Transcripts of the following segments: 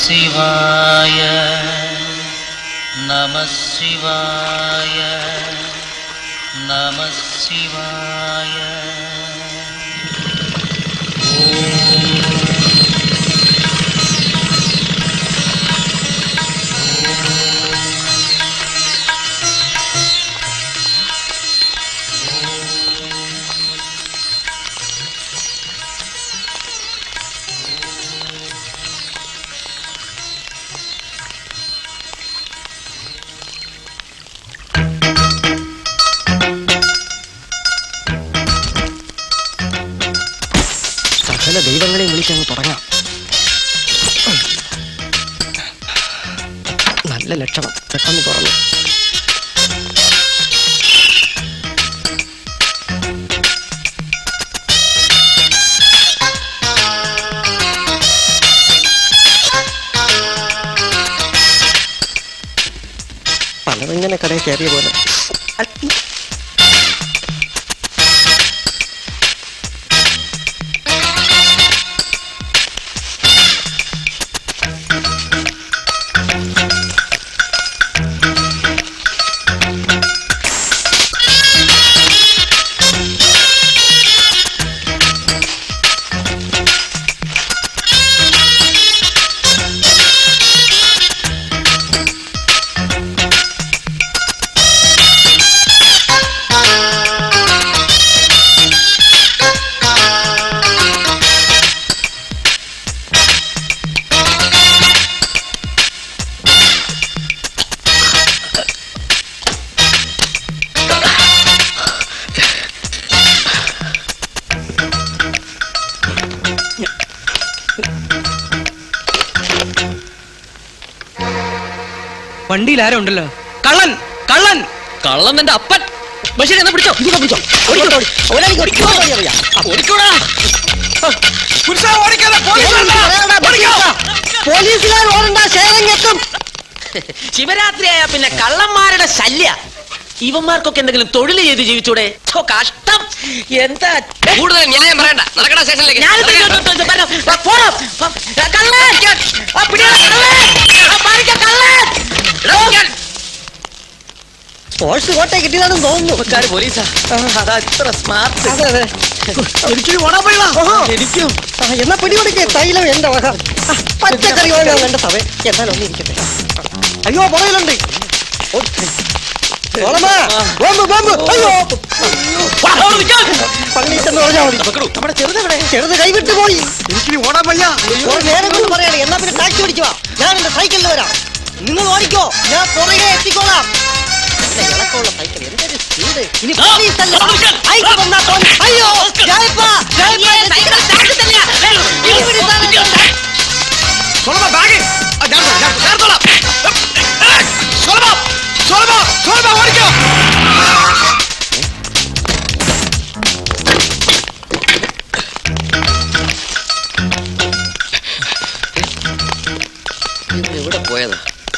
ശിവായ നമഃ ശിവായ നമഃ ശിവായ. ദൈവങ്ങളെ വിളിച്ചങ്ങ് തുടങ്ങാം. നല്ല ലക്ഷണം, പെട്ടെന്ന് തുറന്നു. പലതിങ്ങനെ കടയിൽ കയറിയ പോലെ. വണ്ടിയിൽ ആരോ ഉണ്ടല്ലോ. കള്ളൻ കള്ളൻ കള്ളൻ എന്റെ അപ്പൻ. ബഷീർ എന്നാ പിടിച്ചോ, പിടിച്ചോ. ശിവരാത്രിയായ പിന്നെ കള്ളന്മാരുടെ ശല്യ. ഇവന്മാർക്കൊക്കെ എന്തെങ്കിലും തൊഴിൽ ചെയ്ത് ജീവിച്ചൂടെ? കഷ്ടം. എന്താ കൂടുതൽ ന്യായം പറയണ്ട, നടക്കണ സ്റ്റേഷനിലേക്ക്. സ്പോർട്സ് കോട്ട കിട്ടിയതാണെന്ന് തോന്നുന്നു. പോലീസാ, അതാ ഇത്ര സ്മാർട്ട്. എനിക്കും എന്നാ പിടികൊടുക്കേ. തൈലം എന്റെ വക. പച്ചക്കറി വാങ്ങാൻ വേണ്ട സമയം. എന്നാലും ഒന്നും ഇരിക്കട്ടെ. അയ്യോ പുറകിലുണ്ട്. പള്ളിച്ചെന്ന് പറഞ്ഞാൽ മതി. നമ്മുടെ ചെറുതെവിടെ? ചെറുത് കൈവിട്ട് പോയി. എനിക്ക് ഓടാൻ വയ്യ. നേരം കൊണ്ട് പറയണേ. എന്നാ പിന്നെ ടാക്സി പിടിക്കുവാ. ഞാൻ എന്റെ സൈക്കിളിൽ വരാം. നിങ്ങൾ ഓടിക്കോ, ഞാൻ പുറകെ എത്തിക്കോളാം. ഇളക്കമുള്ള സൈക്കിൾ എന്തൊരു സ്പീഡ്. ഇനി പോലീസല്ല അയച്ചു വന്നാ തോന്നി. അയ്യോ എവിടെ പോയതാ?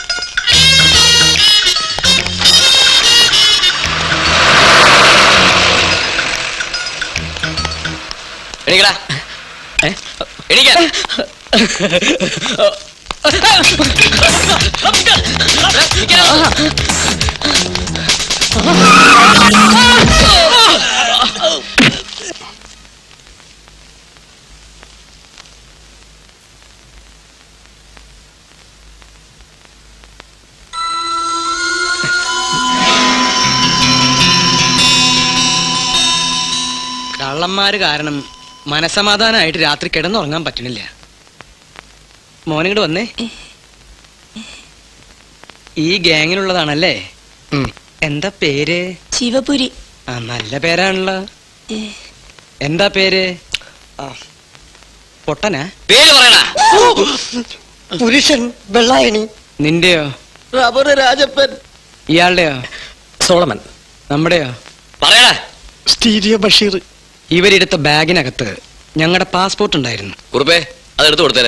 എണീക്കടാ, എണീക്കാൻ. കള്ളന്മാര് കാരണം മനസമാധാനമായിട്ട് രാത്രി കിടന്നുറങ്ങാൻ പറ്റണില്ല. മോനിങ്ങോട്ട് വന്നേ. ഈ ഗ്യാങ്ങിലുള്ളതാണല്ലേ? എന്താ പേര്? ശിവപുരി. ആ, നല്ല പേരാണല്ലോ. എന്താ പേര്? പൊട്ടനാ? പേര് പറയണ. പുരുഷൻ വെള്ളായണി. നിന്റെയോ? റബ്ബർ രാജപ്പൻ. ഇയാളുടെയോ? സോളമൻ. നമ്മുടെയോ? പറയണ. സ്റ്റീരിയോ ബഷീർ. ഇവരെടുത്ത ബാഗിനകത്ത് ഞങ്ങളുടെ പാസ്പോർട്ട് ഉണ്ടായിരുന്നു. കുറുപ്പേ, അതെടുത്ത് കൊടുത്തേരെ.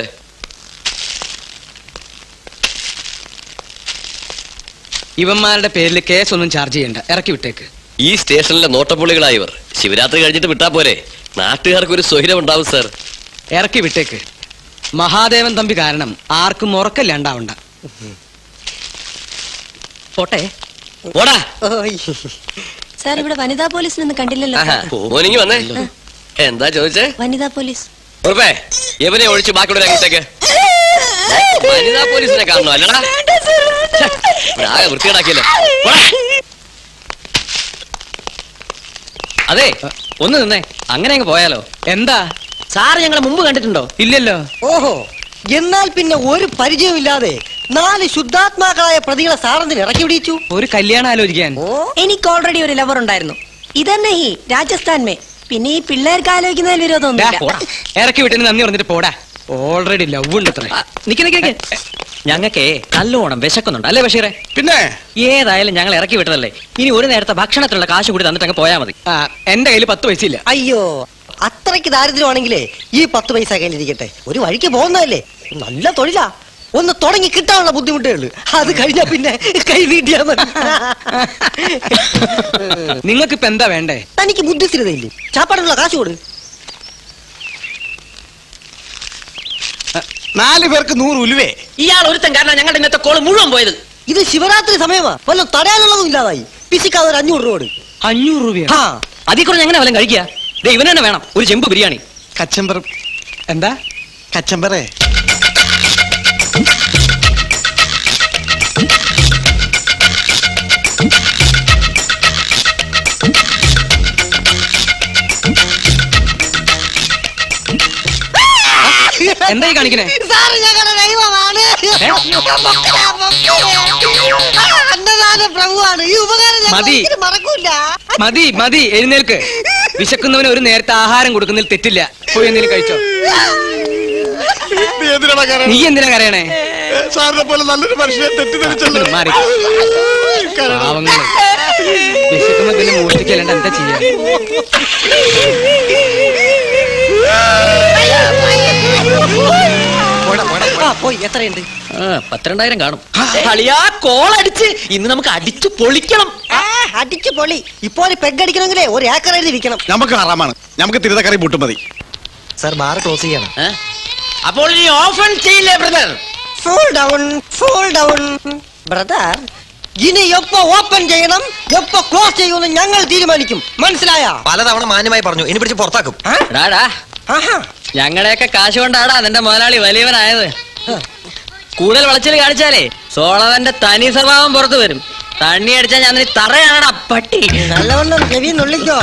ഇവന്മാരുടെ പേരിൽ കേസൊന്നും ചാർജ് ചെയ്യണ്ട, ഇറക്കി വിട്ടേക്ക്. ഈ സ്റ്റേഷനിലെ നോട്ടപ്പുള്ളികളായവർ ശിവരാത്രി കഴിഞ്ഞിട്ട് വിട്ടാ പോരെ? നാട്ടുകാർക്ക് ഒരു സ്വൈരം ഉണ്ടാവും സാർ. ഇറക്കി വിട്ടേക്ക്. മഹാദേവൻ തമ്പി കാരണം ആർക്കും ഉറക്കല്ലാണ്ടാവണ്ട. പോട്ടെ ഓടാ. സാർ ഇവിടെ വനിതാ പോലീസിനൊന്നും കണ്ടില്ലല്ലോ. മോനിങ്ങി വന്നേ. എന്താ ചോദിച്ചേ? വനിതാ പോലീസ്. ഉറപ്പേ ഇവനെ ഒഴിച്ച് ബാക്കിയുള്ള രംഗത്തേക്ക് വനിതാ പോലീസിനെ കാണണോ? അല്ലടാ ആകെ വൃത്തികേടാക്കിയല്ലോ. അതെ ഒന്ന് നിന്നേ, അങ്ങനെ അങ്ങ് പോയാലോ? എന്താ സാറ് ഞങ്ങളെ മുമ്പ് കണ്ടിട്ടുണ്ടോ? ഇല്ലല്ലോ. ഓഹോ, എന്നാൽ പിന്നെ ഒരു പരിചയമില്ലാതെ 4 ശുദ്ധാത്മാക്കളായ പ്രതികളെ സാറന്തിന് ഇറക്കി പിടിച്ചു. ഒരു കല്യാണം ആലോചിക്കാൻ. എനിക്ക് ഓൾറെഡി ഒരു ലവർ ഉണ്ടായിരുന്നു. ഇതന്നെ ഈ രാജസ്ഥാൻ മേ. പിന്നെ ഈ പിള്ളേർക്ക് ആലോചിക്കുന്നതിൽ വിരോധമൊന്നുമില്ല. ഇറക്കി വിട്ടിന് നന്ദി പറഞ്ഞിട്ട് പോടാ. ഓൾറെഡി ലവ് ഉണ്ട് അത്രേ. നിക്ക് ഞങ്ങൾക്കേ നല്ലോണം വിശക്കുന്നുണ്ട് അല്ലേ ബഷീറെ? പിന്നെ ഏതായാലും ഞങ്ങൾ ഇറക്കി വിട്ടതല്ലേ, ഇനി ഒരു നേരത്തെ ഭക്ഷണത്തിനുള്ള കാശ് കൂടി തന്നിട്ട് അങ്ങ് പോയാൽ മതി. എന്റെ കയ്യിൽ 10 പൈസ ഇല്ല. അയ്യോ, അത്രയ്ക്ക് ദാരിദ്ര്യമാണെങ്കിലേ ഈ 10 പൈസ കയ്യിലിരിക്കട്ടെ. ഒരു വഴിക്ക് പോകുന്നതല്ലേ, നല്ല തൊഴിലാ. ഒന്ന് തുടങ്ങി കിട്ടാനുള്ള ബുദ്ധിമുട്ടേ ഉള്ളൂ. അത് കഴിഞ്ഞാ പിന്നെ കൈ നീട്ടിയാ മതി. നിങ്ങൾക്ക് ഇപ്പൊ എന്താ വേണ്ടേ? തനിക്ക് ബുദ്ധിസ്ഥിരതയില്ലേ? ചാപ്പാടുള്ള കാശ് കൊടു. 4 പേർക്ക് 100 ഉലുവേ. ഇയാൾ ഒരുത്തൻ കാരണം ഞങ്ങളുടെ ഇന്നത്തെ കോള് മുഴുവൻ പോയത്. ഇത് ശിവരാത്രി സമയമാ, വല്ല തടയാനുള്ളതും ഇല്ലാതായി. പിസിക്കാതെ ഒരു 500 രൂപ കൊടു. 500 രൂപ? അതിൽ കുറഞ്ഞ് എങ്ങനെ വല്ലതും കഴിക്കുക? ഇവന് തന്നെ വേണം ഒരു ചെമ്പ് ബിരിയാണി. കച്ചമ്പർ. എന്താ കച്ചമ്പറേ? എന്തായി കാണിക്കണേ? സാറ് ഞങ്ങളുടെ ദൈവമാണ്, അന്നദാന പ്രഭുവാണ്. ഈ ഉപകാരം മതി. മറക്കൂല. മതി മതി, എഴുന്നേൽക്ക്. വിശക്കുന്നവന് ഒരു നേരത്തെ ആഹാരം കൊടുക്കുന്നതിൽ തെറ്റില്ല. പോയി എന്തെങ്കിലും കഴിച്ചോ. നീ എന്തിനാ കരയണേ? സാറിനെ പോലെ നല്ലൊരു മനുഷ്യനെ തെറ്റിദ്ധരിച്ചല്ലോ. മാറി. പാവങ്ങള് വിശക്കുമ്പോ പിന്നെ മോഷ്ടിക്കല്ലാണ്ട് എന്താ ചെയ്യാ? പോയി. എത്രയുണ്ട്? 12,000 കാണും. കളിയാ കോളടിച്ച് ഇന്ന് നമുക്ക് അടിച്ചു പൊളിക്കണം. അടിച്ചു പൊളി. ഇപ്പൊ ഒരു പെഗ് അടിക്കണമെങ്കിലേ ഒരു ഏക്കർ എഴുതി വിൽക്കണം. നമുക്ക് ആറാമാണ്. നമുക്ക് തിരുതക്കറി പൂട്ടും മതി. സാർ ബാർ ക്ലോസ് ചെയ്യണം. അപ്പോൾ നീ ഓപ്പൺ ചെയ്യില്ലേ brother? Full down, full down brother. ഇനി എപ്പോ ഓപ്പൺ ചെയ്യണം എപ്പോ ക്ലോസ് ചെയ്യുമെന്ന് ഞങ്ങൾ തീരുമാനിക്കും. മനസ്സിലായ? പലതവണ മാന്യമായി പറഞ്ഞു, ഇനി പിടിച്ച് പുറത്താക്കും. ഞങ്ങളുടെയൊക്കെ കാശ് കൊണ്ടാടാ നിന്റെ മുതലാളി വലിയവനായത്. കൂടുതൽ വളച്ചിൽ കാണിച്ചാലേ സോളവന്റെ തനി സ്വഭാവം പുറത്തു വരും. തണ്ണി അടിച്ചാൽ ഞാൻ തറയാണടാ പട്ടി. നല്ലവണ്ണം ചെവി നുള്ളിക്കോ.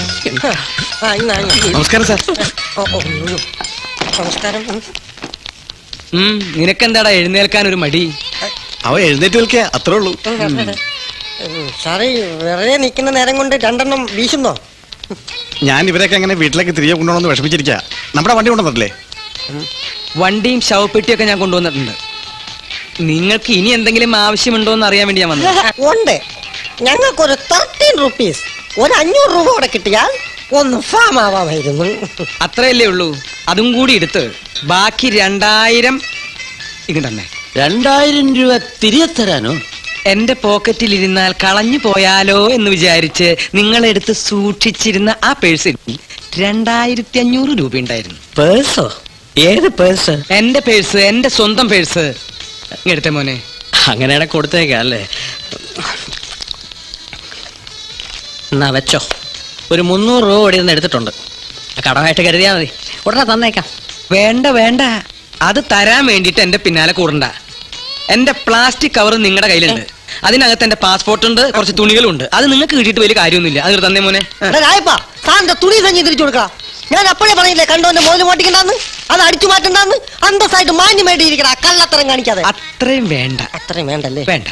നമസ്കാരം സാർ. നമസ്കാരം. നിനക്കെന്താടാ എഴുന്നേൽക്കാൻ ഒരു മടി? അവ എഴുന്നേറ്റ് നിൽക്കുക, അത്രേ ഉള്ളൂ. സാറേ വെറുതെ നിൽക്കുന്ന നേരം കൊണ്ട് 2 എണ്ണം വീശുന്നോ? ഞാൻ ഇവരൊക്കെ എങ്ങനെ വീട്ടിലേക്ക് തിരികെ കൊണ്ടുപോകണമെന്ന് വിഷമിച്ചിരിക്കുക. നമ്മുടെ വണ്ടി കൊണ്ടുവന്നിട്ടില്ലേ? വണ്ടിയും ശവപ്പെട്ടിയൊക്കെ ഞാൻ കൊണ്ടുവന്നിട്ടുണ്ട്. നിങ്ങൾക്ക് ഇനി എന്തെങ്കിലും ആവശ്യമുണ്ടോ എന്ന് അറിയാൻ വേണ്ടി ഞാൻ വന്നു. ഉണ്ട്. ഞങ്ങൾക്കൊരു 13 റുപ്പീസ്, ഒരു 500 രൂപ കൂടെ കിട്ടിയാൽ ഒന്ന് ഫാം ആവാമായിരുന്നു. അത്രയല്ലേ ഉള്ളൂ. അതും കൂടി എടുത്ത് ബാക്കി 2000 ഇങ്ങ് തന്നെ. 2000 രൂപ തിരികെ തരാനോ? എന്റെ പോക്കറ്റിലിരുന്നാൽ കളഞ്ഞു പോയാലോ എന്ന് വിചാരിച്ച് നിങ്ങളെടുത്ത് സൂക്ഷിച്ചിരുന്ന ആ പേഴ്സിൽ 2500 രൂപ ഉണ്ടായിരുന്നു. പേഴ്സോ? ഏത് പേഴ്സ്? എന്റെ പേഴ്സ്, എന്റെ സ്വന്തം പേഴ്സ്. എടുത്തേ മോനെ. അങ്ങനെയാണ് കൊടുത്തേക്കാം അല്ലേ? എന്നാ വെച്ചോ. ഒരു 300 രൂപ ഓടി നിന്ന് എടുത്തിട്ടുണ്ട്. കടമായിട്ട് കരുതിയാ മതി, ഉടനെ തന്നേക്കാം. വേണ്ട വേണ്ട, അത് തരാൻ വേണ്ടിട്ട് എന്റെ പിന്നാലെ കൂടണ്ട. എന്റെ പ്ലാസ്റ്റിക് കവർ നിങ്ങളുടെ കയ്യിലുണ്ട്. അതിനകത്ത് എന്റെ പാസ്പോർട്ട് ഉണ്ട്, കുറച്ച് തുണികളുണ്ട്. അത് നിങ്ങൾക്ക് കിട്ടിയിട്ട് വലിയ കാര്യമൊന്നുമില്ല. അത് തന്നെ മോനെ. സാറിന്റെ തുണി സഞ്ചി തിരിച്ചു കൊടുക്കാം. ഞാൻ അപ്പോഴേ പറഞ്ഞില്ലേ കണ്ടോന്റെ മോല് മോട്ടിക്കണ്ടെന്ന്, അത് അടിച്ചു മാറ്റണ്ടെന്ന്. അന്തസ്സായിട്ട് മാന്യമായിട്ട് ഇരിക്കണം, കള്ളത്തരം കാണിക്കാതെ. അത്രയും വേണ്ട. അത്രയും വേണ്ടല്ലേ? വേണ്ട.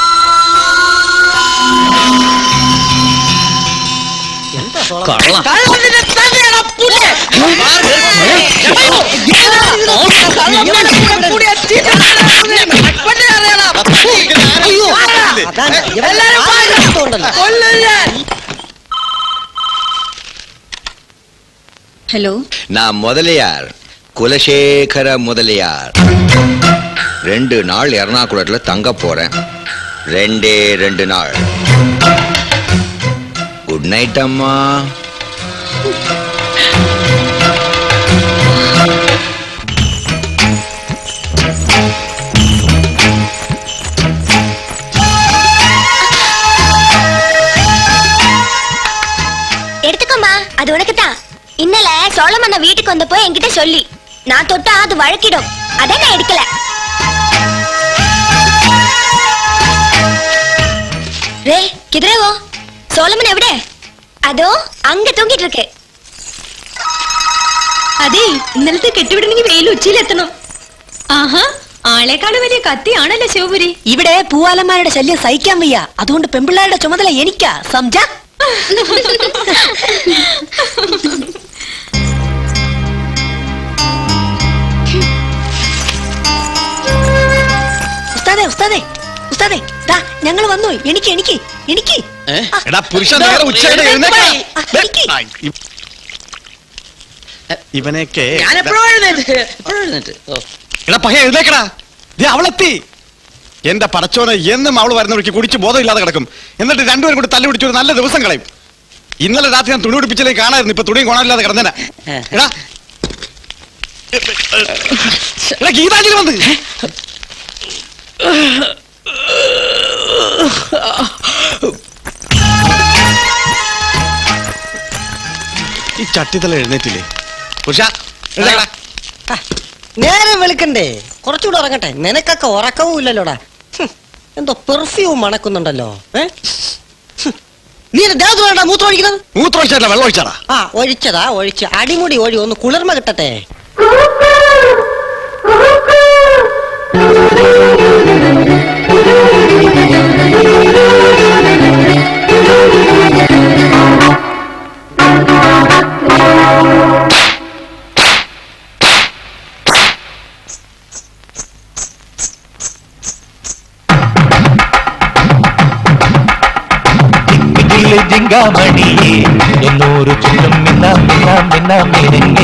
ஹலோ, நான் முதலியார், குலசேகர முதலியார். 2 நாள் எர்ணாகுளத்துல தங்க போறேன். 2 நாள். குட் நைட் அம்மா. அது உனக்குதான். இன்னல சோழமண்ண வீட்டுக்கு வந்தப்போ என்கிட்ட சொல்லி நான் தொட்டா அது வழக்கிடும். அதை நான் எடுக்கல. ரே கிதரவோ சோழமன் எവിടെ? அதோ அங்க தூங்கிட்டு இருக்கு. അതെ ഇന്നലത്തെ കെട്ടിവിടണമെങ്കിൽ വെയിൽ ഉച്ചയിലെത്തണം. ആഹാ ആളെക്കാളും വലിയ കത്തിയാണല്ലോ ശിവപുരി. ഇവിടെ പൂവാലന്മാരുടെ ശല്യം സഹിക്കാൻ വയ്യ. അതുകൊണ്ട് പെൺപിള്ളേരുടെ ചുമതല എനിക്കാ. സംജ ഉസ്താദേ ഉസ്താദേ ഉസ്താദേ ദാ ഞങ്ങൾ വന്നു. എനിക്ക് എനിക്ക് എനിക്ക് എടാ പുരുഷ നേരെ ഉച്ചയുടെ ഇവനെയൊക്കെ എടാ പഹ എഴുന്നേക്കടാ. അവളെത്തി. എന്റെ പടച്ചോനെ എന്നും അവള് വരുന്നവർക്ക് കുടിച്ച് ബോധമില്ലാതെ കിടക്കും. എന്നിട്ട് രണ്ടുപേരും കൂടി തല്ലു പിടിച്ച് ഒരു നല്ല ദിവസം കളയും. ഇന്നലെ രാത്രി ഞാൻ തുണി പിടിപ്പിച്ചില്ലേ കാണായിരുന്നു. ഇപ്പൊ തുണിയും കോണാനില്ലാതെ കിടന്നേനാ. എടാ ഗീതാഞ്ജലി വന്ന് ഈ ചട്ടിത്തല എഴുന്നേറ്റില്ലേ പുരുഷ? നേരെ വെളുക്കണ്ടേ? കുറച്ചുകൂടെ ഉറങ്ങട്ടെ. നിനക്കൊക്കെ ഉറക്കവും ഇല്ലല്ലോടാ. എന്തോ പെർഫ്യൂം മണക്കുന്നുണ്ടല്ലോ. നീ ദേവത വേണ്ട മൂത്രം ഒഴിക്കുന്നത്? മൂത്രം ഒഴിച്ചാ വെള്ളം ഒഴിച്ചാടാ? ആ ഒഴിച്ചതാ ഒഴിച്ച്. അടിമുടി ഒഴി. ഒന്ന് കുളിർമ കിട്ടട്ടെ. ജിങ്കാമണിയേ എന്നൂറ് ചുറ്റും മിന്നാം മിന്നാം മിന്നാം മിനുങ്ങേ.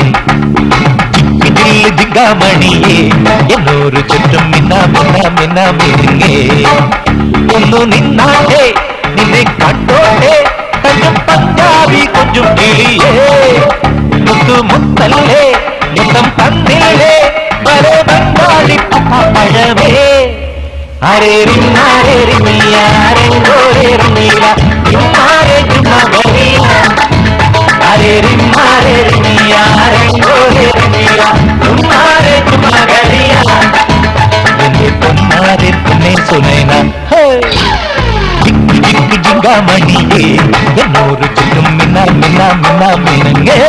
ജിങ്കാമണിയേ എന്നൂറ് ചുറ്റും മിന്നാം മിന്നാം മിന്നാം മിനുങ്ങേ. ഒന്നു നിന്നാട്ടെ നിന്നെ കണ്ടോട്ടെ കഞ്ഞും പഞ്ചാബി കൊഞ്ചും കിളിയേ. മുത്തുമുത്തല്ലേ മുത്തം തന്നില്ലേ വരെ ബംഗാളി പഴമേ. അരേറിഞ്ഞാരേറിഞ്ഞാരെങ്കോരേറിഞ്ഞില്ല ഇന്നാരെ ചുമകരില്ല. അരേറിഞ്ഞാരേറിഞ്ഞാരെങ്കോരേറിഞ്ഞില്ല ഇന്നാരെ ചുമകരില്ല. എന്റെ പൊന്നാരെ പൊന്നെ സുനൈന ജിങ്കാമണിയേ എന്നൂറ് ചുറ്റും മിന്നാം മിന്നാം മിന്നാം മിനുങ്ങേ.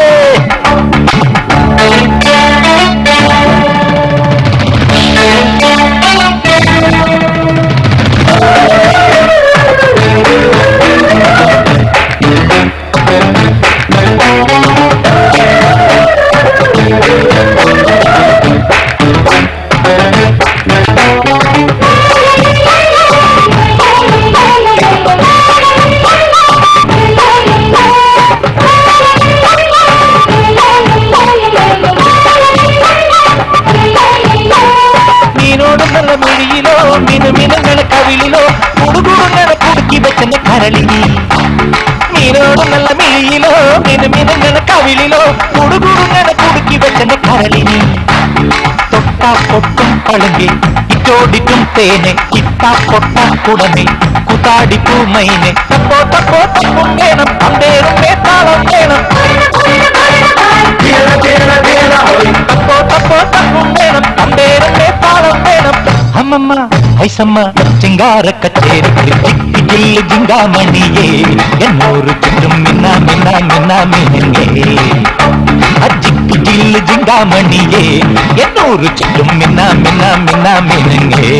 മൊഴിയിലോ മിനുമിനുങ്ങളെ കവിളിലോ കുടുകുടുങ്ങനെ കുടുക്കി വെച്ചെന്ന കരളിനി. മീനോട് നല്ല മിഴിയിലോ മിനുമിനുങ്ങളെ കവിളിലോ കുടുകുടുങ്ങനെ കുടുക്കി വെച്ചെന്ന കരളിനി. തൊട്ടാ പൊട്ടും പളുങ്കി ഇറ്റോടിക്കും തേനെ ഇട്ടാ പൊട്ടാ കുടമേ കുതാടിപ്പൂ മൈനെ. തപ്പോ തപ്പോ തപ്പും വേണം അമ്പേറും താളം വേണം. തപ്പോ തപ്പോ തപ്പും വേണം അമ്പേറും താളം വേണം. അമ്മമ്മ ഐസമ്മ ചിങ്കാര കച്ചേരിക്ക് ജില്ല് ജിങ്കാമണിയേ എന്നൂറ് ചുറ്റും മിന്നാ മിന്നാ മിന്നാ മിനുങ്ങേ. അജിക്ക് ജില്ല് ജിങ്കാമണിയേ എന്നൂറ് ചുറ്റും മിന്നാ മിന്നാ മിന്നാ മിനുങ്ങേ.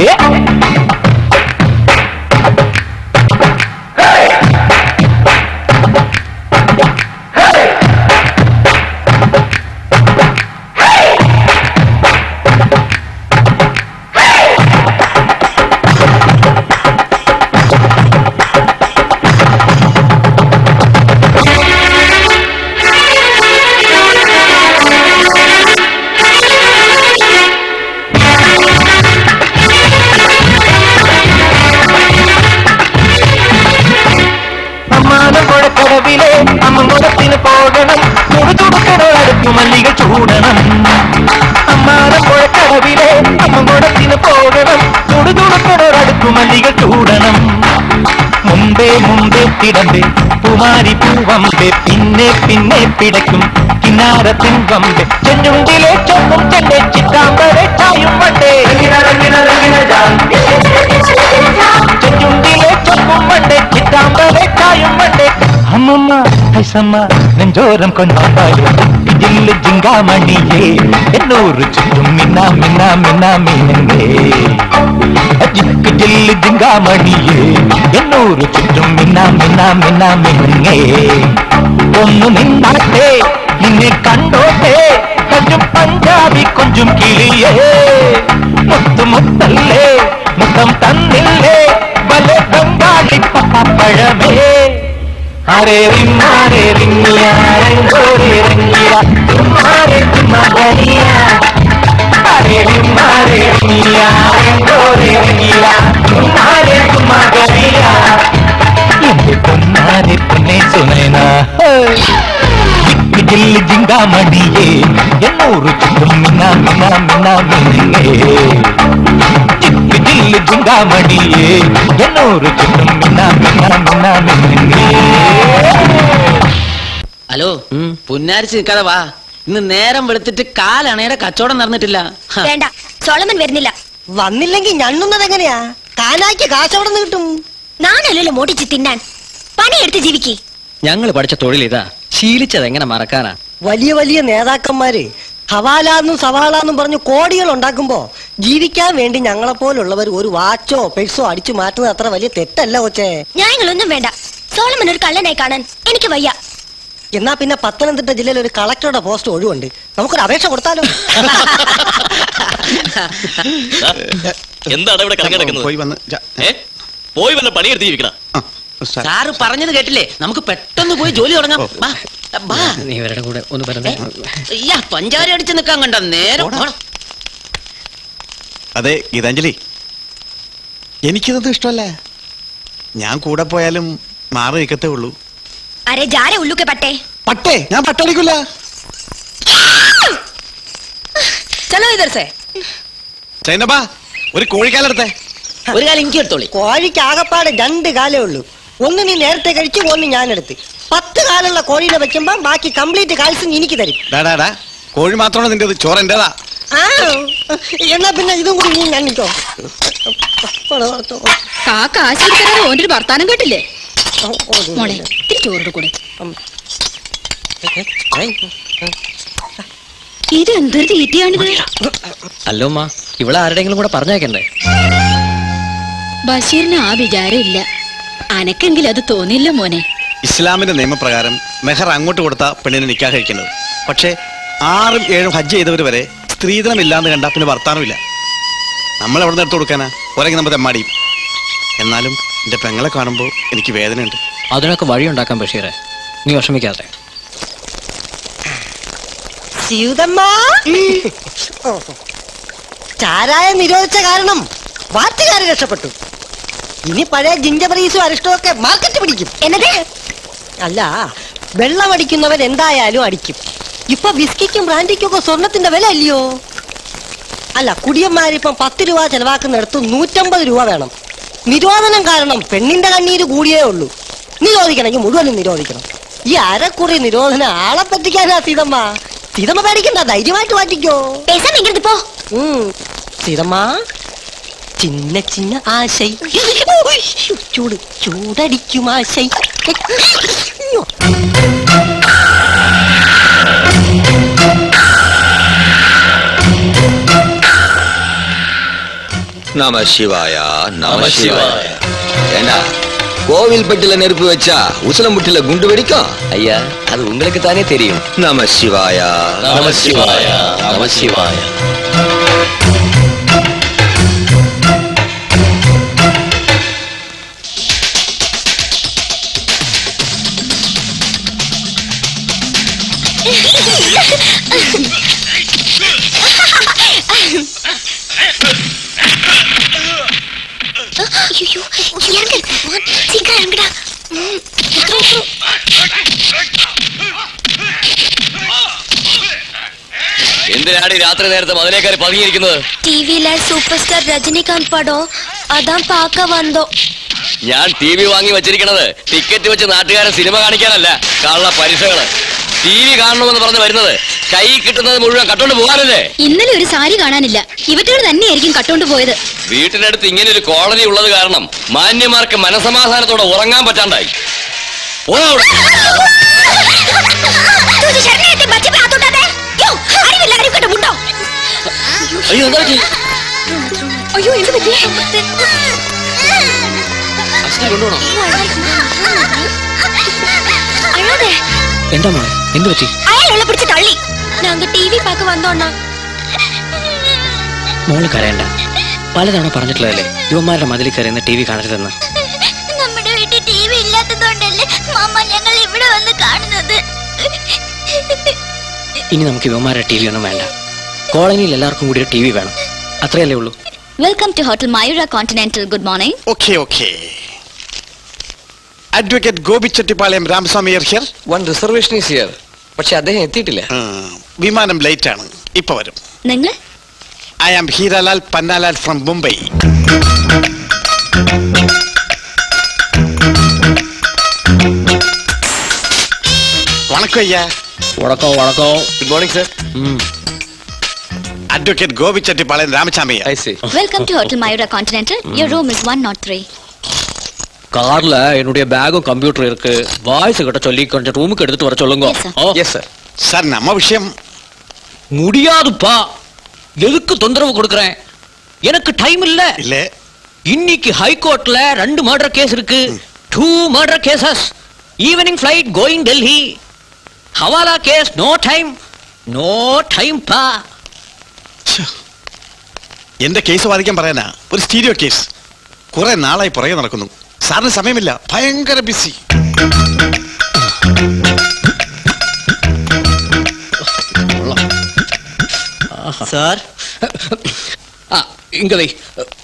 അമ്മമുഖത്തിന് പോകണം തുടുതുടുക്കടടുക്കു മല്ലികൾ ചൂടണം. അമ്മാനപ്പുഴക്കടവിലെ അമ്മമുഖത്തിന് പോകണം തുടുതുടുക്കടടുക്കു മല്ലികൾ ചൂടണം. മുമ്പേ മുമ്പേ തിടമ്പേ കുമാരി പൂവമ്പേ പിന്നെ പിന്നെ പിടയ്ക്കും കിന്നാരത്തിൻ വമ്പേ ചെഞ്ചുണ്ടിലെ ചൊന്നും ചെന്നെ ചിത്താമ്പരെ ചായും വണ്ടേ ചെഞ്ചുണ്ടിലെ ചൊന്നും വണ്ടേ ചിത്താമ്പരെ ചായും വണ്ടേ അമ്മമ്മ ഐസമ്മ നെഞ്ചോരം കൊണ്ടായോ ജില്ല് ജിങ്കാമണിയേ എന്നൂറ് ചുറ്റും മിന്നാ മിന്നാ മിന്നാ മീനങ്ങേ ജില്ല് ജിങ്കാമണിയേ എന്നൂറ് ചുറ്റും മിന്നാ മിന്നാ മിന്നാ മീനങ്ങേ ഒന്നു നിന്നാട്ടെ നിന്നെ കണ്ടോട്ടെ കഞ്ചും പഞ്ചാബി കൊഞ്ചും കിളിയേ മുത്തുമുത്തല്ലേ മുത്തം തന്നില്ലേ വല ബംഗാളി പഴമേ അരേ റിമ്മാരേ റിങ്ങിയ രംഗോരേ രംഗിയ തുമ്മാരേ തുമ്മകരിയ അരേ റിമ്മാരേ റിങ്ങിയ രംഗോരേ രംഗിയ തുമ്മാരേ തുമ്മകരിയ എന്റെ പൊന്നാരെ പൊന്നെ സുനൈന ജില്ല് ജിങ്കാമണിയേ എന്നൂറ് ചുറ്റും മിന്നാ മിന്നാ മിന്നാ മിന്നേ ജില്ല് ജിങ്കാമണിയേ എന്നൂറ് ചുറ്റും മിന്നാ മിന്നാ മിന്നാ മിന്നേ. ഹലോ പുന്നാരിച്ച് നിൽക്കാതെ വാ. ഇന്ന് നേരം വെളുത്തിട്ട് കാലണയുടെ കച്ചവടം നടന്നിട്ടില്ല. വേണ്ട, സോളമൻ വരുന്നില്ല. വന്നില്ലെങ്കിൽ ഞണ്ണുന്നത് എങ്ങനെയാ? കാനായ്ക്ക് കാശവിടെ നിന്ന് കിട്ടും. നാണല്ലോ മോടിച്ച് തിന്നാൻ. പണിയെടുത്ത് ജീവിക്കേ. ഞങ്ങൾ പഠിച്ച തൊഴിൽ ഇതാ, ശീലിച്ചത് എങ്ങനെ മറക്കാനാ? വലിയ വലിയ നേതാക്കന്മാര് ഹവാലാന്നും സവാളാന്നും പറഞ്ഞു കോടികൾ ഉണ്ടാക്കുമ്പോ ജീവിക്കാൻ വേണ്ടി ഞങ്ങളെപ്പോലുള്ളവർ ഒരു വാച്ചോ പെഴ്സോ അടിച്ചു മാറ്റുന്നത് അത്ര വലിയ തെറ്റല്ല കൊച്ചേ. ന്യായങ്ങളൊന്നും വേണ്ട. സോളമൻ ഒരു കള്ളനായി കാണാൻ എനിക്ക് വയ്യ. എന്നാ പിന്നെ പത്തനംതിട്ട ജില്ലയിൽ ഒരു കളക്ടറുടെ പോസ്റ്റ് ഒഴിവുണ്ട്, നമുക്കൊരു അപേക്ഷ കൊടുത്താലോ? എന്താണ് ഇവിടെ കിടക്കുന്നത്? പോയി വന്ന പണിയെടുത്ത് ജീവിക്കണം. സാറ് പറഞ്ഞത് കേട്ടില്ലേ? നമുക്ക് പെട്ടെന്ന് പോയി ജോലി തുടങ്ങാം. നീ ഇവരുടെ കൂടെ ഒന്ന് പറഞ്ഞേ. പഞ്ചാര അടിച്ച് നിൽക്കാൻ കണ്ട നേരം. അതെ ഗീതാഞ്ജലി, എനിക്കിതൊന്നും ഇഷ്ടമല്ല. ഞാൻ കൂടെ പോയാലും മാറി നിൽക്കത്തേ ഉള്ളൂ. അരെ ജാരെ ഉള്ളുക്കെ പട്ടേ പട്ടേ ഞാൻ പട്ടടിക്കൂല. ചലോ ഇതർസേ ചൈനബാ ഒരു കോഴിക്കാലെടുത്തേ. ഒരു കാലം എനിക്ക് എടുത്തോളി. കോഴിക്ക് ആകപ്പാട് 2 കാലേ ഉള്ളൂ. ഒന്ന് നീ നേരത്തെ കഴിച്ചു, ഒന്ന് ഞാനെടുത്ത്. 10 കാലുള്ള കോഴീനെ വെക്കുമ്പോ ബാക്കി കംപ്ലീറ്റ് കാൽസ്യം എനിക്ക് തരും. കോഴി മാത്രമാണ് നിന്റേത്, ചോറ് എന്റേതാ. എന്നാ പിന്നെ ഇതും കൂടി നീ ഞണ്ണിക്കോ. കാക്ക ആശീർവദിക്കാതെ ഓൻ്റെ ഒരു വർത്താനം കേട്ടില്ലേ? മോളെ ഇത്തിരി ചോറിന്റെ കൂടെ. ഇത് എന്തൊരു തീറ്റയാണിത്? അല്ലോ അമ്മ, ഇവിടെ ആരുടെങ്കിലും കൂടെ പറഞ്ഞേക്കണ്ടേ? ബഷീറിന് ആ വിചാരം ഇല്ല. അനക്കെങ്കിലും അത് തോന്നില്ല മോനെ. ഇസ്ലാമിന്റെ നിയമപ്രകാരം മെഹർ അങ്ങോട്ട് കൊടുത്ത പെണ്ണിനെ നിക്കാഹ് കഴിക്കുന്നത്. പക്ഷേ 6ഉം 7ഉം ഹജ്ജ് ചെയ്തവർ വരെ സ്ത്രീധനം ഇല്ലാന്ന് കണ്ടാ പിന്നെ വർത്താനമില്ല. നമ്മൾ എവിടെ നിന്ന് എടുത്തു കൊടുക്കാനാ? ഒരങ്ങി നമ്മൾ തെമ്മാടിയും. എന്നാലും എന്റെ പെങ്ങളെ കാണുമ്പോൾ എനിക്ക് വേദനയുണ്ട്. അതിനൊക്കെ വഴി ഉണ്ടാക്കാൻ ബഷീറെ, നീ വിഷമിക്കാതെ. ചാരായം നിരോധിച്ച കാരണം വാറ്റുകാര് രക്ഷപ്പെട്ടു. ഇനി പഴയ ജിഞ്ചബറീസും അരിഷ്ടവും ഒക്കെ മാർക്കറ്റ് പിടിക്കും. എന്നത് അല്ല, വെള്ളം അടിക്കുന്നവൻ എന്തായാലും അടിക്കും. ഇപ്പൊ വിസ്കിക്കും ബ്രാൻഡിക്കും ഒക്കെ സ്വർണത്തിന്റെ വില അല്ലയോ? അല്ല, കുടിയന്മാരിപ്പം 10 രൂപ ചെലവാക്കുന്നിടത്ത് 150 രൂപ വേണം. നിരോധനം കാരണം പെണ്ണിന്റെ കണ്ണീര് കൂടിയേ ഉള്ളൂ. നിരോധിക്കണമെങ്കിൽ മുഴുവനും നിരോധിക്കണം. ഈ അരക്കുറി നിരോധനം ആളെ പറ്റിക്കാനാ സീതമ്മ. സീതമ്മ പേടിക്കണ്ട, ധൈര്യമായിട്ട് മാറ്റിക്കോ. സീതമ്മ ചിന്ന ചിന്ന ആശൈ ചൂട് ചൂടടിക്കും ആശൈ. நம சிவாய நம சிவாய. ஏண்டா கோவில்பட்டில நெருப்பு வச்சா உசலம்புட்டில குண்டு வெடிக்கும்? ஐயா, அது உங்களுக்கு தானே தெரியும். நம சிவாய நம சிவாய நம சிவாய. എന്തിനാണ് രാത്രി നേരത്തെ മതിലേക്കാര് പതുങ്ങിയിരിക്കുന്നത്? ടിവിയിലെ സൂപ്പർ സ്റ്റാർ രജനികാന്ത് പടം അതാ പാക്ക വന്നോ. ഞാൻ TV വാങ്ങി വെച്ചിരിക്കണത് ടിക്കറ്റ് വെച്ച് നാട്ടുകാരെ സിനിമ കാണിക്കാനല്ല, കള്ള പരീക്ഷകള്. TV കാണണമെന്ന് പറഞ്ഞ് വരുന്നത് കൈ കിട്ടുന്നത് മുഴുവൻ കട്ടോണ്ട് പോകാനല്ലേ? ഇന്നലെ ഒരു സാരി കാണാനില്ല, ഇവറ്റകൾ തന്നെയായിരിക്കും കട്ടോണ്ട് പോയത്. വീട്ടിനടുത്ത് ഇങ്ങനെ ഒരു കോളനി ഉള്ളത് കാരണം മാന്യന്മാർക്ക് മനസമാധാനത്തോടെ ഉറങ്ങാൻ പറ്റാണ്ടായി. അയ്യോ എന്താ പറ്റി? അയ്യോ എന്ത് പറ്റി? കൊണ്ടുപോണോ? എന്താ മോളെ, എന്ത് പറ്റി? അയാളെ പിടിച്ച് തള്ളി. ഞങ്ങൾ TV പാക്ക് വന്നോണ്ണ. മോള് കരയണ്ട, പലതവണ പറഞ്ഞിട്ടുള്ളതല്ലേ യുവന്മാരുടെ മതിലിൽ കയറുന്ന TV കാണരുതെന്ന്. നമ്മുടെ വീട്ടിൽ TV ഇല്ലാത്തതുകൊണ്ടല്ലേ മാമ ഞങ്ങൾ ഇവിടെ വന്ന് കാണുന്നത്. ഇനി നമുക്ക് യുവന്മാരുടെ TV ഒന്നും വേണ്ട, കോളനിയിൽ എല്ലാവർക്കും കൂടി ഒരു TV വേണം, അത്രയല്ലേ ഉള്ളൂ. Welcome to hotel Mayura continental. Good morning. Okay. Advocate Gopichettipalayam Ramaswamy here. One reservation is here. പക്ഷെ അദ്ദേഹം എത്തിയിട്ടില്ല. വിമാനം ലേറ്റ് ആണ്, ഇപ്പൊ വരും. നിങ്ങൾ? I am Hiralal Pannalal from Mumbai. വണക്കം അയ്യാ. വണക്കം. Good morning sir. Advocate Gopichettipalayam Ramaswamy. Welcome to hotel Mayura continental. Your room is 103. கார்ல என்னுடைய பேகும் கம்ப்யூட்டர் இருக்கு. வாய்ஸ் கிட்ட சொல்லி கொஞ்சம் ரூமுக்கு எடுத்துட்டு வர சொல்லுங்க. Yes sir. சார் நம்ம விஷயம் முடியாதுப்பா. எதுக்கு தொந்தரவு கொடுக்கறேன்? எனக்கு டைம் இல்ல. இல்ல. இன்னைக்கு ஹை கோர்ட்ல 2 மர்டர் கேஸ் இருக்கு. 2 murder cases. Evening flight going Delhi. Hawala case no time பா. എന്റെ കേസ് വാദിക്കാൻ പറയാനാ, ഒരു സ്റ്റീരിയോ കേസ്. കുറെ നാളായി പുറകെ നടക്കുന്നു. സാറിന് സമയമില്ല, ഭയങ്കര ബിസി. സാർ ഇങ്ങ വൈ.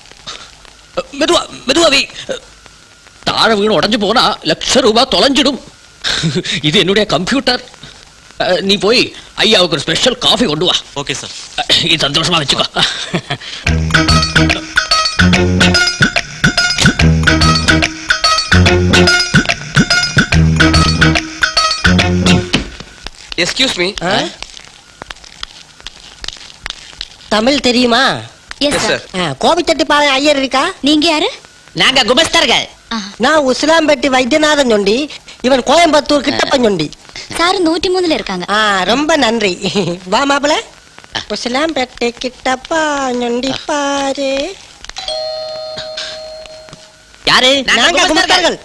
മെതുവാ വൈ. താഴെ വീണ് ഉടഞ്ഞു പോണ ₹1,00,000 தொலைஞ்சிடும். ഇത് என்னுடைய കമ്പ്യൂട്ടർ. നീ പോയി അയ്യാവുക്ക് ഒരു സ്പെഷ്യൽ കാഫി കൊണ്ടുവാ. Okay sir. ഈ സന്തോഷമാ വെച്ചുക്കോ. Excuse me. தமிழ் தெரியுமா? Yes sir. கோபிச்செட்டிப்பாளையம் ஐயர் இருக்கா? நீங்க யாரு? நாங்க குமஸ்தர்கள். நான் உசிலாம்பட்டி வைத்தியநாதன் சொண்டி, இவன் கோயம்புத்தூர் கிட்டப்பன் சொண்டி. சார் 103ல இருக்காங்க. ரொம்ப நன்றி. வா மாப்பிள. உசிலாம்பட்டி கிட்டப்பா சொண்டி பாரு. யாரு? நாங்க குமஸ்தர்கள்.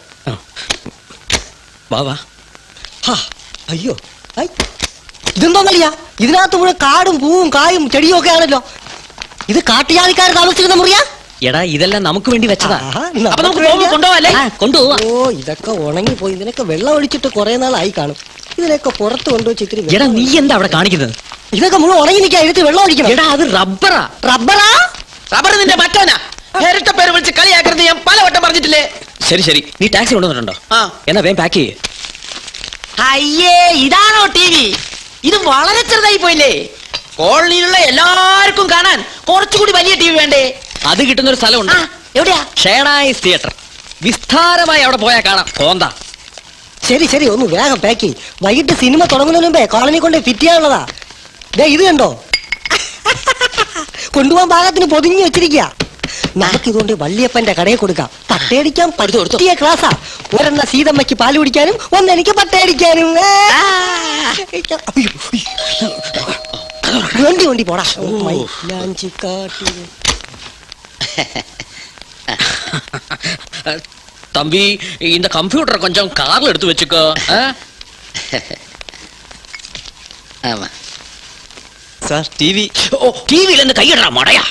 വാ വാ. അയ്യോ, ഇതെന്തോ കളിയാ? ഇതിനകത്ത് മുഴുവൻ കാടും പൂവും കായും ചെടിയും ഒക്കെ ആണല്ലോ. ഇത് കാട്ടുജാതിക്കാർ താമസിക്കുന്ന മുറിയാ? എടാ ഇതെല്ലാം നമുക്ക് വേണ്ടി വെച്ചതാ. അപ്പൊ നമുക്ക് കൊണ്ടുപോവല്ലേ? കൊണ്ടുപോവാ. ഓ, ഇതൊക്കെ ഉണങ്ങിപ്പോയി. ഇതിനൊക്കെ വെള്ളം ഒഴിച്ചിട്ട് കുറെ നാളായി കാണും. ഇതിനൊക്കെ പുറത്ത് കൊണ്ടുവച്ച് ഇത്തിരി. എടാ നീ എന്താ അവിടെ കാണിക്കുന്നത്? ഇതൊക്കെ മുഴുവൻ ഉണങ്ങി നിൽക്കാൻ എടുത്ത് വെള്ളം ഒഴിക്കണം. എടാ അത് റബ്ബറാ. റബ്ബറാ? റബ്ബർ നിന്റെ മറ്റവനാ. നേരിട്ട പേര് വിളിച്ച് കളിയാക്കരുത് ഞാൻ പലവട്ടം പറഞ്ഞിട്ടില്ലേ? ശരി നീ ടാക്സി കൊണ്ടുവന്നിട്ടുണ്ടോ? എന്നാ വേഗം പാക്ക് ചെയ്യേ. അയ്യേ, ഇതാണോ TV? ഇത് വളരെ ചെറുതായി പോയില്ലേ? കോളനിയിലുള്ള എല്ലാവർക്കും കാണാൻ കുറച്ചുകൂടി വലിയ TV വേണ്ടേ? അത് കിട്ടുന്ന ഒരു സ്ഥലമുണ്ട്. എവിടെയാ? ഷേണായിസ് തിയേറ്റർ. വിസ്താരമായി അവിടെ പോയാൽ കാണാം. പോന്താ. ശരി, ഒന്ന് വേഗം പാക്ക് ചെയ്യ്. വൈകിട്ട് സിനിമ തുടങ്ങുന്നതിന് മുമ്പേ കോളനി കൊണ്ട് ഫിറ്റ് ചെയ്യാനുള്ളതാ. ഇത് കണ്ടോ? കൊണ്ടുപോകാൻ പാകത്തിന് പൊതിഞ്ഞു വെച്ചിരിക്കുക. നമുക്കിതുകൊണ്ട് വള്ളിയപ്പന്റെ കടയിൽ കൊടുക്കാം. പട്ടയടിക്കാൻ പറ്റിയ ക്ലാസ്സാ. ഒരെണ്ണ സീതമ്മയ്ക്ക് പാല് കുടിക്കാനും ഒന്നെനിക്ക് പട്ടയടിക്കാനും. വണ്ടി പോടാ. தம்பி இந்த கம்ப்யூட்டர் கொஞ்சம் கார்ல எடுத்து வச்சுக்கோ. ஆமா சார். டிவி. ஓ, டிவில இருந்து கையிடுறா மடையா.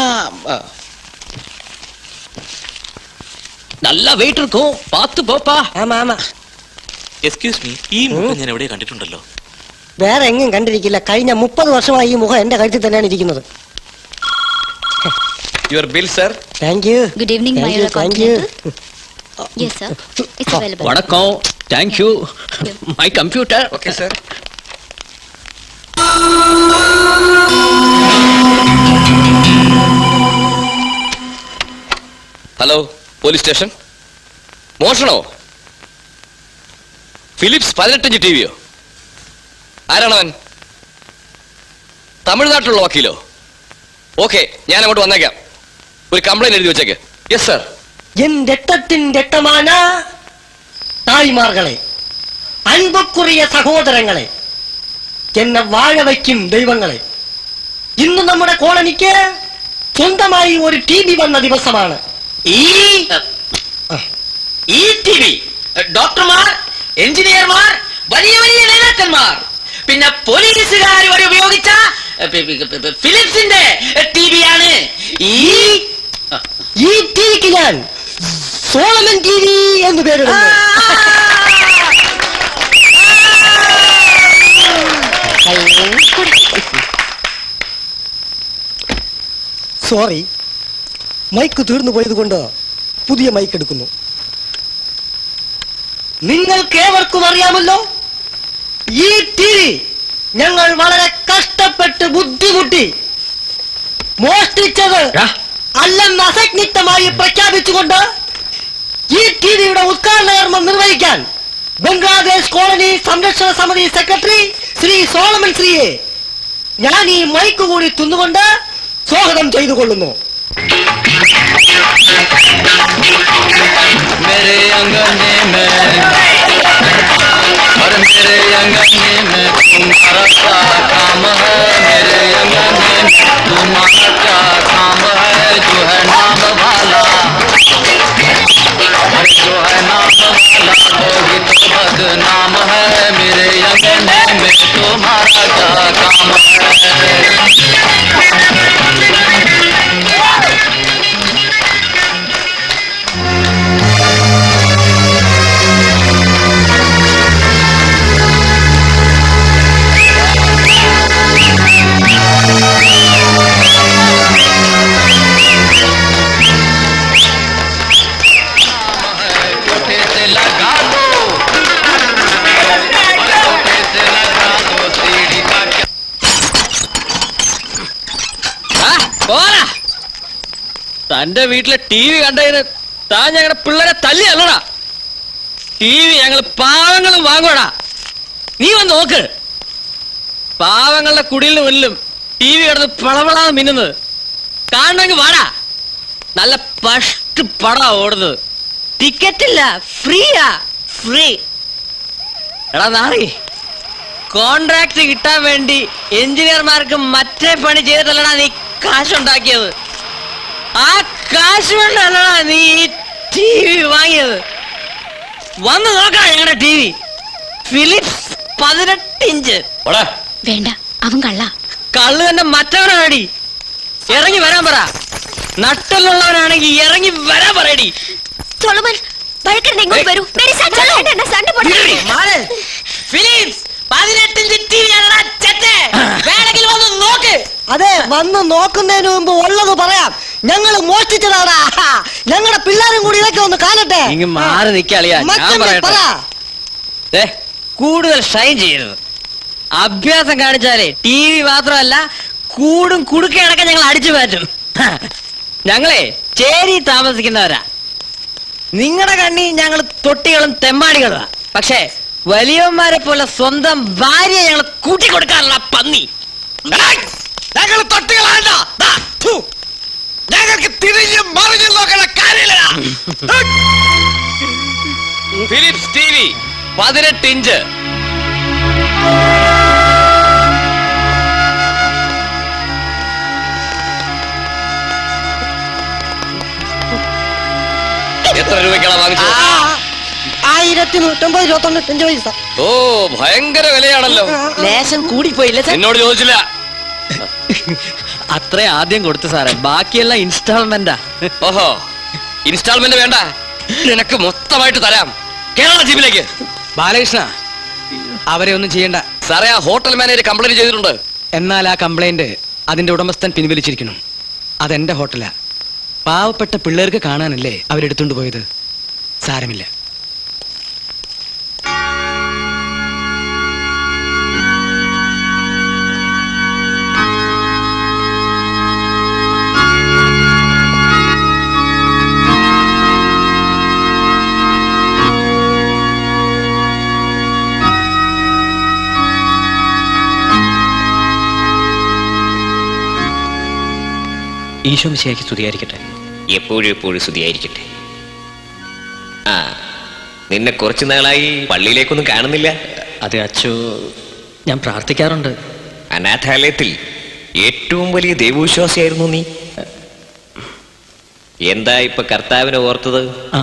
നല്ല വെയിറ്റ് இருக்கும், பார்த்து போப்பா. ആമാ. എക്സ്ക്യൂസ് മീ, ഈ മുഖം ഞാൻ എവിടെ കണ്ടിട്ടുണ്ടല്ലോ. വേറെ എങ്ങും കണ്ടിരിക്കില്ല. കഴിഞ്ഞ 30 വർഷമായി ഈ മുഖം എന്റെ കഴുത്തിൽ തന്നെയാണ് ഇരിക്കുന്നത്. Your bill sir. Thank you. Good evening Mayura continental. Yes sir, it's available. വണക്കം. Thank you. My computer. Okay sir. Hello, police station. മോഷണോ? ഫിലിപ്സ് 18 ഇഞ്ച് ടിവിയോ? ആരാണവൻ? തമിഴ്നാട്ടിലുള്ള വക്കീലോ? ഓക്കെ, ഞാൻ അങ്ങോട്ട് വന്നേക്കാം. ഒരു കംപ്ലൈന്റ് എഴുതി വെച്ചേക്ക്. Yes sir. എൻ രക്തത്തിൻ രക്തமான തായ്മാർകളെ, അൻപുക്കുറിയ സഹോദരങ്ങളെ, എന്നെ വാഴ വയ്ക്കും ദൈവങ്ങളെ, ഇന്ന് നമ്മുടെ കോളനിക്ക് സ്വന്തമായി ഒരു ടി.വി. വന്ന ദിവസമാണ്. ഈ ടി.വി. ഡോക്ടർമാർ, എഞ്ചിനീയർമാർ, വലിയ വലിയ നേതാക്കന്മാർ, പിന്നെ പോലീസുകാർ വരെ ഉപയോഗിച്ച ഫിലിപ്സിന്റെ ടി.വി.യാണ് ഈ ടി.വിക്ക് ഞാൻ സോളമൻ ടി.വി. എന്ന് പേരിടുന്നു. സോറി, മൈക്ക് തീർന്നു പോയത് കൊണ്ട് പുതിയ മൈക്ക് എടുക്കുന്നു. നിങ്ങൾക്ക് ഏവർക്കും അറിയാമല്ലോ, ഈ ടി.വി. ഞങ്ങൾ വളരെ കഷ്ടപ്പെട്ട് ബുദ്ധിമുട്ടി മോഷ്ടിച്ചത് അല്ലെന്ന് അസന്നിഗ്ധമായി പ്രഖ്യാപിച്ചുകൊണ്ട് ഈ ടി.വിയുടെ ഉദ്ഘാടന കർമ്മം നിർവഹിക്കാൻ ബംഗ്ലാദേശ് കോളനി സംരക്ഷണ സമിതി സെക്രട്ടറി ശ്രീ സോളമൻ ശ്രീയെ ഞാൻ ഈ മൈക്ക് കൂടി തിന്നുകൊണ്ട് സ്വാഗതം ചെയ്തു കൊള്ളുന്നു. मेरे अंगने में और मेरे अंगने में तुम्हारा क्या काम है? मेरे अंगने में तुम्हारा क्या काम है? जो है नाम वाला, जो है नाम वाला वही तो बदनाम है। मेरे अंगने में तुम्हारा क्या काम है? തന്റെ വീട്ടിലെ ടി.വി. കണ്ടതിന് താൻ ഞങ്ങളുടെ പിള്ളേരെ തല്ലിയല്ലടാ. ടി.വി. ഞങ്ങൾ പാവങ്ങളും വാങ്ങൂടാ. നീ വന്ന് നോക്ക്, പാവങ്ങളുടെ കുടിലിന് മുന്നിലും ടി.വി. കിടന്ന് പളപളാന്ന് മിന്നുന്നത് കാണണമെങ്കിൽ വാടാ. നല്ല ഫസ്റ്റ് പടാ ഓടുന്നത്. ടിക്കറ്റ് ഇല്ല, ഫ്രീയാ, ഫ്രീ. എടാ നാറി, കോൺട്രാക്ട് കിട്ടാൻ വേണ്ടി എഞ്ചിനീയർമാർക്ക് മറ്റേ പണി ചെയ്തിട്ടല്ലടാ നീ കാശുണ്ടാക്കിയത്. ആ കാശ് കൊണ്ടല്ലടാ നീ ഈ ടി.വി. വാങ്ങിയത്. വന്ന് നോക്കാം ഞങ്ങളുടെ ടി.വി. Philips 18 inch. വേണ്ട, അവൻ കള്ള. കള്ളു തന്നെ മറ്റവനാടി. ഇറങ്ങി വരാൻ പറ. നട്ടലുള്ളവനാണെങ്കിൽ ഇറങ്ങി വരാൻ പറയടി. സോളമൻ, വഴക്കരുത്, ഇങ്ങോട്ട് വരൂ. ഫിലിപ്സ് 18 ഇഞ്ച് ടി.വി.യാണെടാ ചെത്തെ. വേണമെങ്കിൽ വന്ന് നോക്ക്. അതെ, വന്ന് നോക്കുന്നതിന് മുമ്പ് ഉള്ളത് പറയാം. ഞങ്ങൾ മോഷ്ടിച്ചതാടാ. ഞങ്ങളുടെ പിള്ളേരും കൂടി ഇതൊക്കെ ഒന്ന് കാണട്ടെ. ഇങ്ങ് മാറി നിക്കളിയാ, ഞാൻ പറയട്ടെ. കൂടുതൽ ഷൈൻ ചെയ്യരുത്. അഭ്യാസം കാണിച്ചാലേ ടി.വി. മാത്രമല്ല കൂടും കുടുക്കയടക്കം ഞങ്ങൾ അടിച്ചു മാറ്റും. ഞങ്ങളെ ചേരി താമസിക്കുന്നവരാ. നിങ്ങളുടെ കണ്ണി ഞങ്ങൾ തൊട്ടികളും തെമ്മാടികളാ. പക്ഷേ വലിയവന്മാരെ പോലെ സ്വന്തം ഭാര്യ ഞങ്ങൾ കൂട്ടിക്കൊടുക്കാറുള്ള പന്നി. ഞങ്ങൾ തൊട്ടികളാണ്ട, ഞങ്ങൾക്ക് തിരിഞ്ഞും മറിഞ്ഞും നോക്കണ കാര്യമില്ല. Philips TV. 18 ഇഞ്ച്. എത്ര രൂപയ്ക്കാണ് വാങ്ങിച്ചത്? 1195 പൈസ. ഓ, ഭയങ്കര വിലയാണല്ലോ. ലേശം കൂടിപ്പോയില്ല സാർ? എന്നോട് ചോദിച്ചില്ല. അത്ര ആദ്യം കൊടുത്തു സാറേ, ബാക്കിയെല്ലാം ഇൻസ്റ്റാൾമെന്റാ. ഓഹോ, ഇൻസ്റ്റാൾമെന്റ് വേണ്ട, നിനക്ക് മൊത്തമായിട്ട് തരാം. കേരള ജീപ്പിലേക്ക്. ബാലകൃഷ്ണ, അവരെ ഒന്നും ചെയ്യണ്ട സാറേ. ആ ഹോട്ടൽ മാനേജർ കംപ്ലൈന്റ് ചെയ്തിട്ടുണ്ട്. എന്നാൽ ആ കംപ്ലൈന്റ് അതിന്റെ ഉടമസ്ഥൻ പിൻവലിച്ചിരിക്കുന്നു. അതെന്റെ ഹോട്ടലാ. പാവപ്പെട്ട പിള്ളേർക്ക് കാണാനല്ലേ അവരെടുത്തുകൊണ്ട് പോയത്. സാരമില്ല. ഈശോ മിശിഹായ്ക്ക് സ്തുതിയായിരിക്കട്ടെ. എപ്പോഴും എപ്പോഴും സ്തുതിയായിരിക്കട്ടെ. ആ, നിന്നെ കുറച്ചു നാളായി പള്ളിയിലേക്കൊന്നും കാണുന്നില്ല. അതെ അച്ചോ, ഞാൻ പ്രാർത്ഥിക്കാറുണ്ട്. അനാഥാലയത്തിൽ ഏറ്റവും വലിയ ദൈവവിശ്വാസിയായിരുന്നു നീ. എന്താ ഇപ്പൊ കർത്താവിനെ ഓർത്തത്?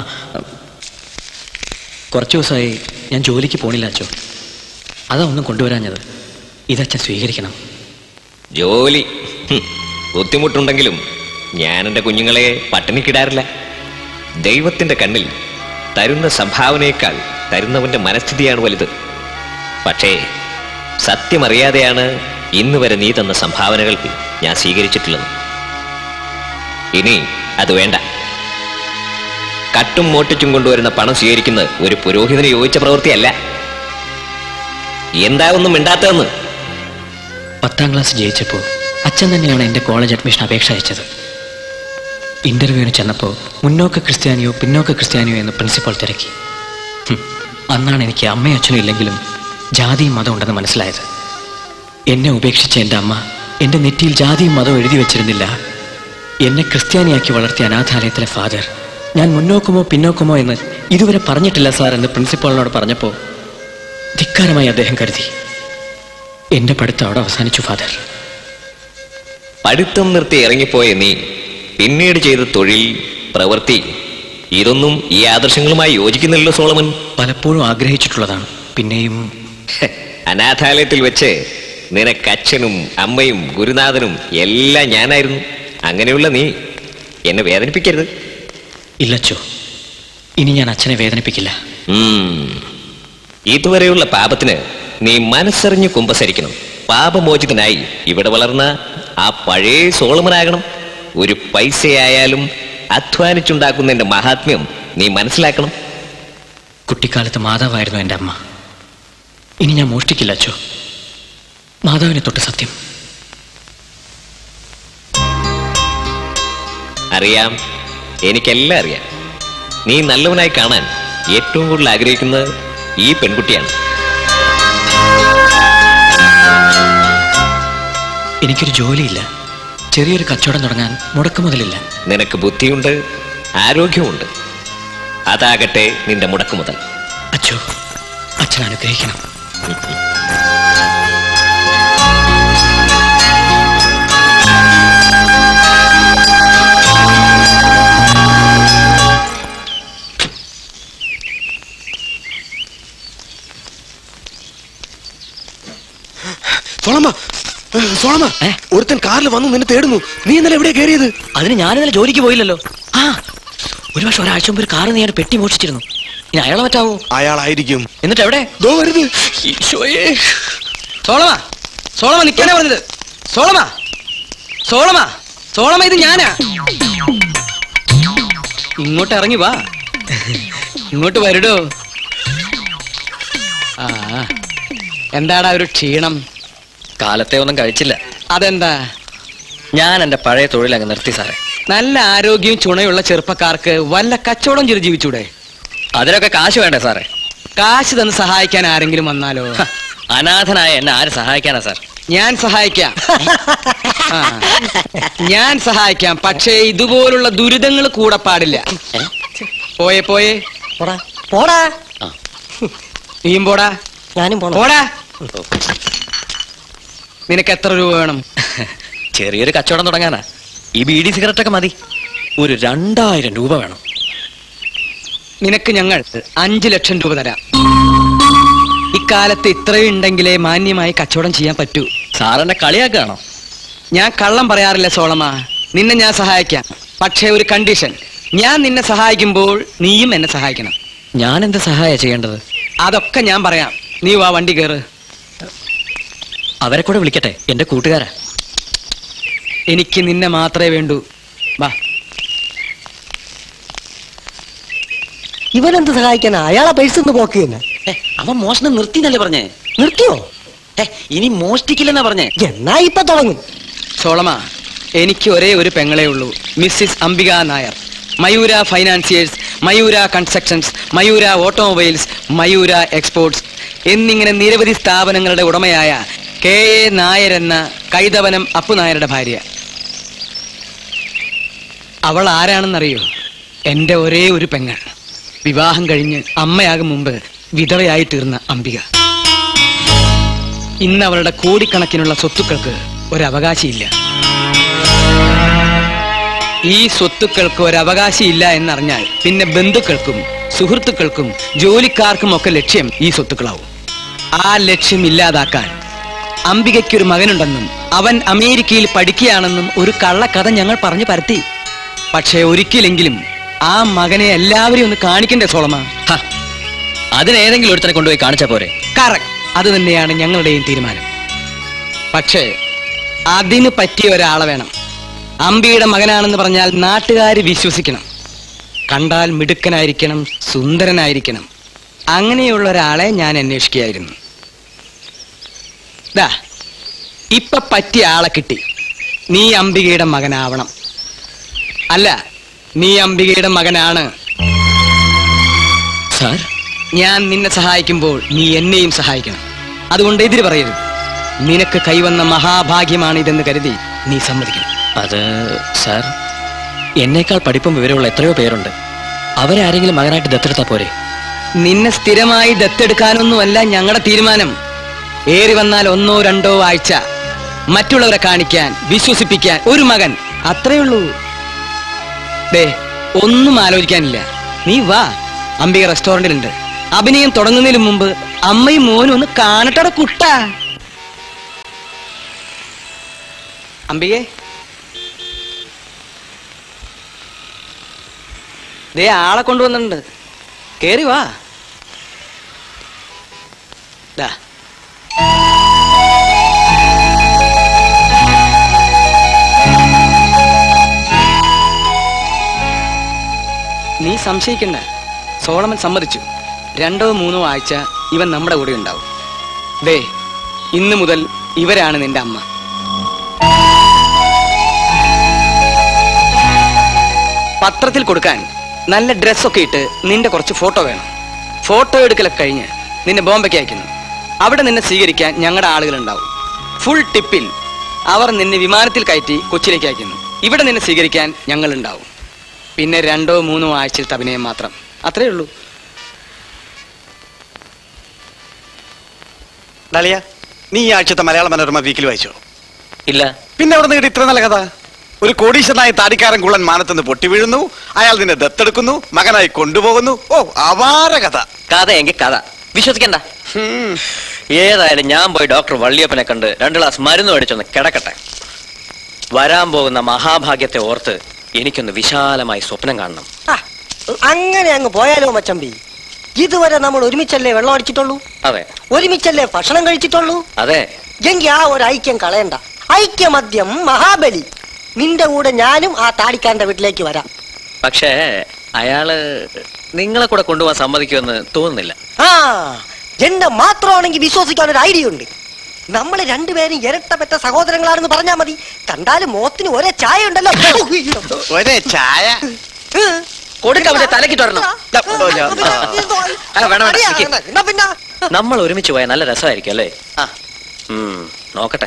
കുറച്ചു ദിവസമായി ഞാൻ ജോലിക്ക് പോണില്ല അച്ചോ. അതാ ഒന്നും കൊണ്ടുവരാഞ്ഞത്. ഇതച്ഛൻ സ്വീകരിക്കണം. ജോലി ബുദ്ധിമുട്ടുണ്ടെങ്കിലും ഞാൻ എൻ്റെ കുഞ്ഞുങ്ങളെ പട്ടിണിക്കിടാറില്ല. ദൈവത്തിന്റെ കണ്ണിൽ തരുന്ന സംഭാവനയേക്കാൾ തരുന്നവന്റെ മനസ്ഥിതിയാണ് വലുത്. പക്ഷേ സത്യമറിയാതെയാണ് ഇന്ന് വരെ നീ തന്ന സംഭാവനകൾക്ക് ഞാൻ സ്വീകരിച്ചിട്ടുള്ളത്. ഇനി അത് വേണ്ട. കട്ടും മോട്ടിച്ചും കൊണ്ടുവരുന്ന പണം സ്വീകരിക്കുന്നത് ഒരു പുരോഹിതന് യോജിച്ച പ്രവൃത്തിയല്ല. എന്താ ഒന്നും മിണ്ടാത്തതെന്ന്? 10ാം ക്ലാസ് ജയിച്ചപ്പോൾ അച്ഛൻ തന്നെയാണ് എൻ്റെ കോളേജ് അഡ്മിഷൻ അപേക്ഷ അയച്ചത്. ഇന്റർവ്യൂവിന് ചെന്നപ്പോൾ മുന്നോക്ക ക്രിസ്ത്യാനിയോ പിന്നോക്ക ക്രിസ്ത്യാനിയോ എന്ന് പ്രിൻസിപ്പൽ തിരക്കി. അന്നാണ് എനിക്ക് അമ്മയും അച്ഛനും ഇല്ലെങ്കിലും ജാതിയും മതം ഉണ്ടെന്ന് മനസ്സിലായത്. എന്നെ ഉപേക്ഷിച്ച എൻ്റെ അമ്മ എൻ്റെ നെറ്റിയിൽ ജാതിയും മതവും എഴുതി വെച്ചിരുന്നില്ല. എന്നെ ക്രിസ്ത്യാനിയാക്കി വളർത്തിയ അനാഥാലയത്തിലെ ഫാദർ ഞാൻ മുന്നോക്കുമോ പിന്നോക്കുമോ എന്ന് ഇതുവരെ പറഞ്ഞിട്ടില്ല സാർ എന്ന് പ്രിൻസിപ്പാളിനോട് പറഞ്ഞപ്പോൾ ധിക്കാരമായി അദ്ദേഹം കരുതി. എന്റെ പഠിത്തം അവിടെ അവസാനിച്ചു ഫാദർ. പഠിത്തം നിർത്തി ഇറങ്ങിപ്പോയ നീ പിന്നീട് ചെയ്ത തൊഴിൽ, പ്രവൃത്തി, ഇതൊന്നും ഈ ആദർശങ്ങളുമായി യോജിക്കുന്നില്ലല്ലോ സോളമൻ. പലപ്പോഴും ആഗ്രഹിച്ചിട്ടുള്ളതാണ്. പിന്നെയും അനാഥാലയത്തിൽ വെച്ച് നിനക്ക് അച്ഛനും അമ്മയും ഗുരുനാഥനും എല്ലാം ഞാനായിരുന്നു. അങ്ങനെയുള്ള നീ എന്നെ വേദനിപ്പിക്കരുത്. ഇല്ലച്ചോ, ഇനി ഞാൻ അച്ഛനെ വേദനിപ്പിക്കില്ല. ഇതുവരെയുള്ള പാപത്തിന് നീ മനസ്സറിഞ്ഞു കുമ്പസരിക്കണം. പാപമോചിതനായി ഇവിടെ വളർന്ന ആ പഴയ സോളമനാകണം. ഒരു പൈസയായാലും അധ്വാനിച്ചുണ്ടാക്കുന്നതിന്റെ മഹാത്മ്യം നീ മനസ്സിലാക്കണം. കുട്ടിക്കാലത്ത് മാതാവായിരുന്നു എൻ്റെ അമ്മ. ഇനി ഞാൻ മോഷ്ടിക്കില്ല അച്ചോ. മാതാവിനെ തൊട്ട് സത്യം. അറിയാം, എനിക്കെല്ലാം അറിയാം. നീ നല്ലവനായി കാണാൻ ഏറ്റവും കൂടുതൽ ആഗ്രഹിക്കുന്നത് ഈ പെൺകുട്ടിയാണ്. എനിക്കൊരു ജോലിയില്ല. ചെറിയൊരു കച്ചവടം തുടങ്ങാൻ മുടക്കുമുതലില്ല. നിനക്ക് ബുദ്ധിയുണ്ട്, ആരോഗ്യമുണ്ട്. അതാകട്ടെ നിന്റെ മുടക്കുമുതൽ. അച്ചോ, അച്ഛൻ അനുഗ്രഹിക്കണം. സോളമ, ഒരുത്തൻ കാറിൽ വന്നു നിന്നെ തേടുന്നു. നീ ഇന്നലെ എവിടെയാ കയറിയത്? അതിന് ഞാൻ ഇന്നലെ ജോലിക്ക് പോയില്ലല്ലോ. ഒരു പക്ഷെ ഒരാഴ്ച മുമ്പ് ഒരു കാറ് നീ പെട്ടി മോഷിച്ചിരുന്നു. ഇനി അയാളെ പറ്റാവോ? അയാളായിരിക്കും. എന്നിട്ട് എവിടെ? സോളമ, സോളമ നിൽക്കാനാ പറഞ്ഞത്. സോളമ, സോളമ, സോളമ, ഇത് ഞാനാ. ഇങ്ങോട്ട് ഇറങ്ങി വാ. ഇങ്ങോട്ട് വരടോ. എന്താടാ ഒരു ക്ഷീണം? കാലത്തെ ഒന്നും കഴിച്ചില്ല. അതെന്താ? ഞാൻ എന്റെ പഴയ തൊഴിലങ്ങ് നിർത്തി സാറേ. നല്ല ആരോഗ്യവും ചുണയുള്ള ചെറുപ്പക്കാർക്ക് വല്ല കച്ചവടം ചെയ്ത് ജീവിച്ചൂടെ? അതിനൊക്കെ കാശ് വേണ്ടേ സാറേ? കാശ് തന്ന് സഹായിക്കാൻ ആരെങ്കിലും വന്നാലോ? അനാഥനായ എന്നെ ആര് സഹായിക്കാനാ സാർ? ഞാൻ സഹായിക്കാം. ഞാൻ സഹായിക്കാം. പക്ഷേ ഇതുപോലുള്ള ദുരിതങ്ങൾ കൂടെ പാടില്ല. പോയേ പോയേ പോടാ. നീയും പോടാ. ഞാനും പോടാ. നിനക്ക് എത്ര രൂപ വേണം? ചെറിയൊരു കച്ചവടം തുടങ്ങാനാ. ഈ ബീഡി സിഗരറ്റ് ഒക്കെ മതി. ഒരു 2000 രൂപ വേണം. നിനക്ക് ഞങ്ങൾ 5 ലക്ഷം രൂപ തരാം. ഇക്കാലത്ത് ഇത്രയും ഉണ്ടെങ്കിലേ മാന്യമായി കച്ചവടം ചെയ്യാൻ പറ്റൂ. സാറെന്നെ കളിയാക്കുകയാണോ? ഞാൻ കള്ളം പറയാറില്ല സോളമ. നിന്നെ ഞാൻ സഹായിക്കാം. പക്ഷേ ഒരു കണ്ടീഷൻ. ഞാൻ നിന്നെ സഹായിക്കുമ്പോൾ നീയും എന്നെ സഹായിക്കണം. ഞാൻ എന്ത് സഹായം ചെയ്യേണ്ടത്? അതൊക്കെ ഞാൻ പറയാം. നീ വാ, വണ്ടി കയറ്. അവരെ കൂടെ വിളിക്കട്ടെ, എന്റെ കൂട്ടുകാരാ. എനിക്ക് നിന്നെ മാത്രമേ വേണ്ടൂ. വാ. ഇവനെന്ത് സഹായിക്കാനാ? അയാളെ പൈസ ഒന്ന് പോക്ക് തന്നെ. അവൻ മോഷണം നിർത്തിന്നല്ലേ പറഞ്ഞേ? നിർത്തിയോ? ഇനി മോഷ്ടിക്കില്ലെന്നാ പറഞ്ഞേ. എന്നാ ഇപ്പൊ തുടങ്ങും. സോളമ, എനിക്ക് ഒരേ ഒരു പെങ്ങളേ ഉള്ളൂ, Mrs Ambika Nair. Mayura financiers, Mayura constructions, Mayura automobiles, Mayura exports എന്നിങ്ങനെ നിരവധി സ്ഥാപനങ്ങളുടെ ഉടമയായ KA നായർ എന്ന കൈതവനം അപ്പു നായരുടെ ഭാര്യ. അവൾ ആരാണെന്നറിയോ? എന്റെ ഒരേ ഒരു പെങ്ങൾ. വിവാഹം കഴിഞ്ഞ് അമ്മയാകും മുമ്പ് വിധവയായി തീർന്ന അംബിക. ഇന്ന് അവളുടെ കോടിക്കണക്കിനുള്ള സ്വത്തുക്കൾക്ക് ഒരവകാശിയില്ല. ഈ സ്വത്തുക്കൾക്ക് ഒരവകാശിയില്ല എന്നറിഞ്ഞാൽ പിന്നെ ബന്ധുക്കൾക്കും സുഹൃത്തുക്കൾക്കും ജോലിക്കാർക്കും ഒക്കെ ലക്ഷ്യം ഈ സ്വത്തുക്കളാവും. ആ ലക്ഷ്യം ഇല്ലാതാക്കാൻ അംബികയ്ക്കൊരു മകനുണ്ടെന്നും അവൻ അമേരിക്കയിൽ പഠിക്കുകയാണെന്നും ഒരു കള്ളക്കഥ ഞങ്ങൾ പറഞ്ഞു പരത്തി. പക്ഷേ ഒരിക്കലെങ്കിലും ആ മകനെ എല്ലാവരെയും ഒന്ന് കാണിക്കണ്ടേ സോളമ? അതിനേതെങ്കിലും ഒരുത്തനെ കൊണ്ടുപോയി കാണിച്ചാ പോരെ? കറക്റ്റ്, അത് തന്നെയാണ് ഞങ്ങളുടെയും തീരുമാനം. പക്ഷേ അതിന് പറ്റിയ ഒരാളെ വേണം. അംബിയുടെ മകനാണെന്ന് പറഞ്ഞാൽ നാട്ടുകാർ വിശ്വസിക്കണം. കണ്ടാൽ മിടുക്കനായിരിക്കണം, സുന്ദരനായിരിക്കണം. അങ്ങനെയുള്ള ഒരാളെ ഞാൻ അന്വേഷിക്കുകയായിരുന്നു. ദാ ഇപ്പൊ പറ്റിയ ആളെ കിട്ടി. നീ അംബികയുടെ മകനാവണം. അല്ല, നീ അംബികയുടെ മകനാണ്. സാർ, ഞാൻ നിന്നെ സഹായിക്കുമ്പോൾ നീ എന്നെയും സഹായിക്കണം. അതുകൊണ്ട് എതിര് പറയരുത്. നിനക്ക് കൈവന്ന മഹാഭാഗ്യമാണ് ഇതെന്ന് കരുതി നീ സമ്മതിക്കണം. അത് സാർ, എന്നേക്കാൾ പഠിപ്പും വിവരമുള്ള എത്രയോ പേരുണ്ട്. അവരാരെങ്കിലും മകനായിട്ട് ദത്തെടുത്താ പോരെ? നിന്നെ സ്ഥിരമായി ദത്തെടുക്കാനൊന്നുമല്ല ഞങ്ങളുടെ തീരുമാനം. ഏറി വന്നാൽ 1 2 ആഴ്ച മറ്റുള്ളവരെ കാണിക്കാൻ, വിശ്വസിപ്പിക്കാൻ ഒരു മകൻ, അത്രയുള്ളൂ. ദേ, ഒന്നും ആലോചിക്കാനില്ല. നീ വാ, അംബിക റെസ്റ്റോറന്റിലുണ്ട്. അഭിനയം തുടങ്ങുന്നതിന് മുമ്പ് അമ്മയും മോനും ഒന്ന് കാണട്ടെ കുട്ട. അംബികേ, ദേ ആളെ കൊണ്ടുവന്നിട്ടുണ്ട്. കേറി വാ. ദാ നീ സംശയിക്കണ്ട. സോളമൻ സമ്മതിച്ചു. 2 3 ആഴ്ച ഇവൻ നമ്മുടെ കൂടെ ഉണ്ടാവും. ദേ, ഇന്ന് മുതൽ ഇവരാണ് നിന്റെ അമ്മ. പത്രത്തിൽ കൊടുക്കാൻ നല്ല ഡ്രസ്സൊക്കെ ഇട്ട് നിന്റെ കുറച്ച് ഫോട്ടോ വേണം. ഫോട്ടോ എടുക്കലൊക്കെ കഴിഞ്ഞ് നിന്നെ ബോംബെക്ക് അയക്കുന്നു. അവിടെ നിന്നെ സ്വീകരിക്കാൻ ഞങ്ങളുടെ ആളുകളുണ്ടാവും. ഫുൾ ടിപ്പിൽ അവർ നിന്നെ വിമാനത്തിൽ കയറ്റി കൊച്ചിയിലേക്ക് അയക്കുന്നു. ഇവിടെ നിന്നെ സ്വീകരിക്കാൻ ഞങ്ങളുണ്ടാവും. പിന്നെ 2 3 ആഴ്ചത്തെ അഭിനയം മാത്രം, അത്രേ ഉള്ളൂ. ഡാലിയ, നീ ഈ ആഴ്ചത്തെ മലയാള മനോരമ വീക്കിൽ വായിച്ചോ? ഇല്ല. പിന്നെ അവിടെ നിന്ന് ഇത്ര നല്ല കഥ. ഒരു കോടീശ്വരനായ താടിക്കാരൻ കുള്ളൻ മാനത്തുനിന്ന് പൊട്ടി വീഴുന്നു, അയാൾ നിന്നെ ദത്തെടുക്കുന്നു, മകനായി കൊണ്ടുപോകുന്നു. ഓ, അപാര കഥ. കഥ എങ്കിൽ കഥ, വിശ്വസിക്കണ്ട. ഏതായാലും ഞാൻ പോയി ഡോക്ടർ വള്ളിയപ്പനെ കണ്ട് 2 ഗ്ലാസ് മരുന്ന് മേടിച്ചൊന്ന് കിടക്കട്ടെ. വരാൻ പോകുന്ന മഹാഭാഗ്യത്തെ ഓർത്ത് എനിക്കൊന്ന് വിശാലമായി സ്വപ്നം കാണണം. അങ്ങനെ അങ്ങ് പോയാലോ മച്ചമ്പി? ഇതുവരെ നമ്മൾ ഒരുമിച്ചല്ലേ വെള്ളം അടിച്ചിട്ടുള്ളൂ? അതെ. ഒരുമിച്ചല്ലേ ഭക്ഷണം കഴിച്ചിട്ടുള്ളൂ? അതെ. എങ്കിൽ ആ ഒരു ഐക്യം കളയണ്ട. ഐക്യമദ്യം മഹാബലി. നിന്റെ കൂടെ ഞാനും ആ താടിക്കാരന്റെ വീട്ടിലേക്ക് വരാം. പക്ഷേ അയാള് നിങ്ങളെ കൂടെ കൊണ്ടുപോകാൻ സമ്മതിക്കുമെന്ന് തോന്നുന്നില്ല. ആ, എന്നെ മാത്രമാണെങ്കിൽ വിശ്വസിക്കാൻ ഒരു ഐഡിയ ഉണ്ട്. നമ്മള് രണ്ടുപേരും ഇരട്ടപ്പെട്ട സഹോദരങ്ങളാണെന്ന് പറഞ്ഞാൽ മതി. കണ്ടാലും മോത്തിന് ഒരേ ചായ ഉണ്ടല്ലോ. ഒരേ ചായ നമ്മൾ ഒരുമിച്ച് പോയാൽ നല്ല രസമായിരിക്കും അല്ലേ? നോക്കട്ടെ.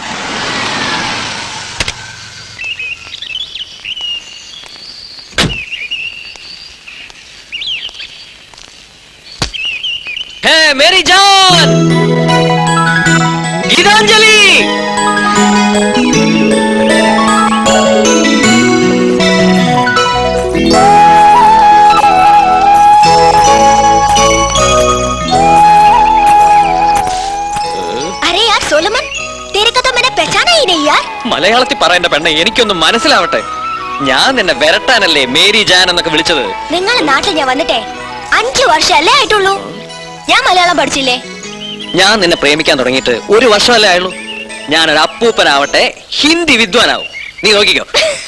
ഹേ മേരി ജാൻ, ഗീതാഞ്ജലി. മലയാളത്തിൽ പറയേണ്ട പെണ്ണെ, എനിക്കൊന്നും മനസ്സിലാവട്ടെ. ഞാൻ നിന്നെ വരട്ടാനല്ലേ മേരി ജാൻ എന്നൊക്കെ വിളിച്ചത്. നിങ്ങളെ നാട്ടിൽ ഞാൻ വന്നിട്ടേ 5 വർഷമല്ലേ ആയിട്ടുള്ളൂ. ഞാൻ മലയാളം പഠിച്ചില്ലേ? ഞാൻ നിന്നെ പ്രേമിക്കാൻ തുടങ്ങിയിട്ട് 1 വർഷമല്ലേ ആയുള്ളൂ. ഞാനൊരു അപ്പൂപ്പനാവട്ടെ, ഹിന്ദി വിദ്വാനാവും. നീ നോക്കിക്കോ.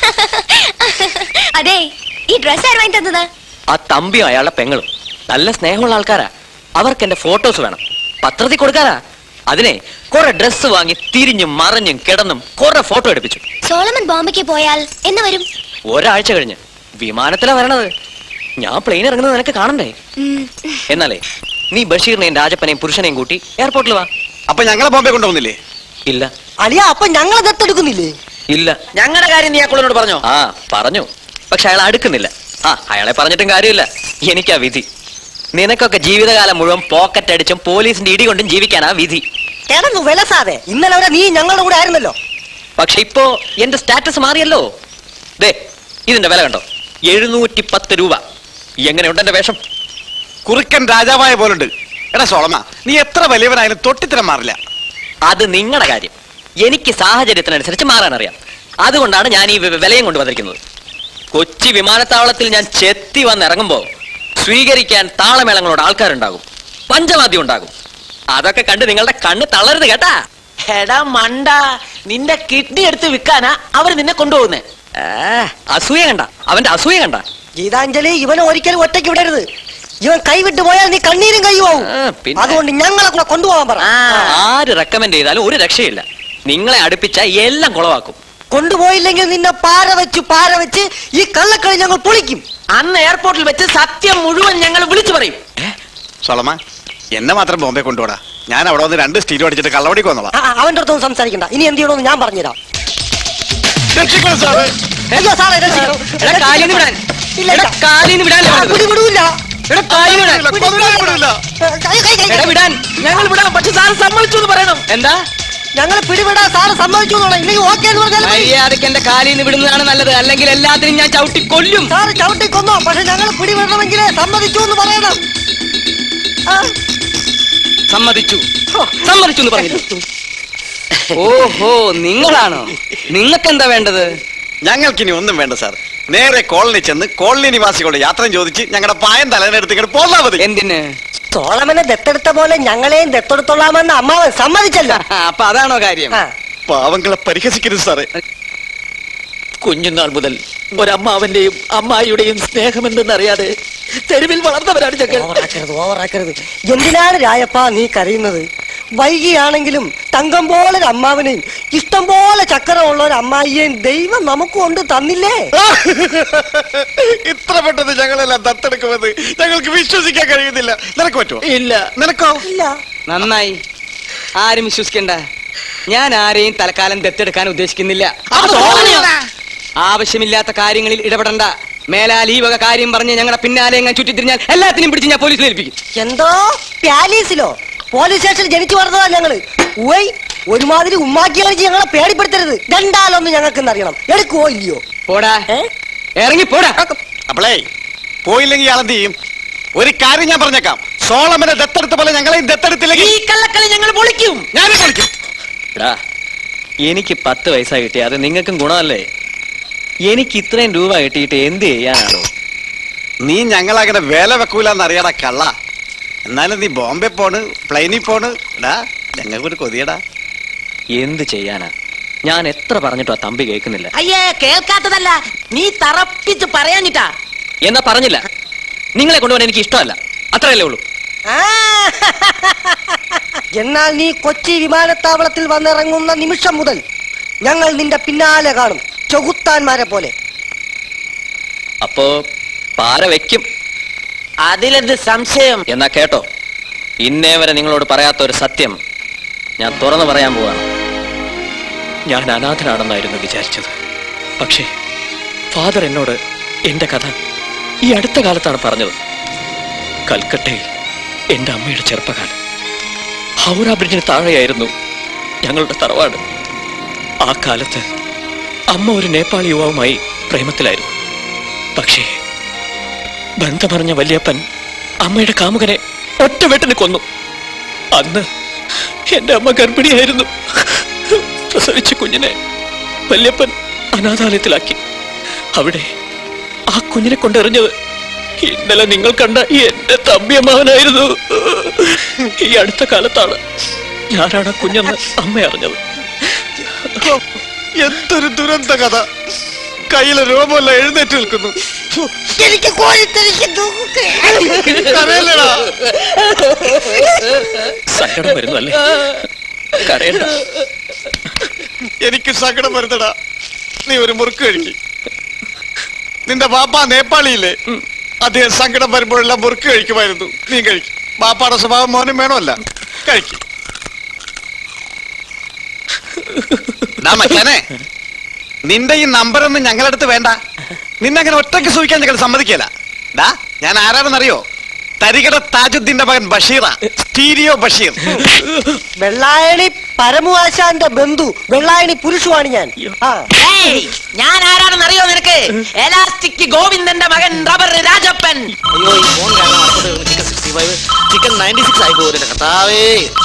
അതെ, ഈ ഡ്രസ് ആര് വാങ്ങി തന്നത്? ആ തമ്പിയും അയാളുടെ പെങ്ങളും നല്ല സ്നേഹമുള്ള ആൾക്കാരാ. അവർക്ക് എന്റെ ഫോട്ടോസ് വേണം, പത്രത്തിൽ കൊടുക്കാനാ. അതിനെ കുറെ ഡ്രസ് വാങ്ങി തിരിഞ്ഞും മറിഞ്ഞും കിടന്നും കുറെ ഫോട്ടോ എടുപ്പിച്ചു. സോളമൻ ബോംബെക്ക് പോയാൽ എന്ന് വരും? 1 ആഴ്ച കഴിഞ്ഞ്. വിമാനത്തിലാ വരണത്. ഞാൻ പ്ലെയിൻ ഇറങ്ങുന്നത് നിനക്ക് കാണണ്ടേ? എന്നാലേ നീ ബഷീറിനെയും രാജപ്പനെയും പുരുഷനെയും കൂട്ടി എയർപോർട്ടിൽ വാ. അപ്പൊ ഞങ്ങളെ ബോംബെ കൊണ്ടുപോകുന്നില്ലേ? ഇല്ല. അലിയ, അപ്പൊ ഞങ്ങളെ ദത്തെടുക്കുന്നില്ലേ? ഇല്ല. ഞങ്ങളുടെ കാര്യം നീ ആ കുള്ളനോട് പറഞ്ഞോ? ആ പറഞ്ഞു. പക്ഷെ അയാൾ അടുക്കുന്നില്ല. അയാളെ പറഞ്ഞിട്ടും കാര്യമില്ല, എനിക്കാ വിധി. നിനക്കൊക്കെ ജീവിതകാലം മുഴുവൻ പോക്കറ്റ് അടിച്ചും പോലീസിന്റെ ഇടി കൊണ്ടും ജീവിക്കാനാ വിധി. കിടന്നു വിലസാതെ. ഇന്നലെ വരെ നീ ഞങ്ങളുടെ കൂടെ ആയിരുന്നല്ലോ. പക്ഷെ ഇപ്പോ എന്റെ സ്റ്റാറ്റസ് മാറിയല്ലോ. ദേ ഇതിന്റെ വില കണ്ടോ, 710 രൂപ. എങ്ങനെയുണ്ട് എന്റെ വേഷം? കുറുക്കൻ രാജാവായ പോലുണ്ട്. എടാ സോളമ, നീ എത്ര വലിയവനായാലും തൊട്ടിത്തരം മാറില്ല. അത് നിങ്ങളുടെ കാര്യം. എനിക്ക് സാഹചര്യത്തിനനുസരിച്ച് മാറാൻ അറിയാം. അതുകൊണ്ടാണ് ഞാൻ ഈ വിലയും കൊണ്ട് വന്നിരിക്കുന്നത്. കൊച്ചി വിമാനത്താവളത്തിൽ ഞാൻ ചെത്തി വന്നിറങ്ങുമ്പോ സ്വീകരിക്കാൻ താളമേളങ്ങളോട് ആൾക്കാരുണ്ടാകും, പഞ്ചവാദ്യം ഉണ്ടാകും. അതൊക്കെ കണ്ട് നിങ്ങളുടെ കണ്ണ് തളരുത് കേട്ടാ. എടാ മണ്ട, നിന്റെ കിഡ്നി എടുത്ത് വിൽക്കാനാ അവർ നിന്നെ കൊണ്ടുപോകുന്നേ. അസൂയ കണ്ട, അവന്റെ അസൂയ കണ്ട. ഗീതാഞ്ജലി, ഇവനെ ഒരിക്കലും ഒറ്റയ്ക്ക് വിടരുത്. ഇവൻ കൈവിട്ട് പോയാൽ നീ കണ്ണീരും കൈവാവും. അതുകൊണ്ട് ഞങ്ങളെ കൂടെ കൊണ്ടുപോകാൻ പറ. ആര് റെക്കമെൻഡ് ചെയ്താലും ഒരു രക്ഷയില്ല. നിങ്ങളെ അടുപ്പിച്ച എല്ലാം കുളവാക്കും. കൊണ്ടുപോയില്ലെങ്കിൽ നിന്നെ പാര വെച്ച് ഈ കള്ളക്കളി ഞങ്ങൾ പൊളിക്കും. അന്ന് എയർപോർട്ടിൽ വെച്ച് സത്യം മുഴുവൻ ഞങ്ങൾ വിളിച്ചു പറയും. സോളമ, എന്നെ മാത്രം ബോംബെ കൊണ്ടുപോടാ. ഞാൻ അവിടെ വന്ന് 2 സ്റ്റീൽ അടിച്ചിട്ട് കള്ളവടിക്ക് വന്നോളാം. അവന്റെ അടുത്തൊന്നും സംസാരിക്കണ്ട. ഇനി എന്ത് ചെയ്യണമെന്ന് ഞാൻ പറഞ്ഞുതരാം. ഞങ്ങൾ വിടാം, പക്ഷെ സാറ് സമ്മതിച്ചു എന്ന് പറയണം. എന്താ? ഞങ്ങൾ പിടിവിടാൻ സാറ് സമ്മതിച്ചു ഇല്ലെങ്കിൽ ഓക്കെ എന്ന് പറഞ്ഞാൽ മര്യാദയ്ക്ക് എന്റെ കാലിൽ നിന്ന് വിടുന്നതാണ് നല്ലത്. അല്ലെങ്കിൽ എല്ലാത്തിനും ഞാൻ ചവിട്ടി കൊല്ലും. സാറ് ചവിട്ടി കൊന്നോ, പക്ഷെ ഞങ്ങൾ പിടിവിടണമെങ്കിൽ സമ്മതിച്ചു എന്ന് പറയണം. സമ്മതിച്ചു എന്ന് പറഞ്ഞു. ഓഹോ, നിങ്ങളാണോ? നിങ്ങൾക്ക് എന്താ വേണ്ടത്? ഞങ്ങൾക്കിനി ഒന്നും വേണ്ട സാർ. നേരെ കോളനി ചെന്ന് കോളനി നിവാസികളുടെ യാത്രയും ചോദിച്ച് ഞങ്ങളുടെ പായം തലേനെടുത്ത് ഇങ്ങോട്ട് പോന്നാ മതി. എന്തിന്? സോളമനെ ദത്തെടുത്ത പോലെ ഞങ്ങളെയും ദത്തെടുത്തോളാമെന്ന് അമ്മാവൻ സമ്മതിച്ചല്ലോ. അപ്പൊ അതാണോ കാര്യം? പാവങ്ങളെ പരിഹസിക്കരുത് സാറേ. കുഞ്ഞുനാൾ മുതൽ ഒരമ്മാവന്റെയും അമ്മായിയുടെയും സ്നേഹമെന്തെന്നറിയാതെ തെരുവിൽ വളർന്നവരാണ് ഞങ്ങൾ. ഓവറാക്കരുത്. എന്തിനാണ് രായപ്പ നീ കരയുന്നത്? വൈകിയാണെങ്കിലും തങ്കം പോലെ ഒരു അമ്മാവനെയും ഇഷ്ടം പോലെ ചക്കരമുള്ള ഒരു അമ്മായിയെയും ദൈവം നമുക്ക് കൊണ്ട് തന്നില്ലേ? ഇത്ര പെട്ടെന്ന് ഞങ്ങളെല്ലാം ദത്തെടുക്കുമെന്ന് ഞങ്ങൾക്ക് വിശ്വസിക്കാൻ കഴിയുന്നില്ല. നിനക്ക് പറ്റുമോ? ഇല്ല. നിനക്കോ? ഇല്ല. നന്നായി, ആരും വിശ്വസിക്കണ്ട. ഞാൻ ആരെയും തൽക്കാലം ദത്തെടുക്കാൻ ഉദ്ദേശിക്കുന്നില്ല. ആവശ്യമില്ലാത്ത കാര്യങ്ങളിൽ ഇടപെടണ്ട. മേലാൽ ഈ വക കാര്യം പറഞ്ഞ് ഞങ്ങളുടെ പിന്നാലെ എങ്ങനെ ചുറ്റിത്തിരിഞ്ഞാൽ എല്ലാത്തിനും പിടിച്ച് ഞാൻ പോലീസിൽ ഏൽപ്പിക്കും. എന്തോ പാലീസിലോ? പോലീസ് സ്റ്റേഷനിൽ ജനിച്ചു വളർന്നതാ ഞങ്ങള്. ഒരുമാതിരി ഉമ്മാക്കി കളിച്ച് ഞങ്ങളെ പേടിപ്പെടുത്തരുത്. രണ്ടാലൊന്നും ഞങ്ങൾക്ക് അറിയണം. എടുക്കുവോ ഇല്ലയോ? പോടാ, ഇറങ്ങി പോടാ. അപ്പളേ പോയില്ലെങ്കിൽ ആളെന്ത് ചെയ്യും? ഒരു കാര്യം ഞാൻ പറഞ്ഞേക്കാം. സോളമനെ ദത്തെടുത്ത പോലെ ഞങ്ങളെയും ദത്തെടുത്തില്ലെങ്കിൽ ഈ കള്ളക്കളി ഞങ്ങൾ പൊളിക്കും. ഞാനും പൊളിക്കും. എനിക്ക് 10 പൈസ കിട്ടി, അത് നിങ്ങൾക്കും ഗുണമല്ലേ? എനിക്ക് ഇത്രയും രൂപ കിട്ടിയിട്ട് എന്ത് ചെയ്യാനാണോ? നീ ഞങ്ങളങ്ങനെ വേല വെക്കൂലെന്നറിയാടാ കള്ള. എന്നാലും നീ ബോംബെ പോണ്, പ്ലെയിനിൽ പോണ്. എടാ ഞങ്ങൾക്കൊരു കൊതിയടാ. എന്ത് ചെയ്യാനാ? ഞാൻ എത്ര പറഞ്ഞിട്ടോ തമ്പി കേൾക്കുന്നില്ല. അയ്യേ, കേൾക്കാത്തതല്ല, നീ തറപ്പിച്ച് പറയാഞ്ഞിട്ടാ. എന്നാ പറഞ്ഞില്ല. നിങ്ങളെ കൊണ്ടുപോകാൻ എനിക്ക് ഇഷ്ടമല്ല, അത്രയല്ലേ ഉള്ളൂ. എന്നാൽ നീ കൊച്ചി വിമാനത്താവളത്തിൽ വന്നിറങ്ങുന്ന നിമിഷം മുതൽ ഞങ്ങൾ നിന്റെ പിന്നാലെ കാണും, ചെകുത്താന്മാരെ പോലെ. അപ്പോ പാര വെക്കും, അതിലെന്ത് സംശയം? എന്നാ കേട്ടോ, ഇന്നേ വരെ നിങ്ങളോട് പറയാത്ത ഒരു സത്യം ഞാൻ തുറന്നു പറയാൻ പോവാണ്. ഞാൻ അനാഥനാണെന്നായിരുന്നു വിചാരിച്ചത്. പക്ഷേ ഫാദർ എന്നോട് എന്റെ കഥ ഈ അടുത്ത കാലത്താണ് പറഞ്ഞത്. കൽക്കട്ടയിൽ എന്റെ അമ്മയുടെ ചെറുപ്പകാലം. ഹൗറ ബ്രിഡ്ജിന് താഴെയായിരുന്നു ഞങ്ങളുടെ തറവാട്. ആ കാലത്ത് അമ്മ ഒരു നേപ്പാളി യുവാവുമായി പ്രേമത്തിലായിരുന്നു. പക്ഷേ ബന്ധമറിഞ്ഞ വല്യപ്പൻ അമ്മയുടെ കാമുകനെ ഒറ്റവെട്ടിന് കൊന്നു. അന്ന് എന്റെ അമ്മ ഗർഭിണിയായിരുന്നു. പ്രസവിച്ച കുഞ്ഞിനെ വല്യപ്പൻ അനാഥാലയത്തിലാക്കി. അവിടെ ആ കുഞ്ഞിനെ കൊണ്ടെറിഞ്ഞത് ഇന്നലെ നിങ്ങൾ കണ്ട എന്റെ തമ്പിയമ്മാവനായിരുന്നു. ഈ അടുത്ത കാലത്താണ് ഞാനാണ് കുഞ്ഞെന്ന് അമ്മ അറിഞ്ഞത്. എന്തൊരു ദുരന്ത കഥ. കയ്യിലെ രോമല്ല എഴുന്നേറ്റ് നിൽക്കുന്നു. എനിക്ക് സങ്കടം വരുന്നല്ലേ? കരയണ്ട. എനിക്ക് സങ്കടം വരുന്നടാ. നീ ഒരു മുറുക്ക് കഴിക്കും. നിന്റെ ബാപ്പ നേപ്പാളിയില്ലേ? അദ്ദേഹം സങ്കടം വരുമ്പോഴെല്ലാം മുറുക്ക് കഴിക്കുമായിരുന്നു. നീ കഴിക്കും. ബാപ്പാടെ സ്വഭാവം മോനും വേണമല്ല. കഴിക്കും. നിന്റെ ഈ നമ്പറൊന്നും ഞങ്ങളടുത്ത് വേണ്ട. നിന്നങ്ങനെ ഒറ്റയ്ക്ക് സൂഹിക്കാൻ ഞങ്ങൾ സമ്മതിക്കല. ഞാൻ ആരാണെന്നറിയോ? തരികട താജുദ്ദീന്റെ മകൻ ബഷീറ, സ്റ്റീരിയോ ബഷീർ. വെള്ളായണി പരമുവാശാന്റെ ബന്ധു, വെള്ളായണി പുരുഷുവാണ് ഞാൻ. ഞാൻ ആരാണെന്നറിയോ നിനക്ക്? എലാസ്റ്റിക് ഗോവിന്ദന്റെ മകൻ റബ്ബർ രാജപ്പൻ. അയ്യോ, ഈ ഫോൺ കാരണം ചിക്കൻ 65 ചിക്കൻ 96 ആയി പോലെ കർത്താവേ.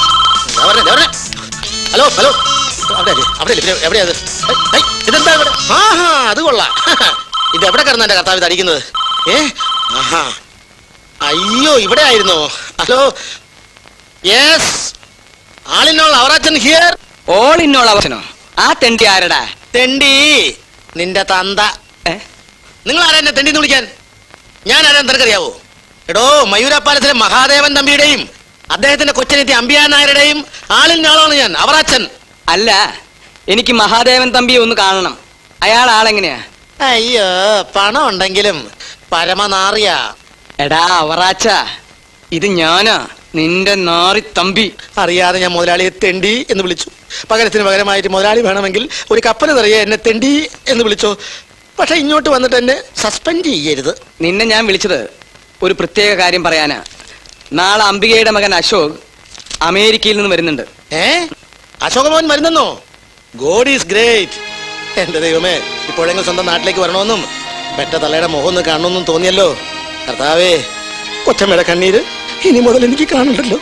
ഹലോ ഹലോ, എവിടെയാ ഇതെന്താ ഇവിടെ? ആഹാ, അത് കൊള്ളാം. ഇത് എവിടെ കിടന്ന എന്റെ കർത്താവ് ഇത് അടിക്കുന്നത്? ആഹാ, അയ്യോ, ഇവിടെ ആയിരുന്നോ? Hello, yes, all in all Avarachan here. All in all അവറാച്ചനോ? ആ തെണ്ടി ആരടാ? തെണ്ടി നിന്റെ തന്ത. നിങ്ങൾ ആരാ എന്നെ തെണ്ടി എന്ന് വിളിക്കാൻ? ഞാൻ ആരാന്ന് നിനക്കറിയാവോ? എടോ, മയൂരപ്പാലത്തിലെ മഹാദേവൻ തമ്പിയുടെയും അദ്ദേഹത്തിന്റെ കൊച്ചനെത്തി അമ്പിയാ നായരുടെയും ആളിൻ ആളാണ് ഞാൻ, അവറാച്ചൻ. അല്ല, എനിക്ക് മഹാദേവൻ തമ്പിയെ ഒന്ന് കാണണം. അയാൾ ആളെങ്ങനെയാ? അയ്യോ, പണം ഉണ്ടെങ്കിലും പരമനാറിയ. എടാ അവറാച്ച, ഇത് ഞാനാ, നിന്റെ നാറി തമ്പി. അറിയാതെ ഞാൻ മുതലാളിയെ തെണ്ടി എന്ന് വിളിച്ചു. പകരത്തിന് പകരമായിട്ട് മുതലാളി വേണമെങ്കിൽ ഒരു കപ്പൽ നിറയെ എന്നെ തെണ്ടി എന്ന് വിളിച്ചോ. പക്ഷെ ഇങ്ങോട്ട് വന്നിട്ട് എന്നെ സസ്പെൻഡ് ചെയ്യരുത്. നിന്നെ ഞാൻ വിളിച്ചത് ഒരു പ്രത്യേക കാര്യം പറയാനാ. നാളെ അംബികയുടെ മകൻ അശോക് അമേരിക്കയിൽ നിന്ന് വരുന്നുണ്ട്. അശോക മോഹൻ വരുന്നെന്നോ? God is great. എന്റെ ദൈവമേ, ഇപ്പോഴെങ്കിലും സ്വന്തം നാട്ടിലേക്ക് വരണമെന്നും പെറ്റ തള്ളയുടെ മുഖം ഒന്ന് കാണണമെന്നും തോന്നിയല്ലോ. കർത്താവേ, കൊച്ചമ്മയുടെ കണ്ണീര് ഇനി മുതൽ എനിക്ക് കാണണ്ടല്ലോ.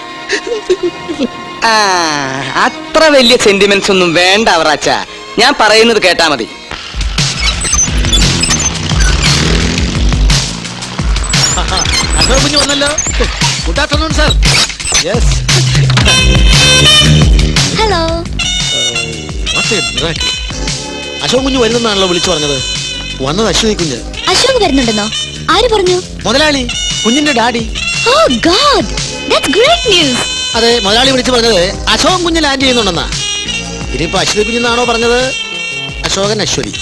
അത്ര വലിയ സെന്റിമെന്റ്സ് ഒന്നും വേണ്ട അവറാച്ച, ഞാൻ പറയുന്നത് കേട്ടാ മതി. അശോക് കുഞ്ഞ് വന്നല്ലോ. Good afternoon sir. Yes. Hello. Ashok കുഞ്ഞ് വരുന്നെന്നാണല്ലോ വിളിച്ചു പറഞ്ഞത്. വന്നത് അശ്വതി കുഞ്ഞ്. അശോക് വരുന്നുണ്ടെന്നോ? ആര് പറഞ്ഞു? മുതലാളി, കുഞ്ഞിന്റെ daddy. Oh God, that's great news. അതെ, മുതലാളി വിളിച്ചു പറഞ്ഞത് അശോക് കുഞ്ഞ് ലാൻഡ് ചെയ്യുന്നുണ്ടെന്നാ. ഇനിയിപ്പോ അശ്വതി കുഞ്ഞെന്നാണോ പറഞ്ഞത്? അശോകൻ അശ്വതി.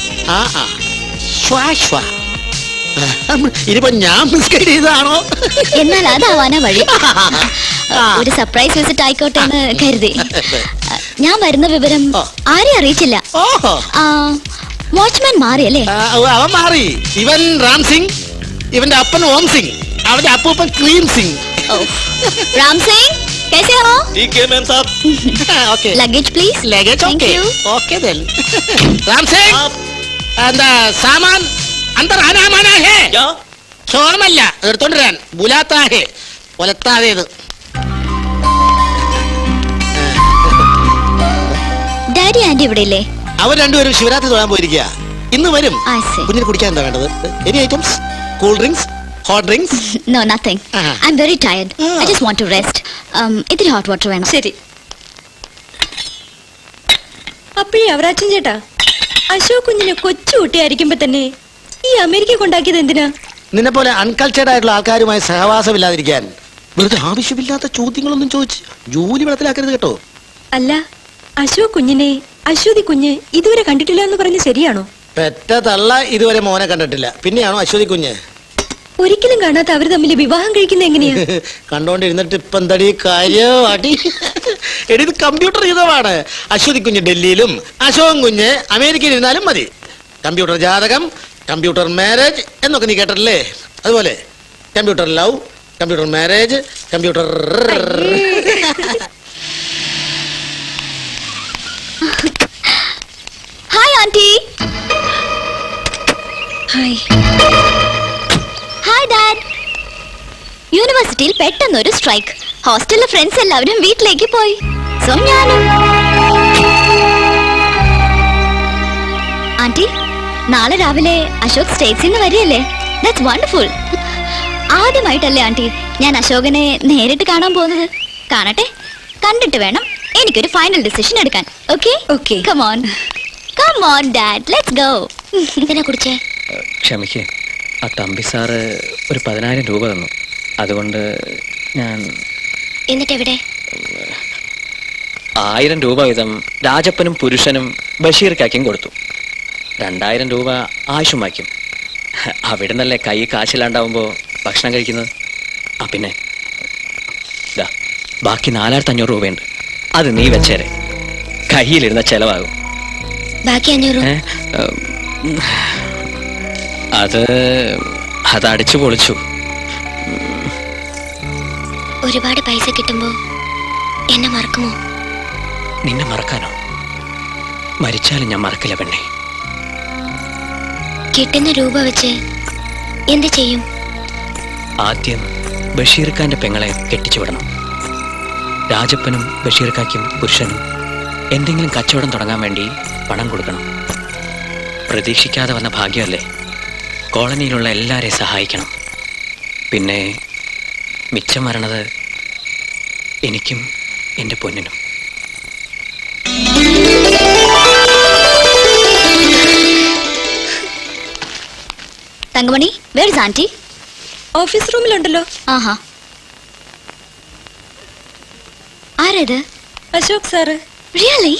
ഇനിയിപ്പോ ഞാൻ മിസ്ഗൈഡ് ചെയ്തതാണോ? എന്നാൽ അതാവാനാ വഴി. ഒരു സർപ്രൈസ് വിസിറ്റ് ആയിക്കോട്ടെ എന്ന് കരുതി. ഞാൻ വരുന്ന വിവരം ആരെയും അറിയിച്ചില്ല. വാച്ച്മാൻ മാറിയല്ലേ? അവൻ മാറി. ഇവൻ റാം സിംഗ്, ഇവന്റെ അപ്പൻ ഓം സിംഗ്, അവന്റെ അപ്പൂപ്പൻ ക്രീം സിംഗ്. റാം സിംഗ്, कैसे हो? ठीक है मैम साहब. Okay. Luggage please. Luggage Thank okay. you. Okay then. Ram Singh, എന്താ സാമാൻ അന്തർ ആനാമാനാ ഹേ? क्या? ചോർമല്ല, എടുത്തോണ്ട് വരാൻ. ബുലാത്താ ഹേ, ഒലത്താതേത്. ഡാഡി ആന്റി ഇവിടെ ഇല്ലേ? അവർ രണ്ടുപേരും ശിവരാത്രി തൊഴാൻ പോയിരിക്കുക. ഇന്ന് വരും. കുഞ്ഞിന് കുടിക്കാൻ എന്താ വേണ്ടത്? Any items? Cool drinks, hot drinks? No, nothing. I'm very tired. I just want to rest. ഇതിൽ ഹോട്ട് വാട്ടർ വേണം. ശരി. അപ്പോഴേ അവറാച്ചൻ ചേട്ടാ, അശോക് കുഞ്ഞിനെ കൊച്ചു കുട്ടിയായിരിക്കുമ്പോ തന്നെ ഈ അമേരിക്ക കൊണ്ടാക്കിയത് എന്തിനാ? നിന്നെ പോലെ അൺകൾച്ചേർഡ് ആയിട്ടുള്ള ആൾക്കാരുമായി സഹവാസമില്ലാതിരിക്കാൻ. വെറുതെ ആവശ്യമില്ലാത്ത ചോദ്യങ്ങളൊന്നും ചോദിച്ച് ജോലി വെള്ളത്തിലാക്കരുത് കേട്ടോ. അല്ല, അശോക് കുഞ്ഞിനെ അശ്വതി കുഞ്ഞ് ഇതുവരെ കണ്ടിട്ടില്ല എന്ന് പറഞ്ഞ് ശരിയാണോ? പെറ്റ തള്ള ഇതുവരെ മോനെ കണ്ടിട്ടില്ല, പിന്നെയാണോ അശ്വതി കുഞ്ഞ്? ഒരിക്കലും കാണാത്ത അവർ തമ്മിൽ വിവാഹം കഴിക്കുന്നത് എങ്ങനെയാ? കണ്ടോണ്ടിരുന്നിട്ട് ഇപ്പൊ എന്താടി കാര്യം? അടി എടി, ഇത് കമ്പ്യൂട്ടർ യുഗമാണ്. അശ്വതി കുഞ്ഞ് ഡൽഹിയിലും അശോകൻ കുഞ്ഞ് അമേരിക്കയിൽ ഇരുന്നാലും മതി. കമ്പ്യൂട്ടർ ജാതകം, കമ്പ്യൂട്ടർ മാരേജ് എന്നൊക്കെ നീ കേട്ടിട്ടില്ലേ? അതുപോലെ computer love, computer marriage, computer. Hi aunty. Hi. Hi dad. യൂണിവേഴ്സിറ്റിയിൽ പെട്ടെന്നൊരു സ്ട്രൈക്ക്. ഹോസ്റ്റലിലെ ഫ്രണ്ട്സ് എല്ലാവരും വീട്ടിലേക്ക് പോയി. സോ ഞാനും. ആന്റി, നാളെ രാവിലെ അശോക് സ്റ്റേറ്റ്സിൽ നിന്ന് വരികയല്ലേ? That's wonderful. ആദ്യമായിട്ടല്ലേ ആന്റി ഞാൻ അശോകനെ നേരിട്ട് കാണാൻ പോകുന്നത്? കാണട്ടെ, കണ്ടിട്ട് വേണം എനിക്കൊരു ഫൈനൽ ഡിസിഷൻ എടുക്കാൻ. Okay okay, come on come on dad, let's go. ഇതിനെ കുറിച്ച് ക്ഷമിക്കേ, ആ തമ്പി സാറ് ഒരു 10,000 രൂപ തന്നു. അതുകൊണ്ട് ഞാൻ. എന്നിട്ട് എവിടെ? 1000 രൂപ വീതം രാജപ്പനും പുരുഷനും ബഷീർക്കാക്കും കൊടുത്തു. 2000 രൂപ ആവശ്യമാക്കും. അവിടെ നിന്നല്ലേ കൈ കാശില്ലാണ്ടാവുമ്പോൾ ഭക്ഷണം കഴിക്കുന്നത്. പിന്നെ ഇതാ ബാക്കി 4500 രൂപയുണ്ട്. അത് നീ വെച്ചേരെ, കയ്യിലിരുന്ന ചെലവാകും. ബാക്കി 500. അത് അടിച്ചു പൊളിച്ചു. ഒരുപാട് പൈസ കിട്ടുമ്പോ എന്നെ മറക്കുമോ? നിന്നെ മറക്കാനോ? മരിച്ചാലും ഞാൻ മറക്കില്ല പെണ്ണെ. കിട്ടുന്ന രൂപ വെച്ച് എന്ത് ചെയ്യും? ആദ്യം ബഷീർ ഖാന്റെ പെങ്ങളെ കെട്ടിച്ചു വിടണം. രാജപ്പനും ബഷീർ ഖായ്ക്കും പുരുഷനും എന്തെങ്കിലും കച്ചവടം തുടങ്ങാൻ വേണ്ടി പണം കൊടുക്കണം. പ്രതീക്ഷിക്കാതെ വന്ന ഭാഗ്യമല്ലേ. കോളനിയിലുള്ള എല്ലാവരെയും സഹായിക്കണം. പിന്നെ മിച്ചം വരണത് എനിക്കും എൻ്റെ പൊന്നിനും. Thankamani, where is aunty? Office റൂമിലുണ്ടല്ലോ. ആഹാ, ആരത്? അശോക് സാറ്. റിയലി?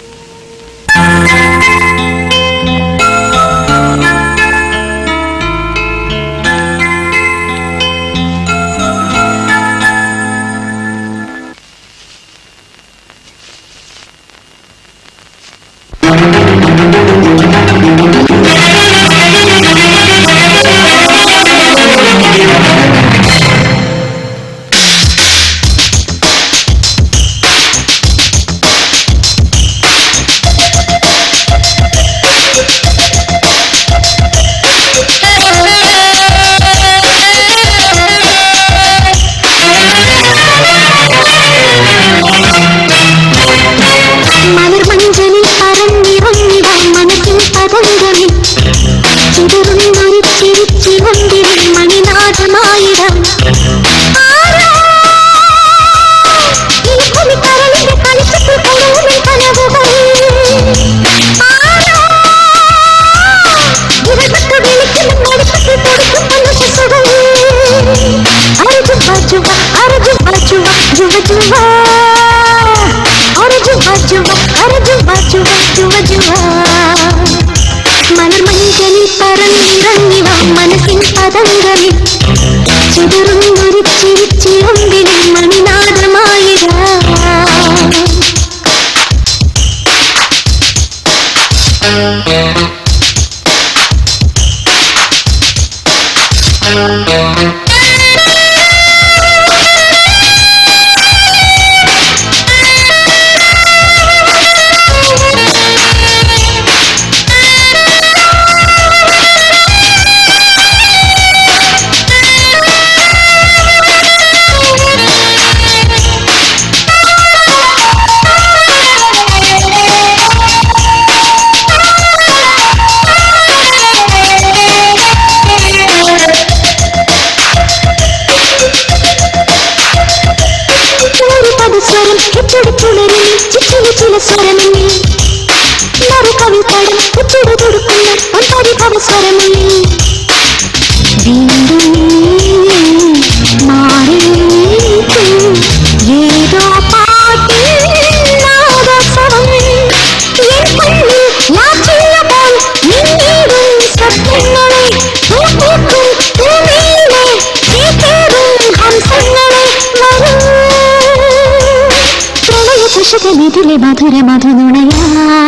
മധുര മധുനുണയാ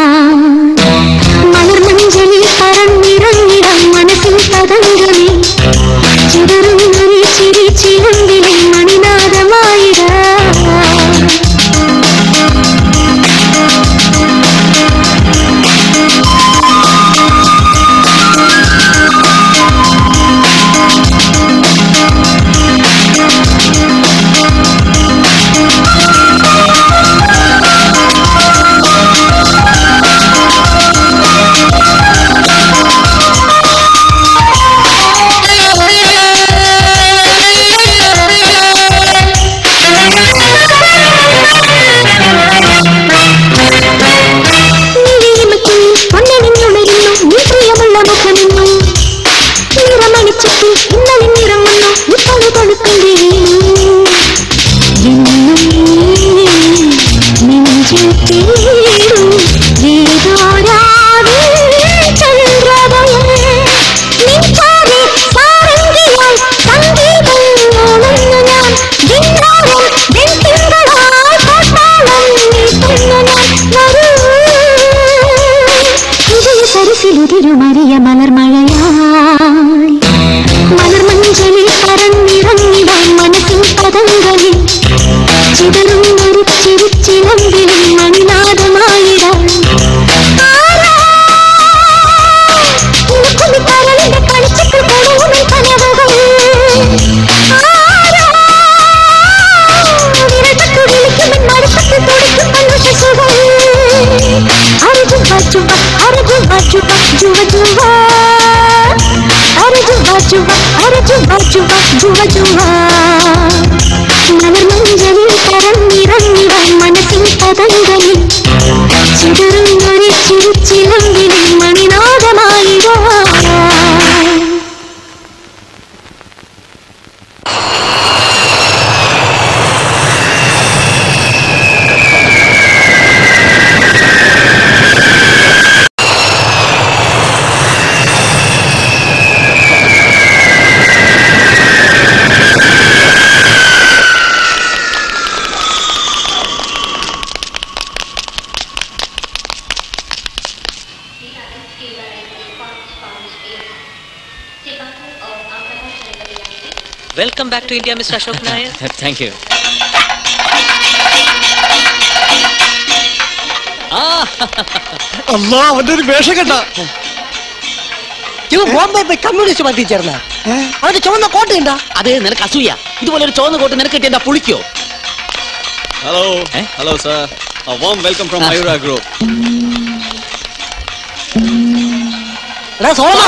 മലർമഞ്ചലിൽ പറന്നിറങ്ങിടം മനസ്സിൽ പതങ്കമേ ചിതറുന്നൊരു ചിരി ചിരുണ്ടിലെ മണിനാദമായിടാ മറിയ മലർമഴയായി മലർമഞ്ചലിൽ പറന്നിറങ്ങിടാൻ മനസ്സിൻ പദങ്ങളിൽ ചിതറുന്നൊരു ചിരിച്ചിലമ്പിലും മണിനാദമായിടാൻ കളിച്ചപ്പോൾ കൊടുമൽ കനവുകൾ മലർമഞ്ചലിൽ പറന്നിറങ്ങിടാൻ മനസ്സിൻ പദങ്ങളിൽ ചിതറുന്നൊരു ചിരിച്ചിലമ്പിലും മണിനാദമായിടാൻ Welcome back to India, Mr. Ashok Nair. Thank you. അല്ലാ, അവന്റെ ഒരു വേഷം കണ്ട ബോംബെ പോയി കമ്മ്യൂണിസ്റ്റ് പാർട്ടി ചേർന്ന അവന്റെ ചുവന്ന കോട്ട് കണ്ട. അതെ, നിനക്ക് അസൂയ. ഇതുപോലെ ഒരു ചോന്ന കോട്ട് നിനക്ക് കിട്ടിയ പുളിക്കോ? Hello. Hello, sir. A warm welcome from Mayura Group. എടാ സോളമാ,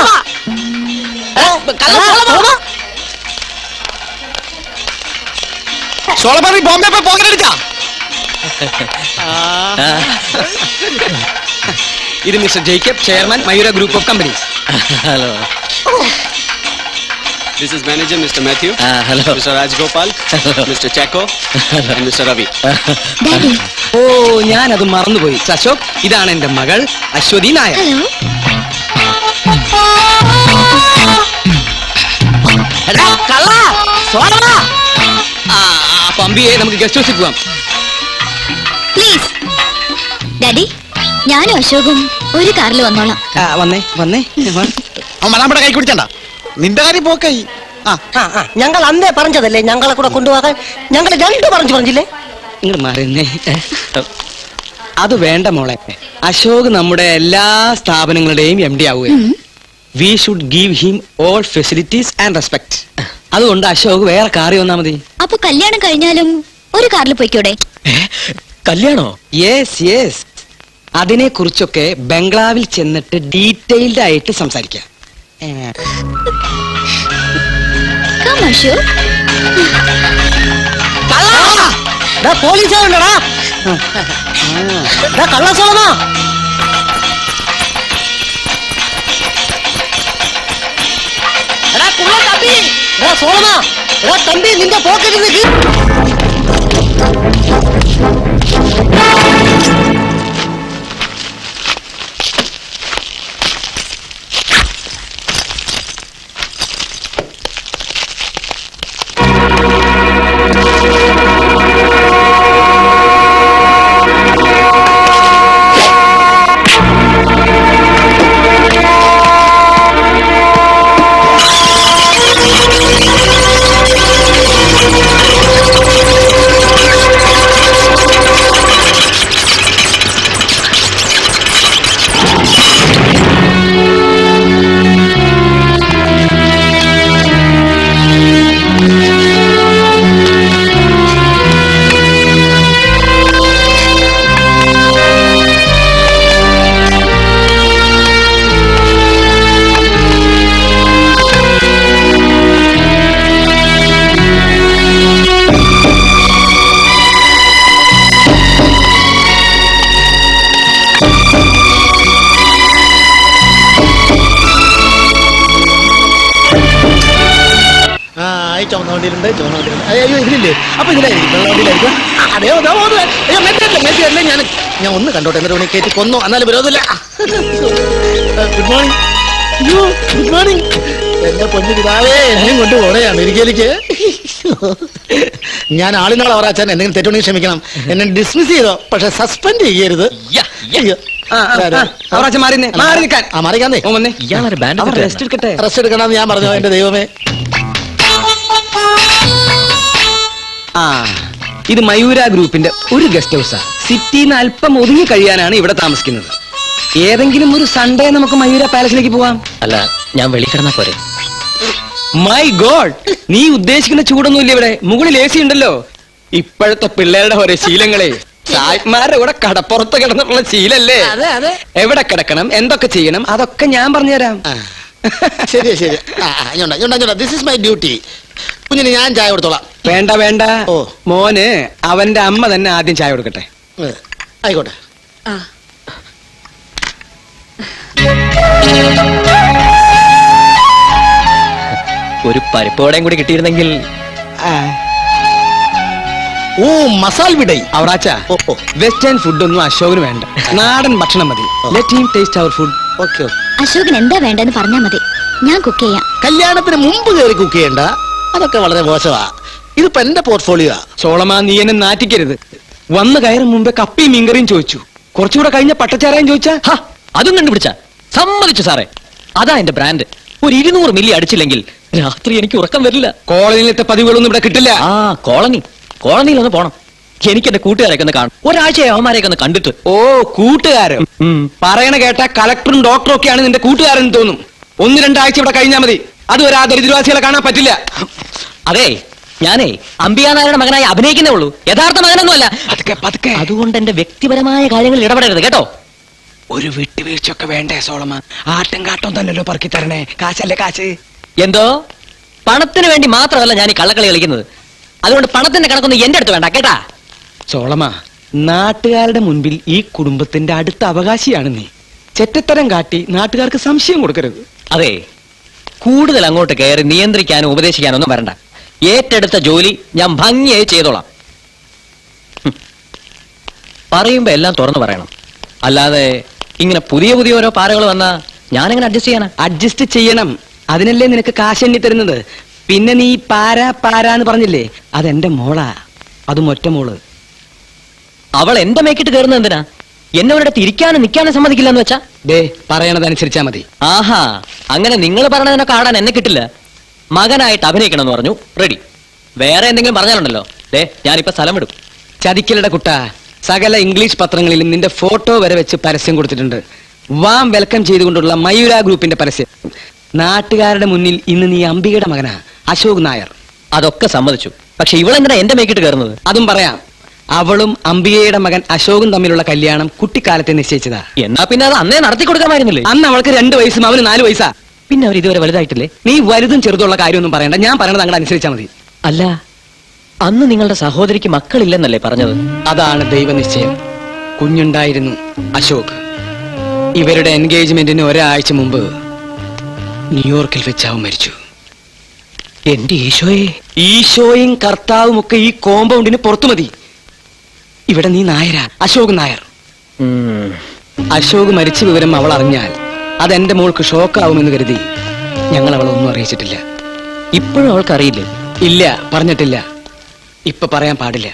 സോളമാനി ബോംബെ പോയി പോകലടിച്ചാ. ഇത് mister Jacob, chairman Mayura group of companies. Hello. This is manager Mr. Matthew. Hello. Mr. Rajgopal. Mr. Chaco. And Mr. Ravi. ഓ, ഞാനത് മറന്നുപോയി. അശോക്, ഇതാണ് എന്റെ മകൾ അശ്വതി നായർ. പമ്പിയെ നമുക്ക് ഗസ്റ്റ് ഹൗസിൽ പോവാം. പ്ലീസ് ഡാഡി, ഞാനും അശോകും ഒരു കാറിൽ വന്നോളാം. വന്നേ വന്നേ. നമ്മുടെ കൈ കുടിച്ചണ്ട, നിന്റെ കാര്യം പോക്കായി. ഞങ്ങൾ അന്നേ പറഞ്ഞതല്ലേ ഞങ്ങളെ കൂടെ കൊണ്ടുപോകാൻ. ഞങ്ങൾ രണ്ടു പറഞ്ഞില്ലേ? ഇങ്ങോട്ട് മാറിയെന്നേ. അത് വേണ്ട മോളെ. അശോക് നമ്മുടെ എല്ലാ സ്ഥാപനങ്ങളുടെയും MD ആവുകയാണ്. We should give him all facilities and respect. അതുകൊണ്ട് അശോക് വേറെ കാറി വന്നാ മതി. അപ്പൊ കല്യാണം കഴിഞ്ഞാലും ഒരു കാറിൽ പോയിക്കൂടെ? കല്യാണോ? Yes yes. അതിനെ കുറിച്ചൊക്കെ ബംഗ്ലാവിൽ ചെന്നിട്ട് ഡീറ്റെയിൽഡ് ആയിട്ട് സംസാരിക്കാം. പോലീസുകാരുണ്ടടാ കള്ളസോളമാ. സോളമാ, തമ്പി നിന്റെ പോക്കറ്റിൽ നിന്ന് ചുവന്ന വണ്ടിയിലുണ്ട്. അയ്യോ ഇതിലില്ലേ? അപ്പൊ ഇതിലായിരിക്കും വെള്ള വണ്ടിയിലായിരിക്കും. അതെ അയ്യോ മെറ്റല്ലേ ഞാൻ ഒന്ന് കണ്ടോട്ടെ. എന്നിട്ട് കയറ്റി കൊന്നു, എന്നാലും വിരോധമില്ല. Good morning. അയ്യോ ഗുഡ് മോർണിംഗ്. എന്നെ പൊന്നു പിതാവേ, എന്നെയും കൊണ്ട് പോണേ അമേരിക്കയിലേക്ക്. ഞാൻ ആളിനാൾ അവറാച്ചാൻ എന്തെങ്കിലും തെറ്റുണ്ടെങ്കിൽ ക്ഷമിക്കണം. എന്നെ ഡിസ്മിസ് ചെയ്തോ, പക്ഷെ സസ്പെൻഡ് ചെയ്യരുത്. ഇയാളൊരു ബാൻഡ് റെസ്റ്റ് എടുക്കണമെന്ന് ഞാൻ പറഞ്ഞു. എന്റെ ദൈവമേ, ഇത് മയൂര ഗ്രൂപ്പിന്റെ ഒരു ഗസ്റ്റ് ഹൗസാ. സിറ്റിന്ന് അല്പം ഒതുങ്ങി കഴിയാനാണ് ഇവിടെ താമസിക്കുന്നത്. ഏതെങ്കിലും ഒരു സൺഡേ നമുക്ക് മയൂര പാലസിലേക്ക് പോവാം. അല്ല, ഞാൻ വെളി കിടന്നാ പോരെ? മൈ ഗോഡ്, നീ ഉദ്ദേശിക്കുന്ന ചൂടൊന്നുമില്ല ഇവിടെ. മുകളിൽ AC ഉണ്ടല്ലോ. ഇപ്പോഴത്തെ പിള്ളേരുടെ ഓരോ ശീലങ്ങളെ സായിപ്മാരുടെ കൂടെ കടപ്പുറത്ത് കിടന്നിട്ടുള്ള ശീലല്ലേ? എവിടെ കിടക്കണം, എന്തൊക്കെ ചെയ്യണം, അതൊക്കെ ഞാൻ പറഞ്ഞുതരാം. ശരി ശരി, ദിസ് ഇസ് മൈ ഡ്യൂട്ടി. കുഞ്ഞിന് ഞാൻ ചായ കൊടുത്തോളാം. വേണ്ട വേണ്ട, മോന് അവന്റെ അമ്മ തന്നെ ആദ്യം ചായ കൊടുക്കട്ടെ. ആയിക്കോട്ടെ. ഒരു പരിപ്പോടെയും കൂടി കിട്ടിയിരുന്നെങ്കിൽ. ഓ, മസാല വിടൈ അവറാച്ച. വെസ്റ്റേൺ ഫുഡ് ഒന്നും അശോകന് വേണ്ട, നാടൻ ഭക്ഷണം മതി. Let him taste our food. Okay. അശോകൻ എന്താ വേണ്ടെന്ന് പറഞ്ഞാൽ മതി, ഞാൻ കുക്ക് ചെയ്യാം. കല്യാണത്തിന് മുമ്പ് കയറി കുക്ക് ചെയ്യണ്ട, അതൊക്കെ വളരെ മോശമാ. ഇതിപ്പോ എന്റെ പോർട്ട്ഫോളിയോ. ചോളമാ, നീ എന്നെ നാറ്റിക്കരുത്. വന്ന് കയറും മുമ്പേ കപ്പിയും മീൻകറിയും ചോദിച്ചു. കുറച്ചുകൂടെ കഴിഞ്ഞ പട്ടച്ചാരായും ചോദിച്ചാ അതും കണ്ടുപിടിച്ച. സമ്മതിച്ചു സാറേ, അതാ എന്റെ ബ്രാൻഡ്. ഒരു 200 മില്ലി അടിച്ചില്ലെങ്കിൽ രാത്രി എനിക്ക് ഉറക്കം വരില്ല. കോളനിയിലത്തെ പതിവുകളൊന്നും ഇവിടെ കിട്ടില്ല. കോളനിയിലൊന്ന് പോണം. എനിക്ക് എന്റെ കൂട്ടുകാരൊക്കെ ഒന്ന് കാണും. ഒരാഴ്ചയായി അവന്മാരെയൊക്കെ ഒന്ന് കണ്ടിട്ട്. ഓ, കൂട്ടുകാരോ? പറയണ കേട്ട കളക്ടറും ഡോക്ടറും ഒക്കെയാണ് നിന്റെ കൂട്ടുകാരെന്ന് തോന്നും. 1-2 ആഴ്ച ഇവിടെ കഴിഞ്ഞാൽ മതി. അതുവരെ ആ ദരിദ്രവാസികളെ കാണാൻ പറ്റില്ല. അതെ, ഞാനേ അംബികാനായരുടെ മകനായി അഭിനയിക്കുന്നേ ഉള്ളൂ, യഥാർത്ഥ മകനൊന്നുമല്ല. അതുകൊണ്ട് എന്റെ വ്യക്തിപരമായ കാര്യങ്ങളിൽ ഇടപെടരുത് കേട്ടോ. ഒരു വിട്ടുവീഴ്ചയൊക്കെ വേണ്ടേ സോളമ? ആട്ടും കാട്ടും തന്നെയല്ലോ പറക്കി തരണേ. കാശല്ലേ കാശ്. എന്തോ പണത്തിന് വേണ്ടി മാത്രമല്ല ഞാൻ ഈ കള്ളക്കളി കളിക്കുന്നത്. അതുകൊണ്ട് പണത്തിന്റെ കണക്കൊന്നും എന്റെ അടുത്ത് വേണ്ട കേട്ടാ. സോളമ, നാട്ടുകാരുടെ മുൻപിൽ ഈ കുടുംബത്തിന്റെ അടുത്ത അവകാശിയാണ് നീ. ചെറ്റത്തരം കാട്ടി നാട്ടുകാർക്ക് സംശയം കൊടുക്കരുത്. അതെ, കൂടുതൽ അങ്ങോട്ട് കയറി നിയന്ത്രിക്കാനോ ഉപദേശിക്കാനോ ഒന്നും വരണ്ട. ഏറ്റെടുത്ത ജോലി ഞാൻ ഭംഗിയായി ചെയ്തോളാം. പറയുമ്പോ എല്ലാം തുറന്നു പറയണം. അല്ലാതെ ഇങ്ങനെ പുതിയ പുതിയ ഓരോ പാരകൾ വന്നാ ഞാനെങ്ങനെ അഡ്ജസ്റ്റ് ചെയ്യാനാ? അഡ്ജസ്റ്റ് ചെയ്യണം. അതിനല്ലേ നിനക്ക് കാശ് എണ്ണി തരുന്നത്. പിന്നെ നീ പാരാന്ന് പറഞ്ഞില്ലേ, അതെന്റെ മോളാ. അതും ഒറ്റ മോള്. അവൾ എന്റെ മേക്കിട്ട് കയറുന്നത് എന്തിനാ? എന്നെ അവരുടെ തിരിക്കാനും നിൽക്കാനും സമ്മതിക്കില്ല എന്ന് വെച്ചാ? ദേ, പറയണതനുസരിച്ചാ മതി. ആഹാ, അങ്ങനെ നിങ്ങൾ പറഞ്ഞതിനൊക്കെ ആടാൻ എന്നെ കിട്ടില്ല. മകനായിട്ട് അഭിനയിക്കണം എന്ന് പറഞ്ഞു, റെഡി. വേറെ എന്തെങ്കിലും പറഞ്ഞാലുണ്ടല്ലോ, ദേ ഞാനിപ്പോ സ്ഥലം വിടും. ചതിക്കലയുടെ കുട്ട, സകല ഇംഗ്ലീഷ് പത്രങ്ങളിലും നിന്റെ ഫോട്ടോ വരെ വെച്ച് പരസ്യം കൊടുത്തിട്ടുണ്ട്. വാം വെൽക്കം ചെയ്തുകൊണ്ടുള്ള മയൂര ഗ്രൂപ്പിന്റെ പരസ്യം. നാട്ടുകാരുടെ മുന്നിൽ ഇന്ന് നീ അംബികയുടെ മകനാ, അശോക് നായർ. അതൊക്കെ സമ്മതിച്ചു. പക്ഷെ ഇവളെന്തിനാ എന്റെ മേക്കിട്ട് കയറുന്നത്? അതും പറയാം. അവളും അംബികയുടെ മകൻ അശോകും തമ്മിലുള്ള കല്യാണം കുട്ടിക്കാലത്തെ നിശ്ചയിച്ചതാ. എന്നാ പിന്നെ അത് അന്നേ നടത്തി കൊടുക്കാമായിരുന്നില്ലേ? അന്ന് അവൾക്ക് 2 വയസ്സും അവന് 4 വയസ്സാ. പിന്നെ അവർ ഇതുവരെ വലുതായിട്ടില്ലേ? നീ വലുതും ചെറുതുള്ള കാര്യമൊന്നും പറയണ്ട, ഞാൻ പറയണത് അങ്ങോട്ട് അനുസരിച്ചാൽ മതി. അല്ല, അന്ന് നിങ്ങളുടെ സഹോദരിക്ക് മക്കളില്ലെന്നല്ലേ പറഞ്ഞത്? അതാണ് ദൈവനിശ്ചയം. കുഞ്ഞുണ്ടായിരുന്നു, അശോക്. ഇവരുടെ എൻഗേജ്മെന്റിന് ഒരാഴ്ച മുമ്പ് ന്യൂയോർക്കിൽ വെച്ച് അവൻ മരിച്ചു. എന്റെ ഈശോയെ! ഈശോയും കർത്താവും ഒക്കെ ഈ കോമ്പൗണ്ടിന് പുറത്തു മതി. ഇവിടെ നീ നായരാ, അശോക് നായർ. അശോക് മരിച്ച വിവരം അവൾ അറിഞ്ഞാൽ അതെന്റെ മോൾക്ക് ഷോക്കാവുമെന്ന് കരുതി ഞങ്ങൾ അവളെ ഒന്നും അറിയിച്ചിട്ടില്ല. ഇപ്പോഴും അവൾക്ക് അറിയില്ലേ? ഇല്ല, പറഞ്ഞിട്ടില്ല. ഇപ്പൊ പറയാൻ പാടില്ല.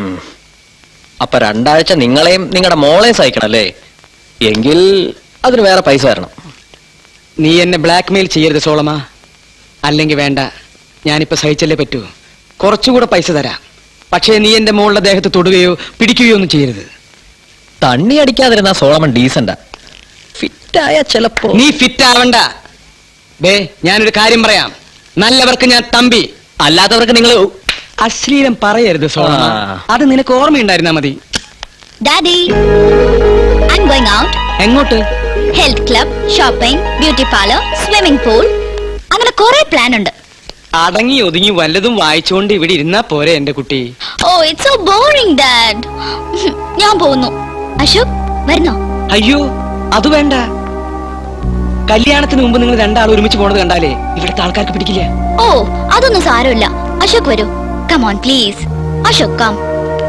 അപ്പൊ 2 ആഴ്ച നിങ്ങളെയും നിങ്ങളുടെ മോളെയും സഹിക്കണല്ലേ? എങ്കിൽ അതിന് വേറെ പൈസ തരണം. നീ എന്നെ ബ്ലാക്ക്മെയിൽ ചെയ്യരുത് സോളമ. അല്ലെങ്കിൽ വേണ്ട, ഞാനിപ്പോ സഹിച്ചല്ലേ പറ്റൂ. കുറച്ചുകൂടെ പൈസ തരാം. പക്ഷേ നീ എന്റെ മോളുടെ ദേഹത്ത് തൊടുകയോ പിടിക്കുകയോ ഒന്നും ചെയ്യരുത്. തണ്ണി അടിക്കാതിരുന്ന സോളമൻ ഡീസന്റാ. ഫിറ്റായ ചിലപ്പോ. നീ ഫിറ്റ് ആവണ്ട. ബേ, ഞാനൊരു കാര്യം പറയാം. നല്ലവർക്ക് ഞാൻ തമ്പി, അല്ലാത്തവർക്ക് നിങ്ങൾ അശ്ലീലം പറയരുത് സോളമ. അത് നിനക്ക് ഓർമ്മയുണ്ടായിരുന്നാ മതി. Daddy, I'm going out. എങ്ങോട്ട്? Health club, shopping, beauty parlour, swimming pool, അങ്ങനെ കുറെ പ്ലാൻ ഉണ്ട്. അടങ്ങി ഒതുങ്ങി വല്ലതും വായിച്ചുകൊണ്ട് ഇവിടെ ഇരുന്നാ പോരെ എന്റെ കുട്ടി. ഓ, ഇറ്റ്സ് സോ ബോറിംഗ് ഡാഡ്. ഞാൻ പോകുന്നു. അശോക് വരുന്നോ? അയ്യോ, അത് വേണ്ട. കല്യാണത്തിന് മുമ്പ് നിങ്ങൾ 2 ആൾ ഒരുമിച്ച് പോണത് കണ്ടാലേ ഇവിടുത്തെ ആൾക്കാർക്ക് പിടിക്കില്ല. ഓ, അതൊന്നും സാരമില്ല. അശോക് വരൂ. Come on please. Ashok come.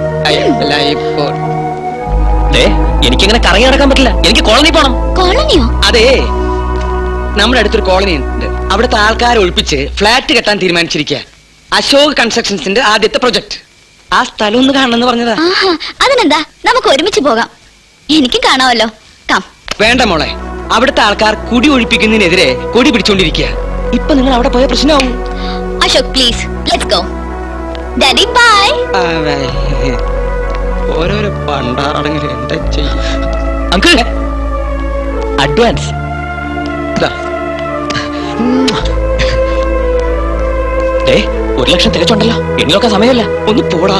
എനിക്കിങ്ങനെ കറങ്ങി നടക്കാൻ പറ്റില്ല. എനിക്ക് കോളനി പോണം. കോളനിയോ? അതെ, നമ്മുടെ അടുത്തൊരു കോളനി ഉണ്ട്. അവിടുത്തെ ആൾക്കാരെ ഒഴിപ്പിച്ച് ഫ്ലാറ്റ് കെട്ടാൻ തീരുമാനിച്ചിരിക്കുക. അശോക് കൺസ്ട്രക്ഷൻസിന്റെ ആദ്യത്തെ പ്രൊജക്ട്. ആ സ്ഥലം ഒന്ന് കാണണമെന്ന് പറഞ്ഞതാ. അതിനെന്താ, നമുക്ക് ഒരുമിച്ച് പോകാം. എനിക്കും കാണാമല്ലോ. കം. വേണ്ട മോളെ, അവിടുത്തെ ആൾക്കാർ കുടി ഒഴിപ്പിക്കുന്നതിനെതിരെ കൊടി പിടിച്ചോണ്ടിരിക്കുക. ഇപ്പൊ നിങ്ങൾ അവിടെ പോയ പ്രശ്നമാവും. Ashok please let's go. Daddy bye. ഓരോരോ പണ്ടാറടങ്ങിൽ എന്താ ചെയ്യും? Uncle advance. ഡേ 1 ലക്ഷം തികച്ചുണ്ടല്ലോ, എണ്ണിലൊക്കെ സമയമല്ല. ഒന്ന് പോടാ.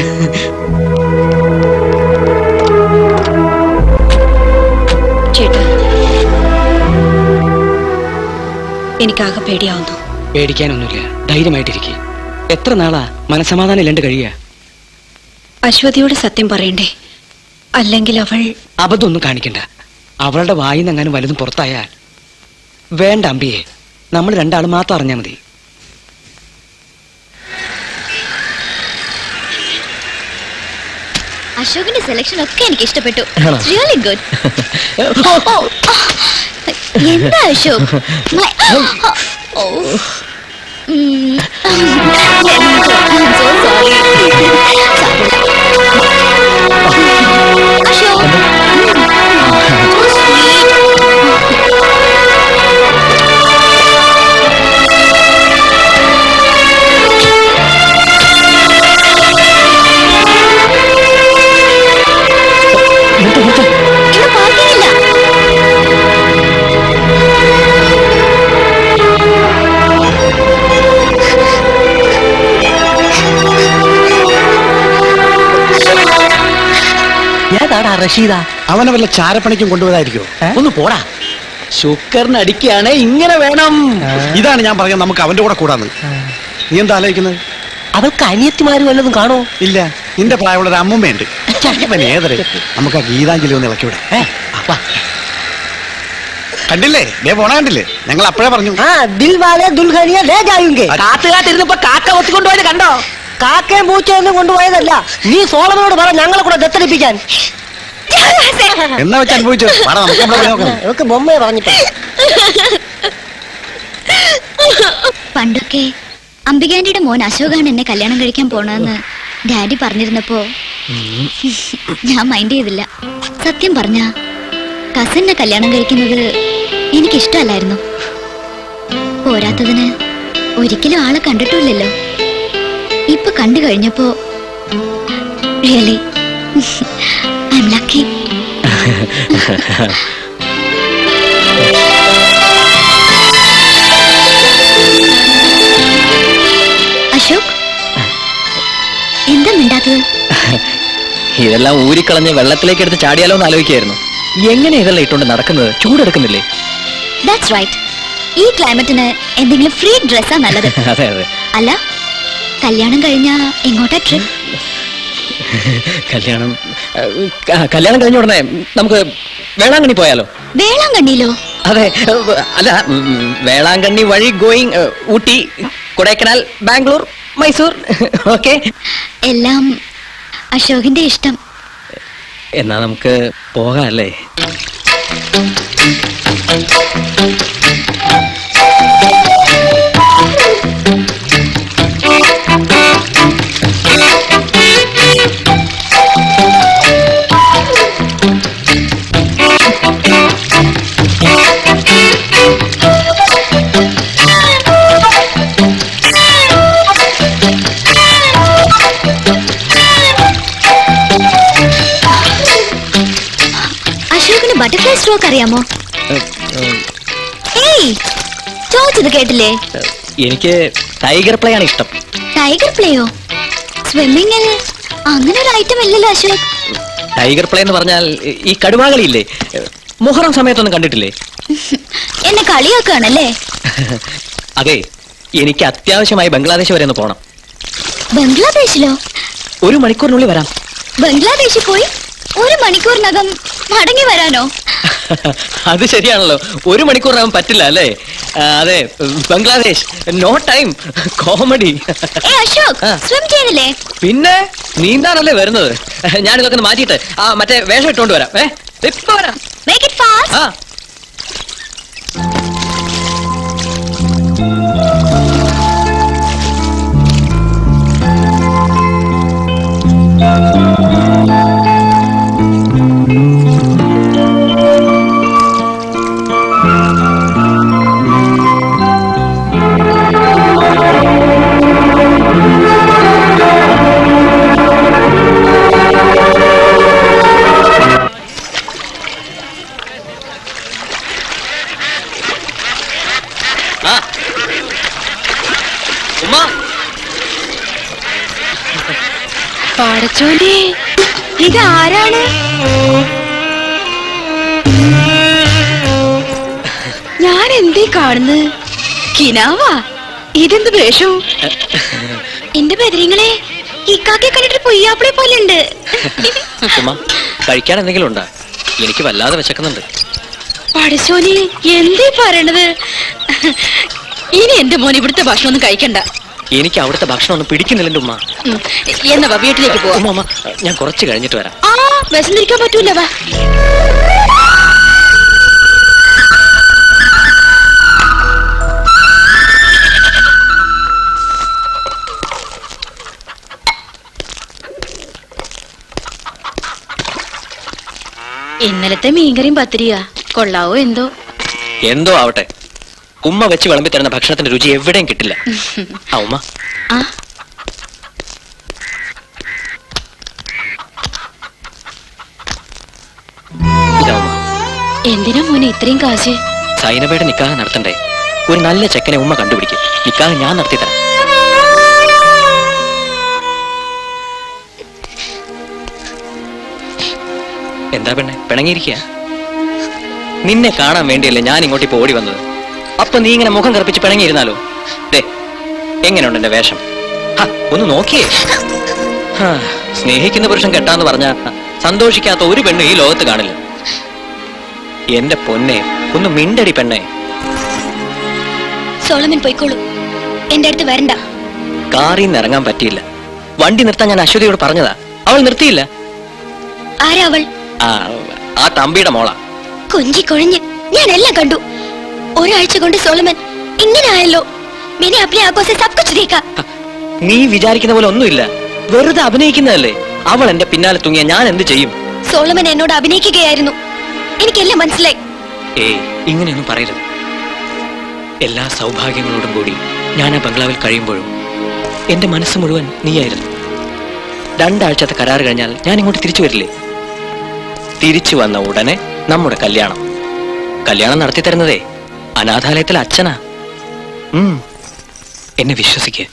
ചേട്ടാ, എനിക്കാകെ പേടിയാവുന്നു. പേടിക്കാനൊന്നുമില്ല, ധൈര്യമായിട്ടിരിക്കും. എത്ര നാളാ മനസമാധാനം ഇല്ലാണ്ട് കഴിയുക? അശ്വതിയോട് സത്യം പറയണ്ടേ? അല്ലെങ്കിൽ അവൾ അബദ്ധമൊന്നും കാണിക്കണ്ട. അവളുടെ വായിന്ന് എങ്ങാനും വലുതും പുറത്തായാൽ വേണ്ട അമ്പിയെ, നമ്മൾ രണ്ടാളും മാത്രം അറിഞ്ഞാൽ മതി. അശോകിന്റെ സെലക്ഷൻ ഒക്കെ എനിക്ക് ഇഷ്ടപ്പെട്ടു. Really good. എന്താ അശോക്? റഷീദ അവനെ വല്ല ചാരപ്പണിക്കും കൊണ്ടുപോയതായിരിക്കും. ഒന്ന് പോടാ. ശുക്കറിന് അടിക്കുകയാണ്, ഇങ്ങനെ വേണം. ഇതാണ് ഞാൻ പറഞ്ഞത്, നമുക്ക് അവന്റെ കൂടെ കൂടാന്ന്. നീ എന്താ ആലോചിക്കുന്നത്? അവൾക്ക് അനിയത്തിമാര് വല്ലതും കാണോ? ഇല്ല, നിന്റെ പ്രായമുള്ള ഒരു അമ്മൂമ്മയുണ്ട്. ഏതരെ നമുക്ക് ആ ഗീതാഞ്ജലി ഒന്ന് ഇളക്കിവിടെ. കണ്ടില്ലേ, പോണ കണ്ടില്ലേ? ഞങ്ങൾ അപ്പോഴേ പറഞ്ഞു. കാത്തുകാത്തിരുന്നപ്പോ കാക്ക ഒത്തിക്കൊണ്ടുപോയത് കണ്ടോ? കാക്കയും പൂച്ചയൊന്നും കൊണ്ടുപോയതല്ല. നീ സോളമനോട് പറ ഞങ്ങളെ കൂടെ ദത്തെടുപ്പിക്കാൻ. എന്നാ വെച്ച് അനുഭവിച്ചു. നമുക്ക് ബൊമ്മയെ പറഞ്ഞിട്ട്. പണ്ടൊക്കെ അംബികാന്റിയുടെ മോൻ അശോകാണ് എന്നെ കല്യാണം കഴിക്കാൻ പോണെന്ന് ഡാഡി പറഞ്ഞിരുന്നപ്പോ ഞാൻ മൈൻഡ് ചെയ്തില്ല. സത്യം പറഞ്ഞ കസിനെ കല്യാണം കഴിക്കുന്നത് എനിക്കിഷ്ടമല്ലായിരുന്നു. പോരാത്തതിന് ഒരിക്കലും ആളെ കണ്ടിട്ടില്ലല്ലോ. ഇപ്പൊ കണ്ടു കഴിഞ്ഞപ്പോ really I am lucky. Ashok, എന്താ മിണ്ടാത്തത്? ഇതെല്ലാം ഊരിക്കളഞ്ഞ് വെള്ളത്തിലേക്ക് എടുത്ത് ചാടിയാലോ എന്ന് ആലോചിക്കായിരുന്നു. എങ്ങനെ ഇതെല്ലാം ഇട്ടുകൊണ്ട് നടക്കുന്നത്? ചൂടെടുക്കുന്നില്ലേ? That's right. ഈ ക്ലൈമറ്റിന് എന്തെങ്കിലും ഫ്രീ ഡ്രസ്സാ നല്ലത്. അതെ അതെ. അല്ല, കല്യാണം കഴിഞ്ഞാ എങ്ങോട്ടാ ട്രിപ്പ്? കല്യാണം കഴിഞ്ഞ ഉടനെ നമുക്ക് വേളാങ്കണ്ണി പോയാലോ? വേളാങ്കണ്ണിയിലോ? അതെ, അല്ല, വേളാങ്കണ്ണി വഴി ഗോയിങ് ഊട്ടി, കൊടൈക്കനാൽ, ബാംഗ്ലൂർ, മൈസൂർ. ഓക്കെ, എല്ലാം അശോകിന്റെ ഇഷ്ടം. എന്നാ നമുക്ക് പോകാം അല്ലേ? അശോകിന് ബട്ടർഫ്ലൈ സ്ട്രോക്ക് അറിയാമോ? ഏയ്, ചോദിച്ചത് കേട്ടില്ലേ? എനിക്ക് ടൈഗർ പ്ലേ ആണ് ഇഷ്ടം. ടൈഗർ പ്ലേയോ? സ്വിമ്മിങ്ങിൽ അങ്ങനെ ഒരു ഐറ്റം ഇല്ലല്ലോ അശോക്. ടൈഗർ പ്ലേ എന്ന് പറഞ്ഞാൽ ഈ കടുവാകളിയില്ലേ, മുഹറം സമയത്തൊന്നും കണ്ടിട്ടില്ലേ? എന്നെ കളിയാക്കാണല്ലേ? അതെ, എനിക്ക് അത്യാവശ്യമായി ബംഗ്ലാദേശ് വരെ ഒന്ന് പോണം. ബംഗ്ലാദേശിലോ? 1 മണിക്കൂറിനുള്ളിൽ വരാം. ബംഗ്ലാദേശിൽ പോയി 1 മണിക്കൂറിനകം മടങ്ങി വരാനോ? അത് ശരിയാണല്ലോ, 1 മണിക്കൂറിനകം പറ്റില്ല അല്ലേ? അതെ, Bangladesh no time. Comedy. Ashok, swim ചെയ്യുന്നില്ലേ? പിന്നെ നീന്താനല്ലേ വരുന്നത്. ഞാനിതൊക്കെ ഒന്ന് മാറ്റിയിട്ട് മറ്റേ വേഷം ഇട്ടുകൊണ്ട് വരാം. ഇപ്പൊ വരാം. Make it fast. പാടച്ചോനെ ഇതാരാണ്? ഞാൻ എന്തേ കാണുന്നത്? കിനാവാ? ഇതെന്ത് വേഷവും? എന്റെ ബദരിങ്ങളെ ഇക്കാക്കെ കണ്ടിട്ട് പൊയ്യാപ്പിളെ പോലെ ഉണ്ട്. കഴിക്കാൻ എന്തെങ്കിലും ഉണ്ടോ? എനിക്ക് വല്ലാതെ വിശക്കുന്നുണ്ട്. പടച്ചോനെ എന്തേ പറയണത്? ഇനി എന്റെ മോൻ ഇവിടുത്തെ ഭക്ഷണം ഒന്നും കഴിക്കണ്ട. എനിക്ക് അവിടുത്തെ ഭക്ഷണം ഒന്നും പിടിക്കുന്നില്ല ഉമ്മ. എന്നാ വീട്ടിലേക്ക് പോവാം. ഉമ്മ ഞാൻ കുറച്ച് കഴിഞ്ഞിട്ട് വരാം. ആ വിശന്നിരിക്കാൻ പറ്റൂല. വാ. ഇന്നലത്തെ മീൻകറിയും പത്തിരിയാ. കൊള്ളാവോ എന്തോ? എന്തോ ആവട്ടെ, ഉമ്മ വെച്ച് വിളമ്പി തരുന്ന ഭക്ഷണത്തിന്റെ രുചി എവിടെയും കിട്ടില്ല. ആ ഉമ്മ, ഇതാ ഉമ്മ. എന്തിനാ മോനെ ഇത്രയും കാശ്? സൈനബയുടെ നിക്കാഹ് നടത്തണ്ടേ? ഒരു നല്ല ചെക്കനെ ഉമ്മ കണ്ടുപിടിക്കും. നിക്കാഹ് ഞാൻ നടത്തി തരാം. എന്താ പെണ്ണെ പിണങ്ങിയിരിക്കുക? നിന്നെ കാണാൻ വേണ്ടിയല്ലേ ഞാൻ ഇങ്ങോട്ട് ഇപ്പൊ ഓടി വന്നത്. അപ്പൊ നീ ഇങ്ങനെ മുഖം കറുപ്പിച്ച് പിണങ്ങിയിരുന്നാലോ? ദേ എങ്ങനെയുണ്ട് എന്റെ വേഷം? ഒന്ന് നോക്കിയേ. സ്നേഹിക്കുന്ന പുരുഷൻ കെട്ടാന്ന് പറഞ്ഞ സന്തോഷിക്കാത്ത ഒരു പെണ്ണ് ഈ ലോകത്ത് കാണില്ല. എന്റെ പൊന്നെ ഒന്ന് മിണ്ടടി പെണ്ണെ. സോളമൻ പോയിക്കോളൂ, എന്റെ അടുത്ത് വരണ്ട. കാറിൽ നിന്ന് ഇറങ്ങാൻ പറ്റിയില്ല. വണ്ടി നിർത്താൻ ഞാൻ അശ്വതിയോട് പറഞ്ഞതാ, അവൾ നിർത്തിയില്ല. ആരാ അവൾ? ആ തമ്പിയുടെ മോളാ. കൊഞ്ചി കൊഴിഞ്ഞ് ഞാൻ എല്ലാം കണ്ടു. ഒരാഴ്ച കൊണ്ട് സോളമൻ ഇങ്ങനെ ആയല്ലോ. मैंने अपने आंखों से सब कुछ देखा. നീ വിചാരിക്കുന്ന പോലെ ഒന്നുമില്ല, വെറുതെ അഭിനയിക്കുന്നതല്ലേ. അവൾ എന്റെ പിന്നാലെ തൂങ്ങിയ ഞാൻ എന്ത് ചെയ്യും? സോളമൻ എന്നോട് അഭിനയിക്കുകയായിരുന്നു, എനിക്കെല്ലാം മനസ്സിലായി. ഏയ് ഇങ്ങനെയൊന്നും പറയരുത്. എല്ലാ സൗഭാഗ്യങ്ങളോടും കൂടി ഞാൻ ആ ബംഗ്ലാവിൽ കഴിയുമ്പോഴും എന്റെ മനസ്സ് മുഴുവൻ നീയായിരുന്നു. 2 ആഴ്ചത്തെ കരാർ കഴിഞ്ഞാൽ ഞാൻ ഇങ്ങോട്ട് തിരിച്ചു വരില്ലേ? തിരിച്ചു വന്ന ഉടനെ നമ്മുടെ കല്യാണം നടത്തി തരുന്നതേ അനാഥാലയത്തിലെ അച്ഛനാ. എന്നെ വിശ്വസിക്കേ.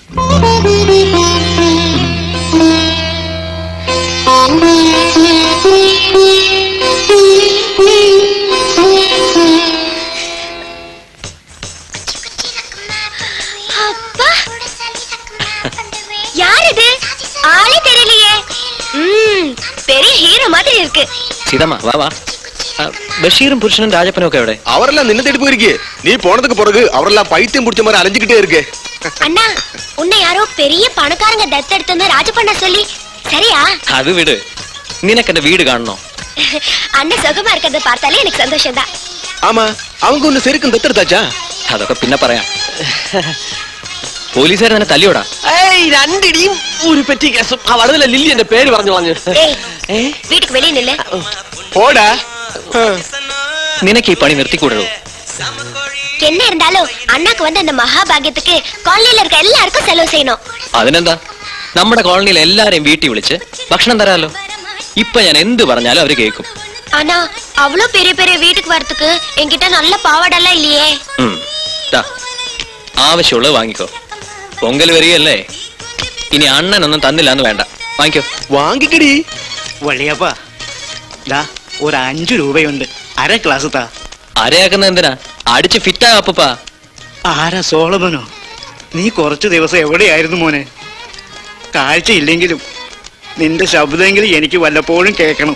யாரது? ஆளே தெரியலையே. பெரிய ஹீரோ மாதிரி இருக்கு. சீதம்மா வா வா. ബഷീറും പുരുഷനും രാജപ്പനും ഒക്കെ എവിടെ? അവരെല്ലാം നിന്നെ തേടി പോയിരിക്കേ. നീ പോണതുக்கு பிறகு அவரெல்லாம் பைத்தியம் பிடிச்ச மாதிரி அலைஞ்சிக்கிட்டே இருக்கே. அண்ணா உன்னை யாரோ பெரிய பணக்காரங்க தத்தெடுத்துன்னு ராஜப்பண்ண சொல்லி சரியா? അത് വിട്, നിനക്ക് എന്റെ വീട് കാണണോ? அண்ணன் சுகமா இருக்கிறத பார்த்தாலே எனக்கு சந்தோஷம் தான். ஆமா, அவங்க ஒன்னு ശരിക്കും ദത്തെടുത്താച്ചാ? അതൊക്കെ പിന്നെ പറയാം. പോലീസുകാർ തന്നെ തല്ലിയോടാ? രണ്ടിടിയും ഒരു പെറ്റി കേസും. ആ വടുതല ലില്ലി എന്റെ പേര് പറഞ്ഞു പറഞ്ഞു. വീട്ടിക്ക് വെളിയിൽ നില്ലേ? പോടാ. നിനക്ക് ഈ പണി നിർത്തിക്കൂടോ? என்ன இருந்தாலும் அண்ணாக்கு வந்து அந்த மகாபாகியத்துக்கு காலனில இருக்க எல்லாருக்கும் செலவு செய்யணும். അതിനെന്താ, നമ്മുടെ കോളനിയിൽ എല്ലാരെയും വീട്ടിൽ വിളിച്ച് ഭക്ഷണം തരാലോ. ഇപ്പൊ ഞാൻ എന്ത് പറഞ്ഞാലും അവര് കേൾക്കും. ஆனா அவ்வளோ பெரிய பெரிய வீட்டுக்கு வரதுக்கு என்கிட்ட நல்ல பாவாடெல்லாம் இல்லையே. ആവശ്യമുള്ളത് വാങ്ങിക്കോ. പൊങ്കൽ വരികയല്ലേ, ഇനി അണ്ണനൊന്നും തന്നില്ലാന്ന് വേണ്ട, വാങ്ങിക്കോ. വാങ്ങിക്കടി. വള്ളിയപ്പാ ഒരു 5 രൂപയുണ്ട്, അര ക്ലാസ് താ. അരയാക്കുന്ന എന്തിനാ? അടിച്ച് ഫിറ്റാ അപ്പൂപ്പാ. ആരാ? സോളമനോ? നീ കുറച്ചു ദിവസം എവിടെയായിരുന്നു മോനെ? കാഴ്ചയില്ലെങ്കിലും നിന്റെ ശബ്ദമെങ്കിലും എനിക്ക് വല്ലപ്പോഴും കേൾക്കണം.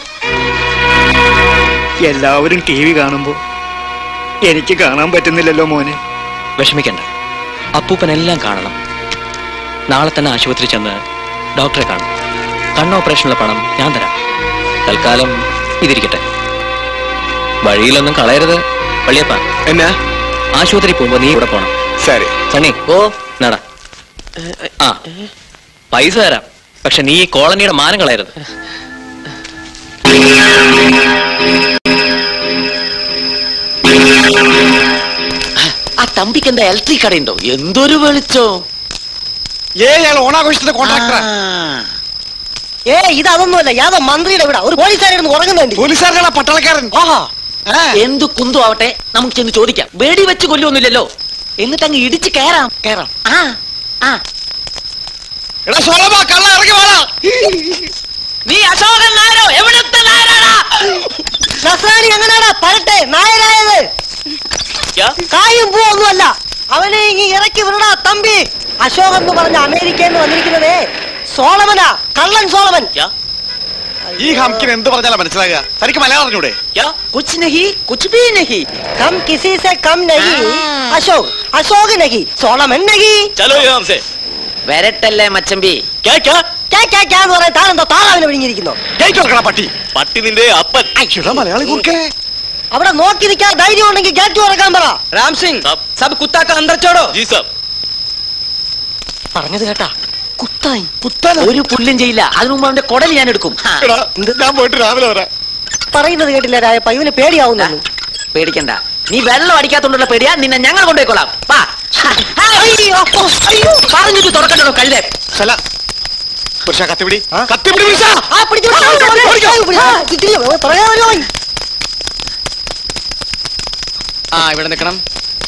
എല്ലാവരും TV കാണുമ്പോ എനിക്ക് കാണാൻ പറ്റുന്നില്ലല്ലോ മോനെ. വിഷമിക്കണ്ട, അപ്പൂപ്പനെല്ലാം കാണണം. നാളെ തന്നെ ആശുപത്രി ചെന്ന് ഡോക്ടറെ കാണും. കണ്ണോപ്പറേഷനുള്ള പണം ഞാൻ തരാം. തൽക്കാലം ഇതിരിക്കട്ടെ. വഴിയിലൊന്നും കളയരുത് വള്ളിയപ്പ. എന്നാ? ആശുപത്രി പോകുമ്പോ നീ ഇവിടെ പോണം. ശരി സണ്ണി. ഓ നടാ. ആ പൈസ തരാം, പക്ഷെ നീ ഈ കോളനിയുടെ മാനം കളയരുത്. ആ തമ്പിക്ക് എന്താ ഇലക്ട്രിക് കടയുണ്ടോ? എന്തൊരു വെളിച്ചോ! ഓണാഘോഷത്തിന്റെ കോൺട്രാക്ടറാ. ഇത് അതൊന്നുമല്ല, യാതോ മന്ത്രിയുടെ വീടാ. ഒരു പോലീസുകാരായിരുന്നു ഉറങ്ങുന്നുണ്ട്. പോലീസുകാരനാ പട്ടാളക്കാരൻ. എന്തു കുന്തു ആവട്ടെ, നമുക്ക് ചെന്ന് ചോദിക്കാം. വെടി വെച്ച് കൊല്ലൊന്നുമില്ലല്ലോ, എന്നിട്ട് അങ്ങ് ഇടിച്ച് കയറാം. എടാ സോളമാ, കള്ള ഇറങ്ങി വാടാ. നീ അശോകൻ നായരോ? എവിടുത്തെ നായരാടാ? നസ്രാണി അങ്ങനാടാ പരട്ടെ നായരായത്. കായും പൂവൊന്നുമല്ല. അവനെ ഇങ്ങി ഇറക്കി വിടടാ തമ്പി. അശോകൻ എന്ന് പറഞ്ഞ അമേരിക്കയിൽ നിന്ന് വന്നിരിക്കുന്നതേ സോളമനാ, കള്ളൻ സോളമൻ. ഈ ഹംക്കിന് എന്ത് പറഞ്ഞാലാ മനസ്സിലാകുക? തനിക്ക് മലയാളം അറിഞ്ഞൂടെ? കുച്ച് നഹി കുച്ച് ഭീ നഹി. കം കിസി സെ കം നഹി. അശോക് അശോക് നഹി, സോളമൻ നഹി. ചലോ യഹാം സേ. വരട്ടല്ലേ മച്ചമ്പി. എന്ന് പറയാൻ താനെന്തോ താറാവിനെ വിഴുങ്ങിയിരിക്കുന്നു. പട്ടി പട്ടി നിന്റെ അപ്പൻ. മലയാളി കൂർക്കേ. അവിടെ നോക്കി നിൽക്കാൻ ധൈര്യം ഉണ്ടെങ്കിൽ ഗേറ്റ് തുറക്കാൻ പറ. രാം സിംഗ് സബ് കുത്താക്ക അന്തർ ചോടോ. ജി സാബ്. പറഞ്ഞത് കേട്ടാ? കുത്തായി. ഒരു പുല്ലും ചെയ്യില്ല. അതിനു മുമ്പ് അവന്റെ കുടൽ ഞാൻ എടുക്കും. ഞാൻ പോയിട്ട് രാവിലെ വരാം. പറയുന്നത് കേട്ടില്ല രായപ്പ, ഇവന് പേടിയാവുന്നു. പേടിക്കണ്ട, നീ വെള്ളം അടിക്കാത്തോണ്ടുള്ള പേടിയാ. നിന്നെ ഞങ്ങൾ കൊണ്ടുപോയിക്കോളാം. പറഞ്ഞിട്ട് തുറക്കണ്ടോ കഴുതേ. കത്തിപിടി ആ ഇവിടെ നിൽക്കണം.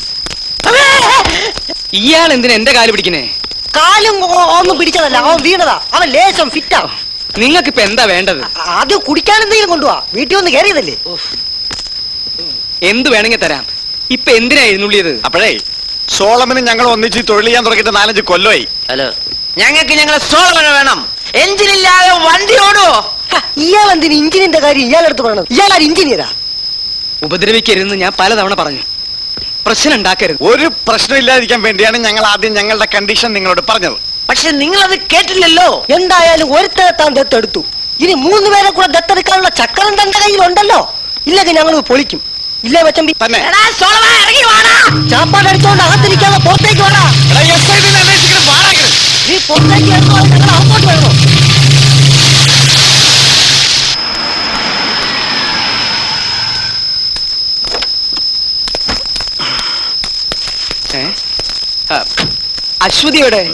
ഇയാൾ എന്തിനാ എന്റെ കാല് പിടിക്കണേ? കാലും ഒന്നും പിടിച്ചതല്ല, അവൻ വീണതാ. അവൻ ലേശം ഫിറ്റാ. നിങ്ങൾക്ക് ഇപ്പൊ എന്താ വേണ്ടത്? അത് കുടിക്കാൻ എന്തെങ്കിലും കൊണ്ടുപോവാ. വീട്ടിൽ ഒന്ന് കയറിയതല്ലേ. എന്ത് വേണമെങ്കിൽ തരാം. ഇപ്പൊ എന്തിനാ എഴുന്നള്ളിയത്? അപ്പോഴേ സോളമന് ഞങ്ങൾ ഒന്നിച്ച് തൊഴിൽ ചെയ്യാൻ തുടങ്ങിയിട്ട് 4-5 കൊല്ലമായി. ഹലോ, ഞങ്ങൾക്ക് ഞങ്ങളെ സോളമന വേണം. എഞ്ചിനില്ലാതെ വണ്ടി ഓടുവോ? ഇയാൾ എന്തിന് ഇഞ്ചിനിന്റെ കാര്യം ഇയാളെടുത്ത് പറയണം? ഇയാൾ എഞ്ചിനീയറാ. ഉപദ്രവിക്കരുതെന്ന് ഞാൻ പലതവണ പറഞ്ഞു. പ്രശ്നം ഉണ്ടാക്കരുത്. ഒരു പ്രശ്നം ഇല്ലാതിരിക്കാൻ വേണ്ടിയാണ് ഞങ്ങൾ ആദ്യം ഞങ്ങളുടെ കണ്ടീഷൻ നിങ്ങളോട് പറഞ്ഞത്. പക്ഷെ നിങ്ങൾ അത് കേട്ടില്ലല്ലോ. എന്തായാലും ഒരുത്തരെ താൻ ദത്തെടുത്തു. ഇനി 3 പേരെ കൂടെ ദത്തെടുക്കാനുള്ള ചക്രം തന്റെ കയ്യിലുണ്ടല്ലോ. ഇല്ലെങ്കിൽ ഞങ്ങൾ പൊളിക്കും. ഇല്ലേ മച്ചമ്പി? തന്നെ ചാപ്പാട് അടിച്ചോണ്ട് അകത്തിരിക്കാതെ പുറത്തേക്ക് വേണ. നീ പുറത്തേക്ക് ഞങ്ങൾ അങ്ങോട്ട് വേണോ? അശ്വതി എവിടെ?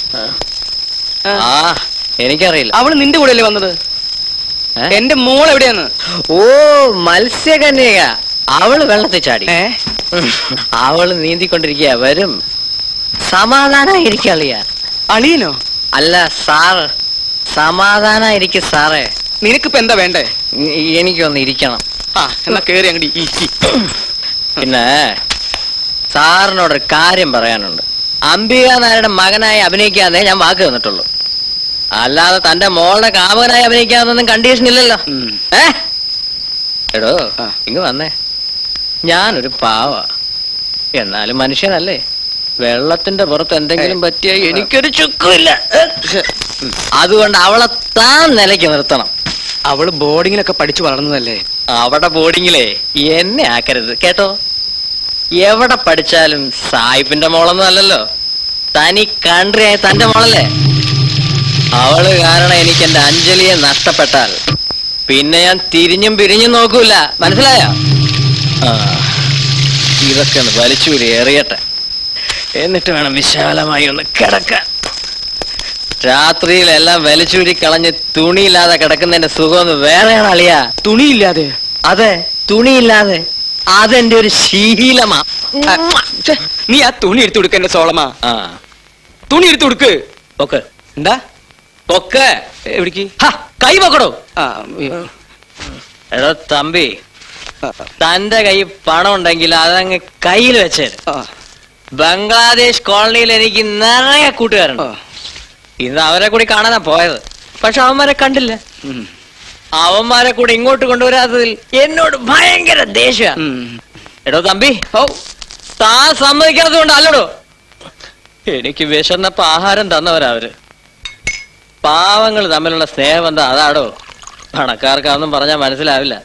എനിക്കറിയില്ല. അവള് നിന്റെ കൂടെ അല്ലേ വന്നത്? എന്റെ മോൾ എവിടെയാന്ന്? ഓ, മത്സ്യകന്യക. അവള് വെള്ളത്തിൽ ചാടി. അവള് നീന്തിക്കൊണ്ടിരിക്കുക. വരും. സമാധാനായിരിക്കും അളിയ. അളിയനോ? അല്ല സാറ്. സമാധാനായിരിക്കും സാറേ. നിനക്കിപ്പോ എന്താ വേണ്ടേ? എനിക്കൊന്ന് ഇരിക്കണം. എന്നാ കേറി അങ്ങടി. പിന്നെ സാറിനോടൊരു കാര്യം പറയാനുണ്ട്. അംബിക നായരുടെ മകനായി അഭിനയിക്കാന്നേ ഞാൻ വാക്ക് തന്നിട്ടുള്ളൂ. അല്ലാതെ തന്റെ മോളുടെ കാമകനായി അഭിനയിക്കാന്നൊന്നും കണ്ടീഷൻ ഇല്ലല്ലോ. എടോ ഇങ്ങ് വന്നേ. ഞാനൊരു പാവ, എന്നാലും മനുഷ്യനല്ലേ. വെള്ളത്തിന്റെ പുറത്ത് എന്തെങ്കിലും പറ്റിയ എനിക്കൊരു ചുക്കുമില്ല. അതുകൊണ്ട് അവളെ താൻ നിലയ്ക്ക് നിർത്തണം. അവള് ബോർഡിങ്ങിലൊക്കെ പഠിച്ചു വളർന്നതല്ലേ. അവിടെ ബോർഡിങ്ങിലേ എന്നെ ആക്കരുത് കേട്ടോ. എവിടെ പഠിച്ചാലും സായിപ്പിന്റെ മോളൊന്നും അല്ലല്ലോ. തനി കൺട്രിയായ തന്റെ മോളല്ലേ. അവള് കാരണം എനിക്ക് എന്റെ അഞ്ജലിയെ നഷ്ടപ്പെട്ടാൽ പിന്നെ ഞാൻ തിരിഞ്ഞും പിരിഞ്ഞും നോക്കൂല. മനസ്സിലായോ? ഇതൊക്കെ ഒന്ന് വലിച്ചൂരി എറിയട്ടെ. എന്നിട്ട് വേണം വിശാലമായി ഒന്ന് കിടക്കാൻ. രാത്രിയിലെല്ലാം വലിച്ചൂരി കളഞ്ഞ് തുണിയില്ലാതെ കിടക്കുന്നതിന്റെ സുഖമൊന്നും വേറെയാണ് അളിയാ. തുണിയില്ലാതെ? അതെ, തുണിയില്ലാതെ. അതെന്റെ ഒരു ശീലമാ. നീ ആ തുണി എടുത്തു കൊടുക്ക എന്റെ സോളമാ. തുണി എടുത്തു കൊടുക്ക്. പൊക്ക്. എന്താ പൊക്ക്? എവിടേക്ക്? കൈ പൊക്കടോ. എടോ തമ്പി, തന്റെ കൈ പണം ഉണ്ടെങ്കിൽ അതങ്ങ് കയ്യിൽ വെച്ചേ. ബംഗ്ലാദേശ് കോളനിയിൽ എനിക്ക് നിറയെ കൂട്ടുകാരുണ്ട്. ഇന്ന് അവരെ കൂടി കാണാനാ പോയത്. പക്ഷെ അവന്മാരെ കണ്ടില്ല. അവന്മാരെ കൂടെ ഇങ്ങോട്ട് കൊണ്ടുവരാത്തതിൽ എന്നോട് ഭയങ്കര ദേഷ്യം. എടോ തമ്പി, താൻ സമ്മതിക്കാത്തത് കൊണ്ട് അല്ലടോ. എനിക്ക് വിശന്നപ്പോ ആഹാരം തന്നവരവര്. പാവങ്ങൾ തമ്മിലുള്ള സ്നേഹം എന്താ അതാടോ. പണക്കാർക്കാന്നും പറഞ്ഞാൽ മനസ്സിലാവില്ല.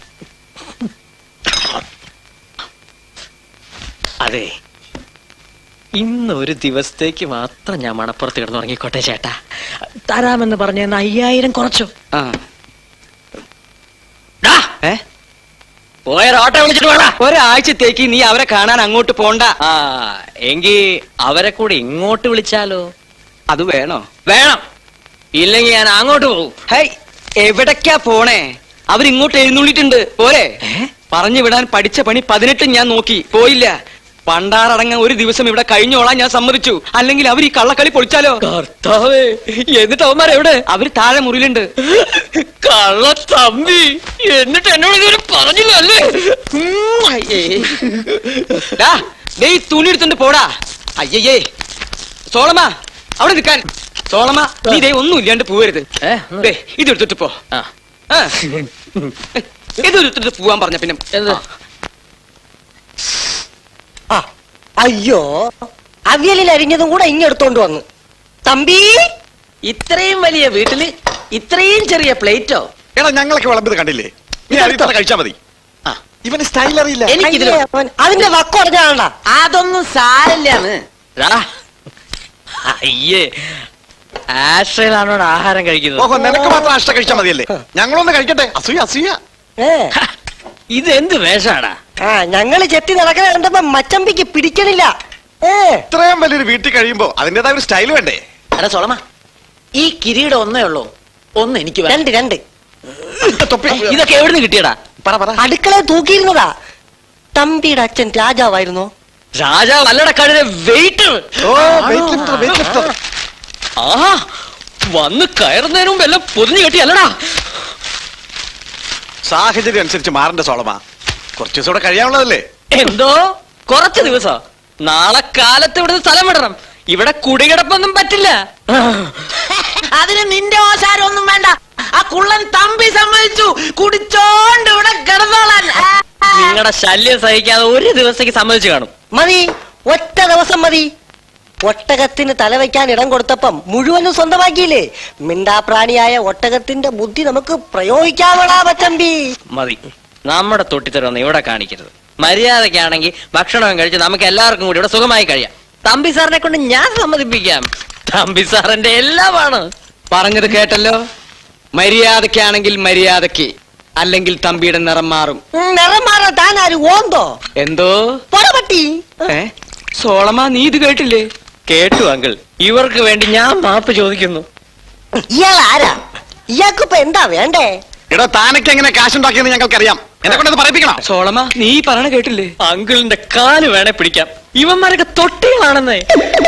അതെ, ഇന്ന് ഒരു ദിവസത്തേക്ക് മാത്രം ഞാൻ മണപ്പുറത്ത് കിടന്നുറങ്ങിക്കോട്ടെ ചേട്ടാ. തരാമെന്ന് പറഞ്ഞ 5000 കുറച്ചു. പോയൊരോട്ടം വിളിച്ചിട്ട് വേണം. ഒരാഴ്ചത്തേക്ക് നീ അവരെ കാണാൻ അങ്ങോട്ട് പോണ്ട. എങ്കി അവരെ കൂടി ഇങ്ങോട്ട് വിളിച്ചാലോ? അത് വേണോ? വേണം. ഇല്ലെങ്കിൽ ഞാൻ അങ്ങോട്ട് പോകും. ഹേയ്, എവിടേക്കാ പോണേ? അവരിങ്ങോട്ട് എഴുന്നള്ളിട്ടുണ്ട്. പോരെ? പറഞ്ഞു വിടാൻ പഠിച്ച പണി 18 ഞാൻ നോക്കി, പോയില്ല. പണ്ടാറടങ്ങാൻ ഒരു ദിവസം ഇവിടെ കഴിഞ്ഞോളാൻ ഞാൻ സമ്മതിച്ചു. അല്ലെങ്കിൽ അവർ ഈ കള്ളക്കളി പൊളിച്ചാലോ? കർത്താവേ, എന്നിട്ട് അവന്മാർ എവിടെ? അവര് താഴെ മുറിയിലുണ്ട്. കള്ള തമ്പി, എന്നിട്ട് എന്നോട് ഇതുവരെ പറഞ്ഞില്ലല്ലേ? ഈ തുണി എടുത്തോണ്ട് പോടാ. അയ്യേ സോളമ, അവിടെ നിൽക്കാൻ. സോളമ, നീ ദേ ഒന്നും ഇല്ലാണ്ട് പോവരുത്. ഇതെടുത്തിട്ട് പോ. ഇതെടുത്തിട്ട് പോവാൻ പറഞ്ഞ പിന്നെ അയ്യോ, അവിയലിൽ അരിഞ്ഞതും കൂടെ ഇങ്ങെടുത്തോണ്ട് വന്നു. തമ്പി, ഇത്രയും വലിയ വീട്ടില് ഇത്രയും ചെറിയ പ്ലേറ്റോ? എടാ, ഞങ്ങളൊക്കെ വിളമ്പത് കണ്ടില്ലേ? കഴിച്ചാ മതി. ഇവന് സ്റ്റൈൽ അറിയില്ല. എനിക്കിതിൽ അതിന്റെ വക്കുറഞ്ഞാണ. അതൊന്നും സാരല്ലാന്ന്. അയ്യേ, ആശ്രയിലാണോ ആഹാരം കഴിക്കുന്നത്? ഓഹോ, നിനക്ക് മാത്രം ആശ്ര കഴിച്ചാ മതിയല്ലേ? ഞങ്ങളൊന്ന് കഴിക്കട്ടെ. അസൂയ അസൂയ. ഇതെന്ത് വേഷാടാ? ഞങ്ങള് ചെത്തി നടക്കണ കണ്ടപ്പോ മച്ചമ്പിക്ക് പിടിക്കണില്ല. ഇത്രയും വലിയൊരു വീട്ടിൽ കഴിയുമ്പോ അതിന്റേതായ ഒരു സ്റ്റൈൽ വേണ്ടേ? എടാ സോളമ, ഈ കിരീടം ഒന്നേ ഉള്ളൂ, ഒന്ന് എനിക്ക് രണ്ട്. ഇതൊക്കെ എവിടുന്ന് കിട്ടിയടാ? അടുക്കളയിൽ തൂക്കിയിരുന്നതാ. തമ്പിയുടെ അച്ഛൻ രാജാവായിരുന്നോ? രാജാവ് അല്ലട, കഴുത വെയിറ്റർ. ആ, വന്ന് കയറുന്നതിന് മുമ്പ് എല്ലാം പൊതിഞ്ഞു കെട്ടി അല്ലടാ. സാഹചര്യം അനുസരിച്ച് മാറണ്ട സോളമ. കുറച്ചു ദിവസം കൂടെ കഴിയാനുള്ളതല്ലേ? എന്തോ കുറച്ച് ദിവസം? നാളെ കാലത്ത് ഇവിടുന്ന് സ്ഥലം വിടണം. ഇവിടെ കുടികിടപ്പൊന്നും പറ്റില്ല. അതിന് നിന്റെ ഓശാരം ഒന്നും വേണ്ട. ആ കുള്ളൻ തമ്പി സമ്മതിച്ചു കുടിച്ചോണ്ട് ഇവിടെ കിടന്നോളാൻ. നിങ്ങളുടെ ശല്യം സഹിക്കാതെ ഒരു ദിവസത്തേക്ക് സമ്മതിച്ചു കാണും. മതി, ഒറ്റ ദിവസം മതി. ഒട്ടകത്തിന് തലവയ്ക്കാൻ ഇടം കൊടുത്തപ്പം മുഴുവനും സ്വന്തമാക്കിയില്ലേ? മിണ്ടാപ്രാണിയായ ഒട്ടകത്തിന്റെ ബുദ്ധി നമുക്ക് പ്രയോഗിക്കാമടാ മച്ചമ്പി. മതി, നമ്മുടെ തൊട്ടിത്തരൊന്നും ഇവിടെ കാണിക്കരുത്. മര്യാദക്കാണെങ്കിൽ ഭക്ഷണം കഴിച്ച് നമുക്ക് എല്ലാവർക്കും കൂടി ഇവിടെ സുഖമായി കഴിയാം. തമ്പി സാറിനെ കൊണ്ട് ഞാൻ സമ്മതിപ്പിക്കാം. തമ്പി സാറിന്റെ എല്ലാമാണ്. പറഞ്ഞത് കേട്ടല്ലോ. മര്യാദക്കാണെങ്കിൽ മര്യാദക്ക്, അല്ലെങ്കിൽ തമ്പിയുടെ നിറം മാറും. നിറം മാറാൻ താനാരും ഓന്തോ? എന്തോ പൊറപട്ടി. സോളമ, നീ ഇത് കേട്ടില്ലേ? കേട്ടു അങ്കിൾ. ഇവർക്ക് വേണ്ടി ഞാൻ മാപ്പ് ചോദിക്കുന്നു. ഇയാൾ ആരാ? ഇയാൾക്കിപ്പോ എന്താ വേണ്ടേ? എടാ, താനൊക്കെ എങ്ങനെ കാശുണ്ടാക്കിയെന്ന് ഞങ്ങൾക്കറിയാം. എന്നെ കൊണ്ടത് പറയിപ്പിക്കണം. സോളമ, നീ പറഞ്ഞ കേട്ടില്ലേ? അങ്കിളിന്റെ കാല് വേണേ പിടിക്കാം. ഇവന്മാരൊക്കെ തൊട്ടികളാണെന്നേ.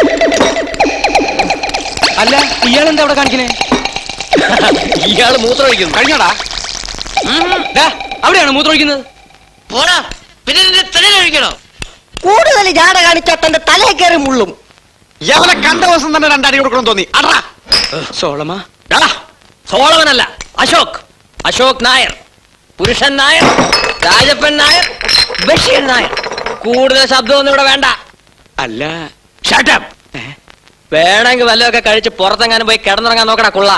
അല്ല, ഇയാൾ എന്താ അവിടെ കാണിക്കണേ? ഇയാള് മൂത്രമൊഴിക്കുന്നു. കഴിഞ്ഞോടാ? അവിടെയാണോ മൂത്രമൊഴിക്കുന്നത്? പോടാ, പിന്നെ നിന്റെ തല കഴിക്കണോ? കൂടുതൽ ജാട കാണിച്ചാൽ തന്റെ തലയെ കയറി മുള്ളും. ഇയാളെ കണ്ട ദിവസം തന്നെ രണ്ടടി കൊടുക്കണം തോന്നി. അടാ സോളമ. സോളമനല്ല, അശോക്. അശോക് നായർ, പുരുഷൻ നായർ, രാജപ്പൻ നായർ, ബഷീർ നായർ. കൂടുതൽ ശബ്ദമൊന്നും ഇവിടെ വേണ്ട. അല്ല, ഷട്ടപ്പ്. വേണമെങ്കിൽ വല്ലതൊക്കെ കഴിച്ച് പുറത്തെങ്ങാനും പോയി കിടന്നുറങ്ങാൻ നോക്കടാ കുള്ള.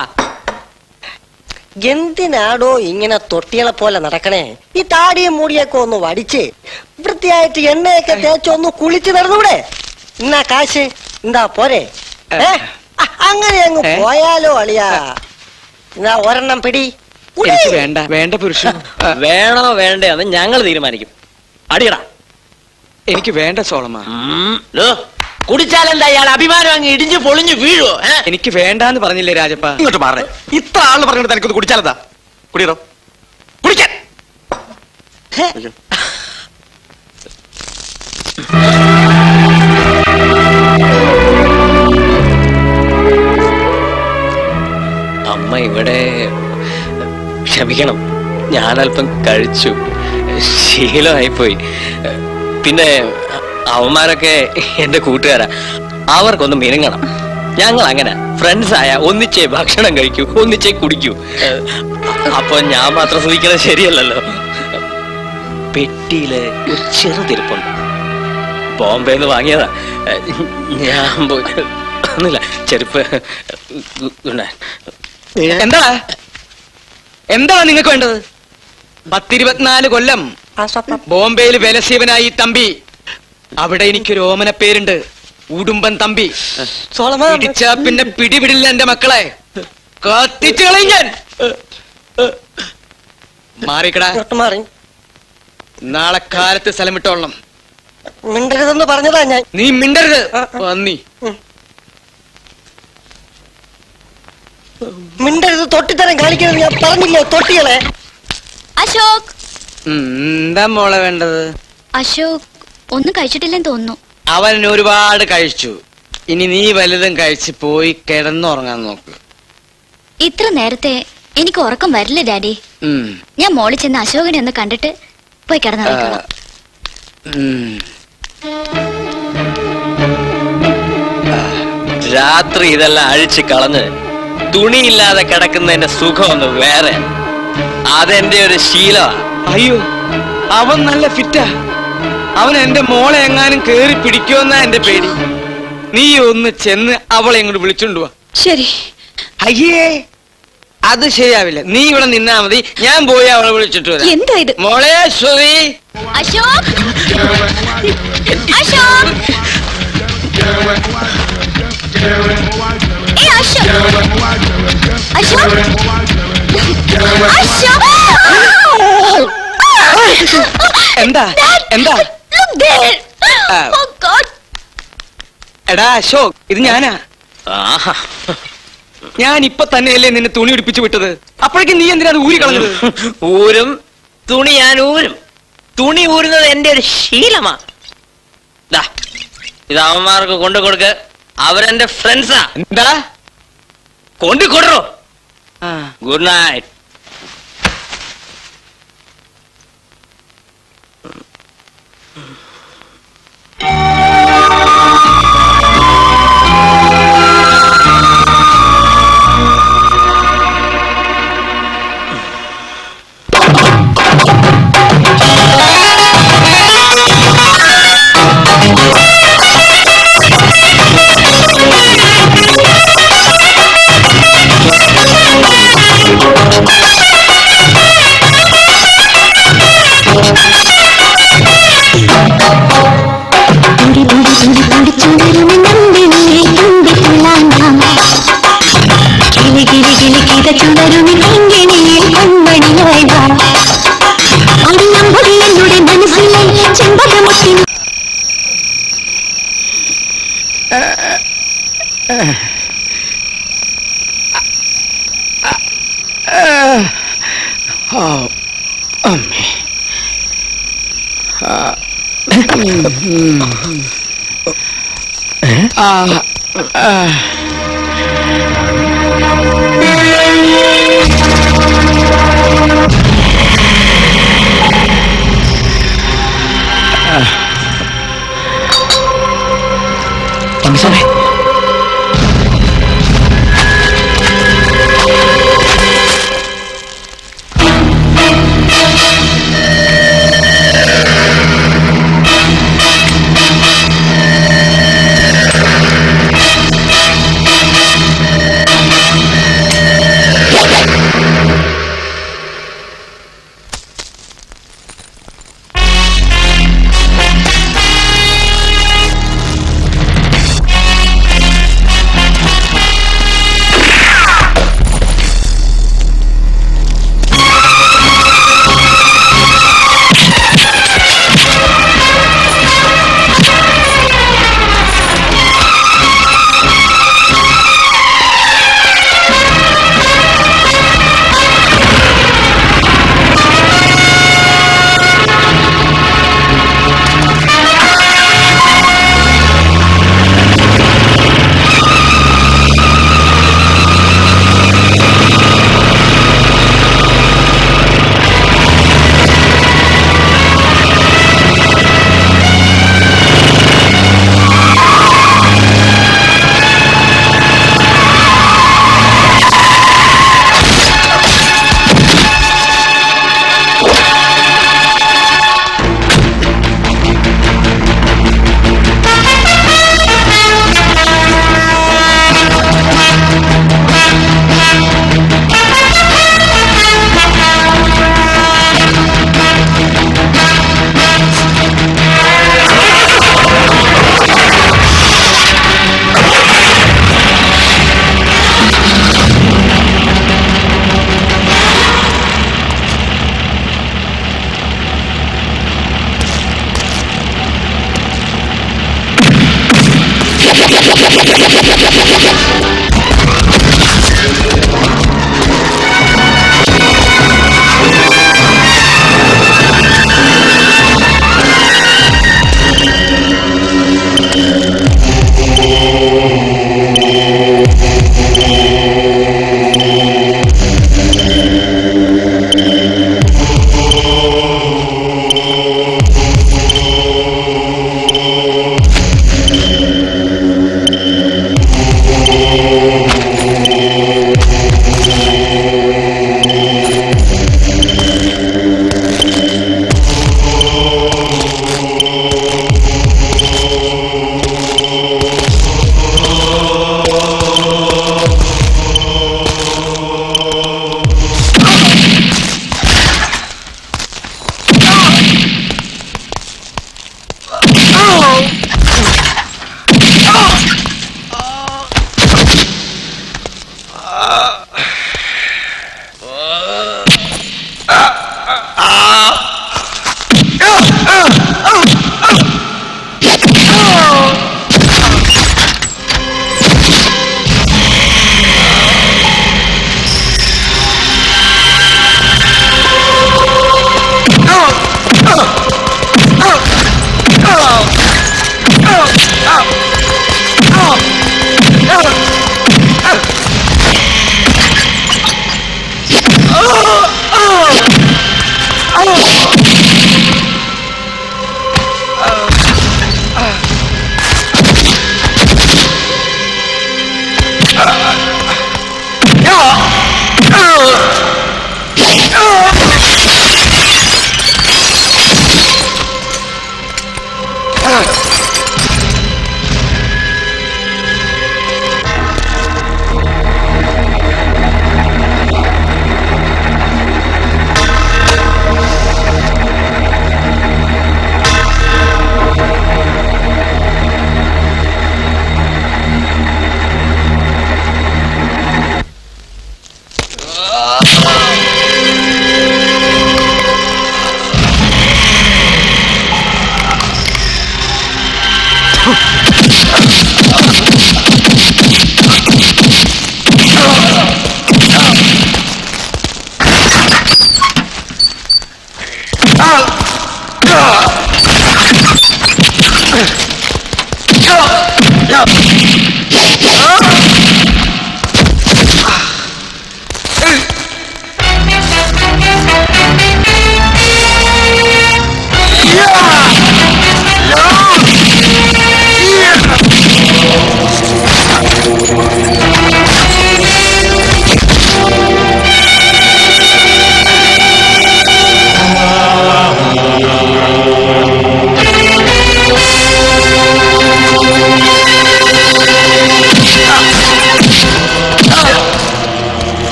എന്തിനാടോ ഇങ്ങനെ തൊട്ടികളെ പോലെ നടക്കണേ? ഈ താടിയും മൂടിയൊക്കെ ഒന്ന് വടിച്ച് വൃത്തിയായിട്ട് എണ്ണയൊക്കെ തേച്ചൊന്ന് കുളിച്ച് നടന്നൂടെ? എന്നാ കാശ് എന്താ പോരെ? അങ്ങനെ അങ്ങ് പോയാലോ അളിയാ. എന്നാ ഒരെണ്ണം പിടി. വേണ്ട വേണ്ട പുരുഷൻ. വേണോ വേണ്ടേ എന്ന് ഞങ്ങൾ തീരുമാനിക്കും. അടിയടാ. എനിക്ക് വേണ്ട സോളമ. കുടിച്ചാലെന്താ ഇയാൾ അഭിമാനം അങ്ങ് ഇടിഞ്ഞു പൊളിഞ്ഞു വീഴുവോ? എനിക്ക് വേണ്ടാന്ന് പറഞ്ഞില്ലേ രാജപ്പ? ഇങ്ങോട്ട് മാറേ. ഇത്ര ആള് പറഞ്ഞിട്ട് എനിക്കൊന്ന് കുടിച്ചാലെന്താ? കുടിയറോ, കുടിക്കാൻ. അമ്മ ഇവിടെ ക്ഷമിക്കണം, ഞാനല്പം കഴിച്ചു, ശീലമായിപ്പോയി. പിന്നെ അവന്മാരൊക്കെ എന്റെ കൂട്ടുകാരാ, അവർക്കൊന്ന് മിനുങ്ങണം. ഞങ്ങൾ അങ്ങനെ ഫ്രണ്ട്സായ ഒന്നിച്ചേ ഭക്ഷണം കഴിക്കൂ, ഒന്നിച്ചേ കുടിക്കൂ. അപ്പൊ ഞാൻ മാത്രം ശ്രദ്ധിക്കുന്നത് ശരിയല്ലല്ലോ. പെട്ടിയില് ഒരു ചെറുതിരിപ്പുണ്ട്, ബോംബെന്ന് വാങ്ങിയതാ. ഞാൻ ഒന്നുമില്ല, ചെരുപ്പ്. എന്താ എന്താ നിങ്ങൾക്ക് വേണ്ടത്? 10-24 കൊല്ലം ബോംബെയിൽ വിലസീവനായി തമ്പി. അവിടെ എനിക്കൊരു ഓമന പേരുണ്ട്, ഉടുമ്പൻ തമ്പി. പിടിച്ചാ പിന്നെ പിടിപിടില്ല എന്റെ മക്കളെ, കത്തിച്ചു കളയും ഞാൻ. മാറിക്കടാ. നാളെ കാലത്ത് സ്ഥലം വിട്ടോളണം. മിണ്ടരുതെന്ന് പറഞ്ഞതാ ഞാൻ. നീ മിണ്ടരുത് പന്നി. മിണ്ടരുത്, തൊട്ടിത്തരം കാണിക്കരുത് ഞാൻ പറഞ്ഞില്ലേ തൊട്ടികളെ. അശോക്. എന്താ മോളെ വേണ്ടത്? അശോക് ഒന്നും കഴിച്ചിട്ടില്ലെന്ന് തോന്നുന്നു. അവൻ ഒരുപാട് കഴിച്ചു. ഇനി നീ വലുതും കഴിച്ച് പോയി കിടന്നുറങ്ങാൻ നോക്ക്. ഇത്ര നേരത്തെ എനിക്ക് ഉറക്കം വരില്ല ഡാഡി. ഞാൻ മോളിൽ ചെന്ന് അശോകനെ ഒന്ന് കണ്ടിട്ട് പോയി കിടന്നുറങ്ങാം. രാത്രി ഇതെല്ലാം അഴിച്ച് കളഞ്ഞ് തുണിയില്ലാതെ കിടക്കുന്നതിന്റെ സുഖം ഒന്ന് വേറെ. അതെന്റെ ഒരു ശീലമാണ്. അയ്യോ, അവൻ നല്ല ഫിറ്റാ. അവൻ എന്റെ മോളെ എങ്ങാനും കേറി പിടിക്കുമെന്നാ എന്റെ പേടി. നീ ഒന്ന് ചെന്ന് അവളെ ഇങ്ങോട്ട് വിളിച്ചോണ്ട് വാ. ശരി. അയ്യേ, അത് ശരിയാവില്ല. നീ ഇവിടെ നിന്നാ മതി, ഞാൻ പോയി അവളെ വിളിച്ചിട്ട് വരാം. എന്താ ഇത്? മോളെ ശ്രുതി. അശോക്, അശോക്, അശോക്, എന്താ എന്താ? എടാ അശോക്, ഇത് ഞാനാ. ഞാൻ ഇപ്പൊ തന്നെയല്ലേ നിന്നെ തുണി ഉടുപ്പിച്ചു വിട്ടത്. അപ്പോഴേക്കും നീ എന്തിനാ ഊരി കളഞ്ഞത്? ഊരും തുണി ഞാൻ ഊരും. തുണി ഊരുന്നത് എന്റെ ഒരു ശീലമാ. ഇത് അവന്മാർക്ക് കൊണ്ടു കൊടുക്ക്. അവരെന്റെ ഫ്രണ്ട്സാ. എന്താ കൊണ്ടു കൊടുറോ. Good night.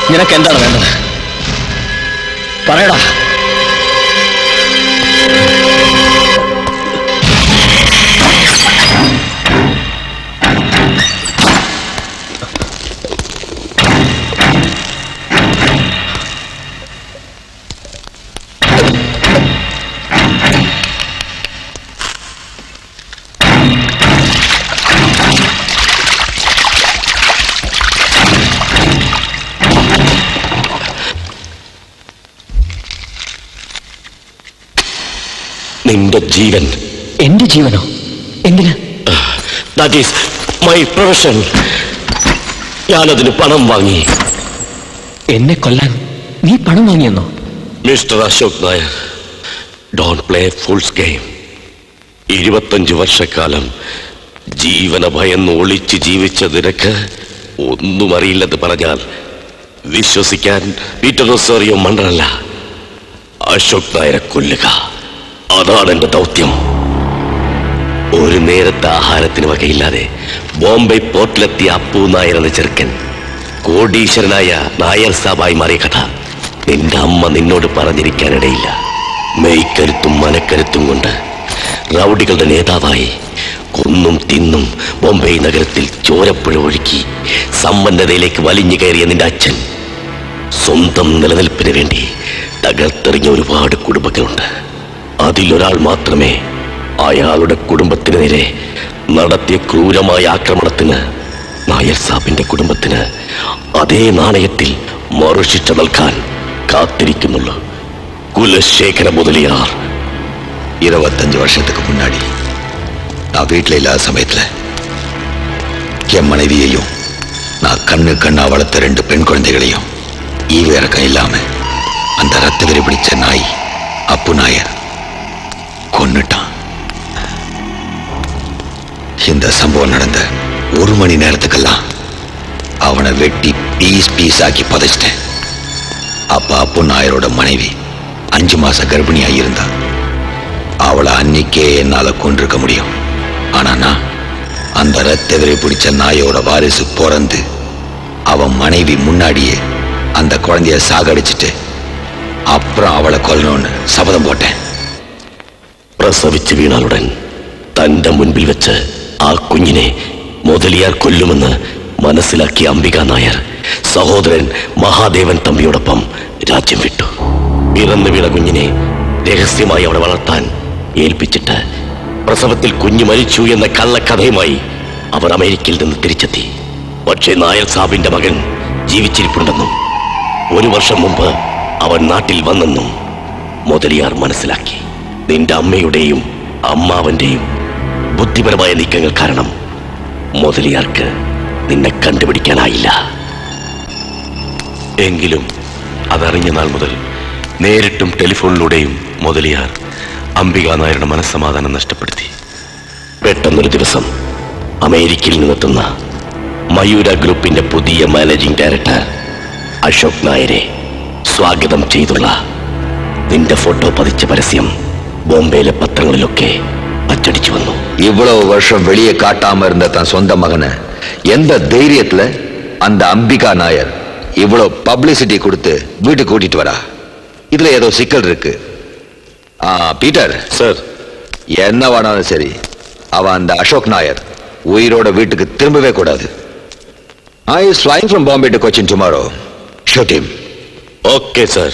നിനക്ക് എന്താണ് വേണ്ടത്? പറയടാ. നിന്റെ ജീവൻ. എന്റെ ജീവനോ? എന്തിനാ? That is my profession. ഞാനതിന് പണം വാങ്ങി. എന്നെ കൊല്ലാൻ നീ പണം വാങ്ങിയെന്നോ? Mister Ashok Nair, don't play fools game. 25 വർഷക്കാലം ജീവന ഭയന്ന് ഒളിച്ച് ജീവിച്ച നിനക്ക് ഒന്നും അറിയില്ലെന്ന് പറഞ്ഞാൽ വിശ്വസിക്കാൻ പീറ്റർ റൊസാരിയോ മണ്ടനല്ല. അശോക് നായരെ കൊല്ലുക, അതാണ് എന്റെ ദൗത്യം. ഒരു നേരത്തെ ആഹാരത്തിന് വകയില്ലാതെ ബോംബെ പോർട്ടിലെത്തിയ അപ്പു നായർ എന്ന ചെറുക്കൻ കോടീശ്വരനായ നായർ സാബായി മാറിയ കഥ നിന്റെ അമ്മ നിന്നോട് പറഞ്ഞിരിക്കാനിടയില്ല. മെയ്ക്കരുത്തും മനക്കരുത്തും കൊണ്ട് റൗഡികളുടെ നേതാവായി കൊന്നും തിന്നും ബോംബെ നഗരത്തിൽ ചോരപ്പുഴ ഒഴുക്കി സമ്പന്നതയിലേക്ക് വലിഞ്ഞു കയറിയ നിന്റെ അച്ഛൻ സ്വന്തം നിലനിൽപ്പിന് വേണ്ടി തകർത്തെറിഞ്ഞ ഒരുപാട് കുടുംബങ്ങളുണ്ട്. അതിലൊരാൾ മാത്രമേ അയാളുടെ കുടുംബത്തിന് നേരെ നടത്തിയ ക്രൂരമായ ആക്രമണത്തിന് നായർ സാബിന്റെ കുടുംബത്തിന് അതേ നാണയത്തിൽ മറുശിക്ഷ നൽകാൻ കാത്തിരിക്കുന്നുള്ളൂ. കുലശേഖര മുതലിയാർ. 25 வருஷத்துக்கு முன்னாடி நான் வீட்டில் இல்லாத சமயத்தில் என் மனைவியையும் நான் கண்ணா வளர்த்த 2 பெண் குழந்தைகளையும் ஈவு இறக்கம் இல்லாம அந்த ரத்த வெறி பிடிச்ச நாய் அப்பு நாயர் கொன்னுட்டான். இந்த சம்பவம் நடந்த 1 மணி நேரத்துக்கெல்லாம் அவனை வெட்டி பீஸ் ஆக்கி புதைச்சிட்டேன். அப்ப அப்பு நாயரோட மனைவி 5 மாச கர்ப்பிணியா இருந்தா. அவளை அன்னைக்கே என்னால கொண்டிருக்க முடியும். ஆனா நான் அந்த ரத்த வெறி பிடிச்ச நாயோட வாரிசு பிறந்து அவன் மனைவி முன்னாடியே அந்த குழந்தைய சாகடிச்சிட்டு அப்புறம் அவளை கொல்லணும்னு சபதம் போட்டேன். പ്രസവിച്ച് വീണാലുടൻ തന്റെ മുൻപിൽ വെച്ച് ആ കുഞ്ഞിനെ മുതലിയാർ കൊല്ലുമെന്ന് മനസ്സിലാക്കിയ അംബിക നായർ സഹോദരൻ മഹാദേവൻ തമ്പിയോടൊപ്പം രാജ്യം വിട്ടു. പിറന്നു വീണ കുഞ്ഞിനെ രഹസ്യമായി അവിടെ വളർത്താൻ ഏൽപ്പിച്ചിട്ട് പ്രസവത്തിൽ കുഞ്ഞ് മരിച്ചു എന്ന കള്ളക്കഥയുമായി അവർ അമേരിക്കയിൽ നിന്ന് തിരിച്ചെത്തി. പക്ഷേ നായർ സാബിന്റെ മകൻ ജീവിച്ചിരിപ്പുണ്ടെന്നും 1 വർഷം മുമ്പ് അവൻ നാട്ടിൽ വന്നെന്നും മുതലിയാർ മനസ്സിലാക്കി. നിന്റെ അമ്മയുടെയും അമ്മാവന്റെയും ബുദ്ധിപരമായ നീക്കങ്ങൾ കാരണം മുതലിയാർക്ക് നിന്നെ കണ്ടുപിടിക്കാനായില്ല. എങ്കിലും അതറിഞ്ഞ നാൾ മുതൽ നേരിട്ടും ടെലിഫോണിലൂടെയും മുതലിയാർ അംബിക നായരുടെ മനസ്സമാധാനം നഷ്ടപ്പെടുത്തി. പെട്ടെന്നൊരു ദിവസം അമേരിക്കയിൽ നിന്നെത്തുന്ന മയൂര ഗ്രൂപ്പിന്റെ പുതിയ മാനേജിംഗ് ഡയറക്ടർ അശോക് നായരെ സ്വാഗതം ചെയ്തുള്ള നിന്റെ ഫോട്ടോ പതിച്ച പരസ്യം ബോംബെയിലെ പത്രങ്ങളിലൊക്കെ അച്ചടിച്ചു വന്നു. இவ்வளவு வருஷம் வெளியே காட்டாம இருந்த தன் சொந்த மகனை எந்த தைரியத்துல அந்த அம்பிகா நாயர் இவ்வளவு பப்ளிசிட்டி கொடுத்து வீட்டுக்கு கூட்டிட்டு வரா? இதுல ஏதோ சிக்கல் இருக்கு. பீட்டர் சார், என்ன வேணாலும் சரி, அவன் அந்த அசோக் நாயர் உயிரோட வீட்டுக்கு திரும்பவே கூடாது. I is flying from Bombay to Cochin tomorrow. Shoot him. Okay sir.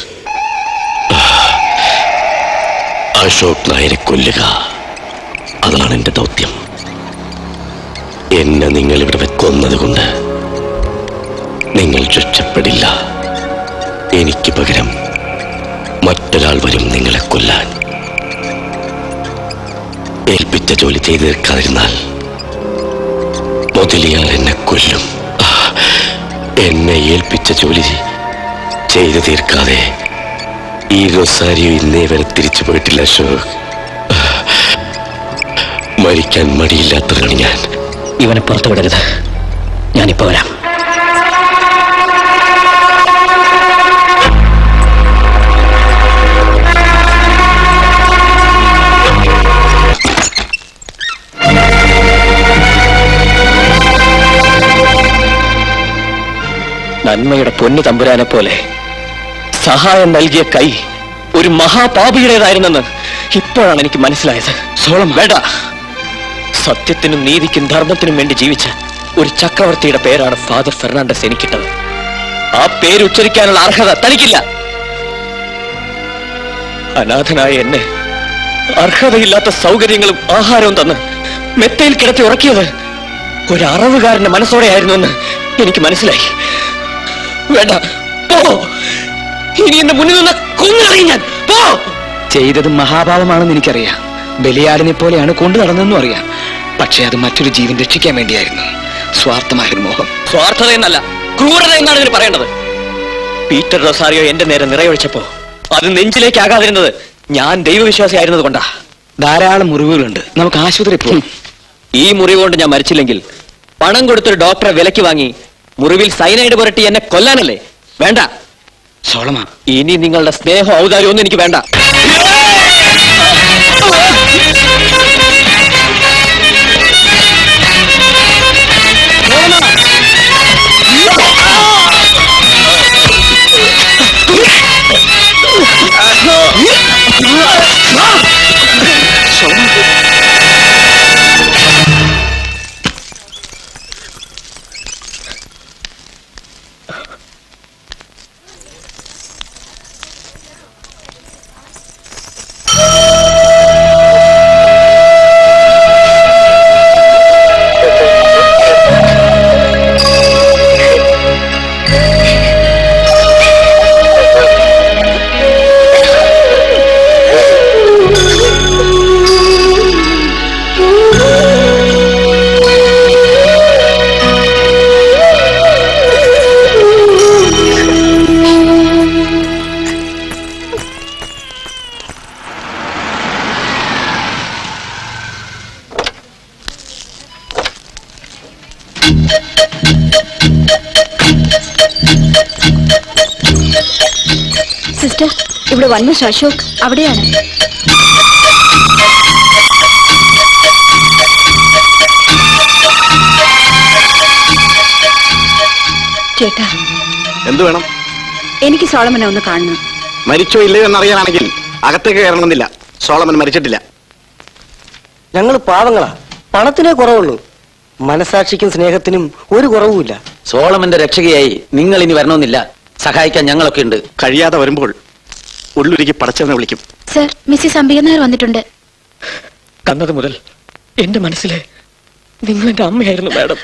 Ashok നായരെ കൊല്ലുക, അതാണ് എന്റെ ദൗത്യം. എന്നെ നിങ്ങൾ ഇവിടെ കൊന്നതുകൊണ്ട് നിങ്ങൾ രക്ഷപ്പെടില്ല. എനിക്ക് പകരം മറ്റൊരാൾ വരും നിങ്ങളെ കൊല്ലാൻ. ഏൽപ്പിച്ച ജോലി ചെയ്തു തീർക്കാതിരുന്നാൽ മുതലിയാർ എന്നെ കൊല്ലും. എന്നെ ഏൽപ്പിച്ച ജോലി ചെയ്തു തീർക്കാതെ ഈ റൊസാരിയോ ഇന്നേ വരെ തിരിച്ചു പോയിട്ടില്ല അശോക്. മരിക്കാൻ മടിയില്ലാത്തവരാണ് ഞാൻ. ഇവനെ പുറത്തു വിടരുത്. ഞാനിപ്പോ വരാം. നന്മയുടെ പൊന്നു തമ്പുരാനെ പോലെ സഹായം നൽകിയ കൈ ഒരു മഹാപാപിയുടേതായിരുന്നെന്ന് ഇപ്പോഴാണ് എനിക്ക് മനസ്സിലായത്. സോളം വേണ്ട. സത്യത്തിനും നീതിക്കും ധർമ്മത്തിനും വേണ്ടി ജീവിച്ച ഒരു ചക്രവർത്തിയുടെ പേരാണ് ഫാദർ ഫെർണാണ്ടസ് എനിക്കിട്ടത്. ആ പേര് ഉച്ചരിക്കാനുള്ള അർഹത തനിക്കില്ല. അനാഥനായ എന്നെ അർഹതയില്ലാത്ത സൗകര്യങ്ങളും ആഹാരവും തന്ന് മെത്തയിൽ കിടത്തി ഉറക്കിയത് ഒരു അറവുകാരന്റെ മനസ്സോടെയായിരുന്നുവെന്ന് എനിക്ക് മനസ്സിലായി. വേണ്ട, പോ. ഇനി എന്റെ മുന്നിൽ നിന്ന് കൊന്നറിയും ഞാൻ. പോ. ചെയ്തത് മഹാഭാവമാണെന്ന് എനിക്കറിയാം. ബലിയാടിനെ പോലെയാണ് കൊണ്ടു നടന്നെന്നും അറിയാം. പക്ഷെ അത് മറ്റൊരു ജീവൻ രക്ഷിക്കാൻ വേണ്ടിയായിരുന്നു. സ്വാർത്ഥമായൊരു മോഹം. സ്വാർത്ഥത എന്നല്ല, ക്രൂരത എന്നാണ് ഇതിന് പറയേണ്ടത്. പീറ്റർ റൊസാരിയോ എന്റെ നേരെ നിറയൊഴിച്ചപ്പോ അത് നെഞ്ചിലേക്കാകാതിരുന്നത് ഞാൻ ദൈവവിശ്വാസിയായിരുന്നത് കൊണ്ടാ. ധാരാളം മുറിവുകളുണ്ട്, നമുക്ക് ആശുപത്രി പോകും. ഈ മുറിവ് കൊണ്ട് ഞാൻ മരിച്ചില്ലെങ്കിൽ പണം കൊടുത്തൊരു ഡോക്ടറെ വിലക്ക് വാങ്ങി മുറിവിൽ സൈനൈഡ് പുരട്ടി എന്നെ കൊല്ലാനല്ലേ? വേണ്ട സോളമ, ഇനി നിങ്ങളുടെ സ്നേഹം ഔദാര്യമൊന്നും എനിക്ക് വേണ്ട. സിസ്റ്റർ, ഇവിടെ വന്നു അശോക് അവിടെയാണ്. ചേട്ടാ, എന്ത് വേണം? എനിക്ക് സോളമനെ ഒന്ന് കാണണം. മരിച്ചോ ഇല്ലയോ എന്നറിയാനാണെങ്കിൽ അകത്തേക്ക് കയറണമെന്നില്ല. സോളമൻ മരിച്ചിട്ടില്ല. ഞങ്ങൾ പാവങ്ങളാ, പണത്തിനേ കുറവുള്ളൂ. മനസാക്ഷിക്കും സ്നേഹത്തിനും ഒരു കുറവുമില്ല. സോളമന്റെ രക്ഷകയായി നിങ്ങൾ ഇനി വരണമെന്നില്ല. സഹായിക്കാൻ ഞങ്ങളൊക്കെ ഉണ്ട്. കഴിയാതെ വരുമ്പോൾ ഉള്ളൊരുക്കി പടച്ചവനെ വിളിക്കും. സർ, മിസ്സിസ് അംബിക നായർ വന്നിട്ടുണ്ട്. കന്നത് മുതൽ എന്റെ മനസ്സിലെ നിങ്ങൾ എന്റെ അമ്മയായിരുന്നു മാഡം.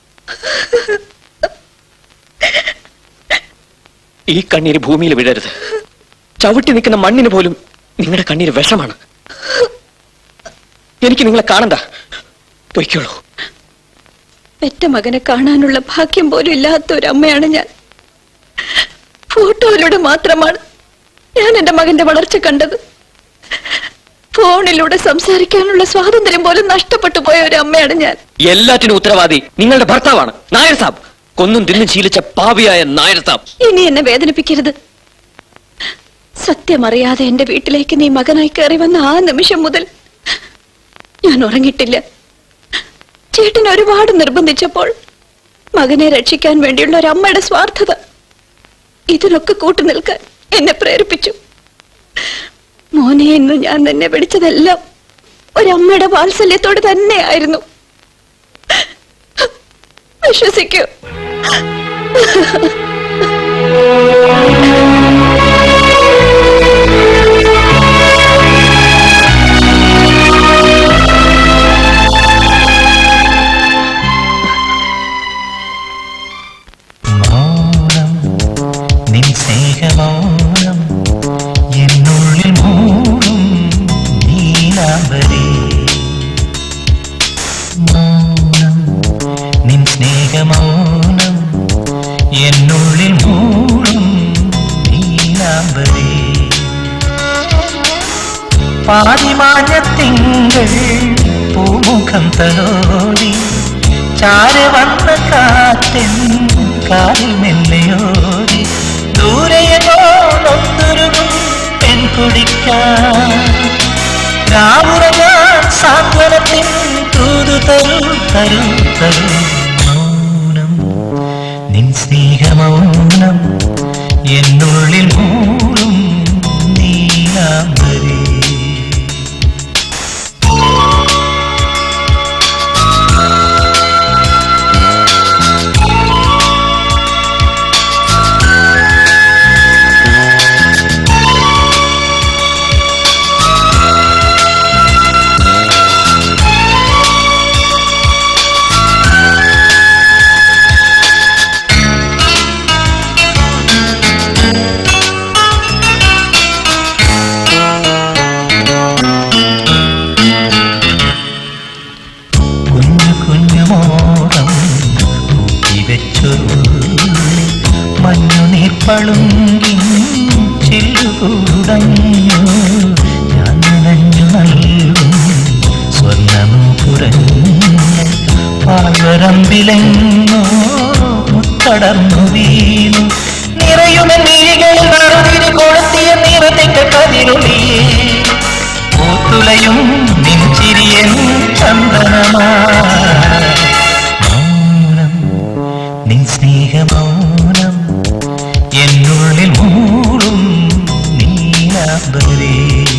ഈ കണ്ണീര് ഭൂമിയിൽ വീഴരുത്. ചവിട്ടി നിൽക്കുന്ന മണ്ണിന് പോലും നിങ്ങളുടെ കണ്ണീര് വിഷമാണ്. എനിക്ക് നിങ്ങളെ കാണണ്ട. പൊയ്ക്കോളൂ. പെറ്റ മകനെ കാണാനുള്ള ഭാഗ്യം പോലും ഇല്ലാത്ത ഒരു അമ്മയാണ് ഞാൻ. ഫോട്ടോയിലൂടെ മാത്രമാണ് ഞാൻ എന്റെ മകന്റെ വളർച്ച കണ്ടത്. ഫോണിലൂടെ സംസാരിക്കാനുള്ള സ്വാതന്ത്ര്യം പോലും നഷ്ടപ്പെട്ടു പോയ ഒരു അമ്മയാണ് ഞാൻ. എല്ലാറ്റിനും ഉത്തരവാദി നിങ്ങളുടെ ഭർത്താവാണ്, നായർ സാബ്. കൊന്നും തിന്നും ശീലിച്ച പാപിയായ നായർ സാബ്. ഇനി എന്നെ വേദനിപ്പിക്കരുത്. സത്യമറിയാതെ എന്റെ വീട്ടിലേക്ക് നീ മകനായി കയറി വന്ന ആ നിമിഷം മുതൽ ഞാൻ ഉറങ്ങിയിട്ടില്ല. ചേട്ടൻ ഒരുപാട് നിർബന്ധിച്ചപ്പോൾ മകനെ രക്ഷിക്കാൻ വേണ്ടിയുള്ള ഒരു അമ്മയുടെ സ്വാർത്ഥത ഇതിനൊക്കെ കൂട്ടു നിൽക്കാൻ എന്നെ പ്രേരിപ്പിച്ചു. മോനെ എന്ന് ഞാൻ തന്നെ വിളിച്ചതെല്ലാം ഒരമ്മയുടെ വാത്സല്യത്തോട് തന്നെയായിരുന്നു. വിശ്വസിക്കൂ. നിൻ സ്നേഹമൗനം എന്നുള്ളിൽ മൂടും നീലാംബരേ. മൗനം നിൻ സ്നേഹമൗനം എന്നുള്ളിൽ മൂടും നീലാംബരേ. പാതിമാഞ്ഞ തിങ്കൾ പൂമുഖം തലോടി ചാരെ വന്ന കാറ്റൻ കാലിൽ മെല്ലയോടി ദൂരെയോ നൊന്തുരുകും പെൺകുടിക്കാൻ രാവുറങ്ങാൻ സാന്ത്വനത്തിൻ തൂതു തരൂ തരൂ തരൂ. മൗനം നിൻ സ്നേഹമൗനം എന്നുള്ളിൽ മൂളും നീലാംബരി. മഞ്ഞുനീർപ്പളുങ്കി ചെല്ലുകൂടഞ്ഞു ഞാൻ നനഞ്ഞു നൽകും സ്വർണ്ണനൂപുരങ്ങൾ പാഴ്വരമ്പിലെങ്ങോ മുത്തടർന്നു വീണു നിറയുമെന്നീഴികളിൽ നറുതിരി കൊളുത്തിയ നിറത്തിക്ക് കതിരൊളിയേ പൂത്തുലയും നെഞ്ചിരിയൻ ചന്ദനമാ മൗനം നിൻ സ്നേഹമൗനം എന്നുള്ളിൽ മൂളും നീലാംബരി.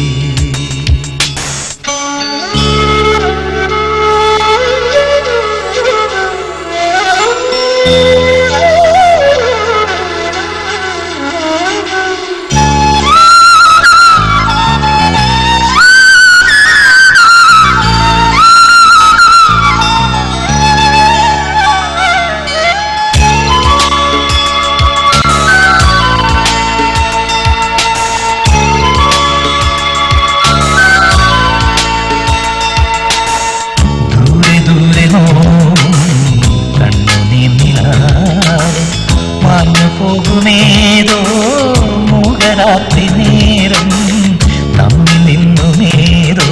പോകുമേതോ മൂകരാത്രി നേരം നമ്മിൽ നിന്നുമേതോ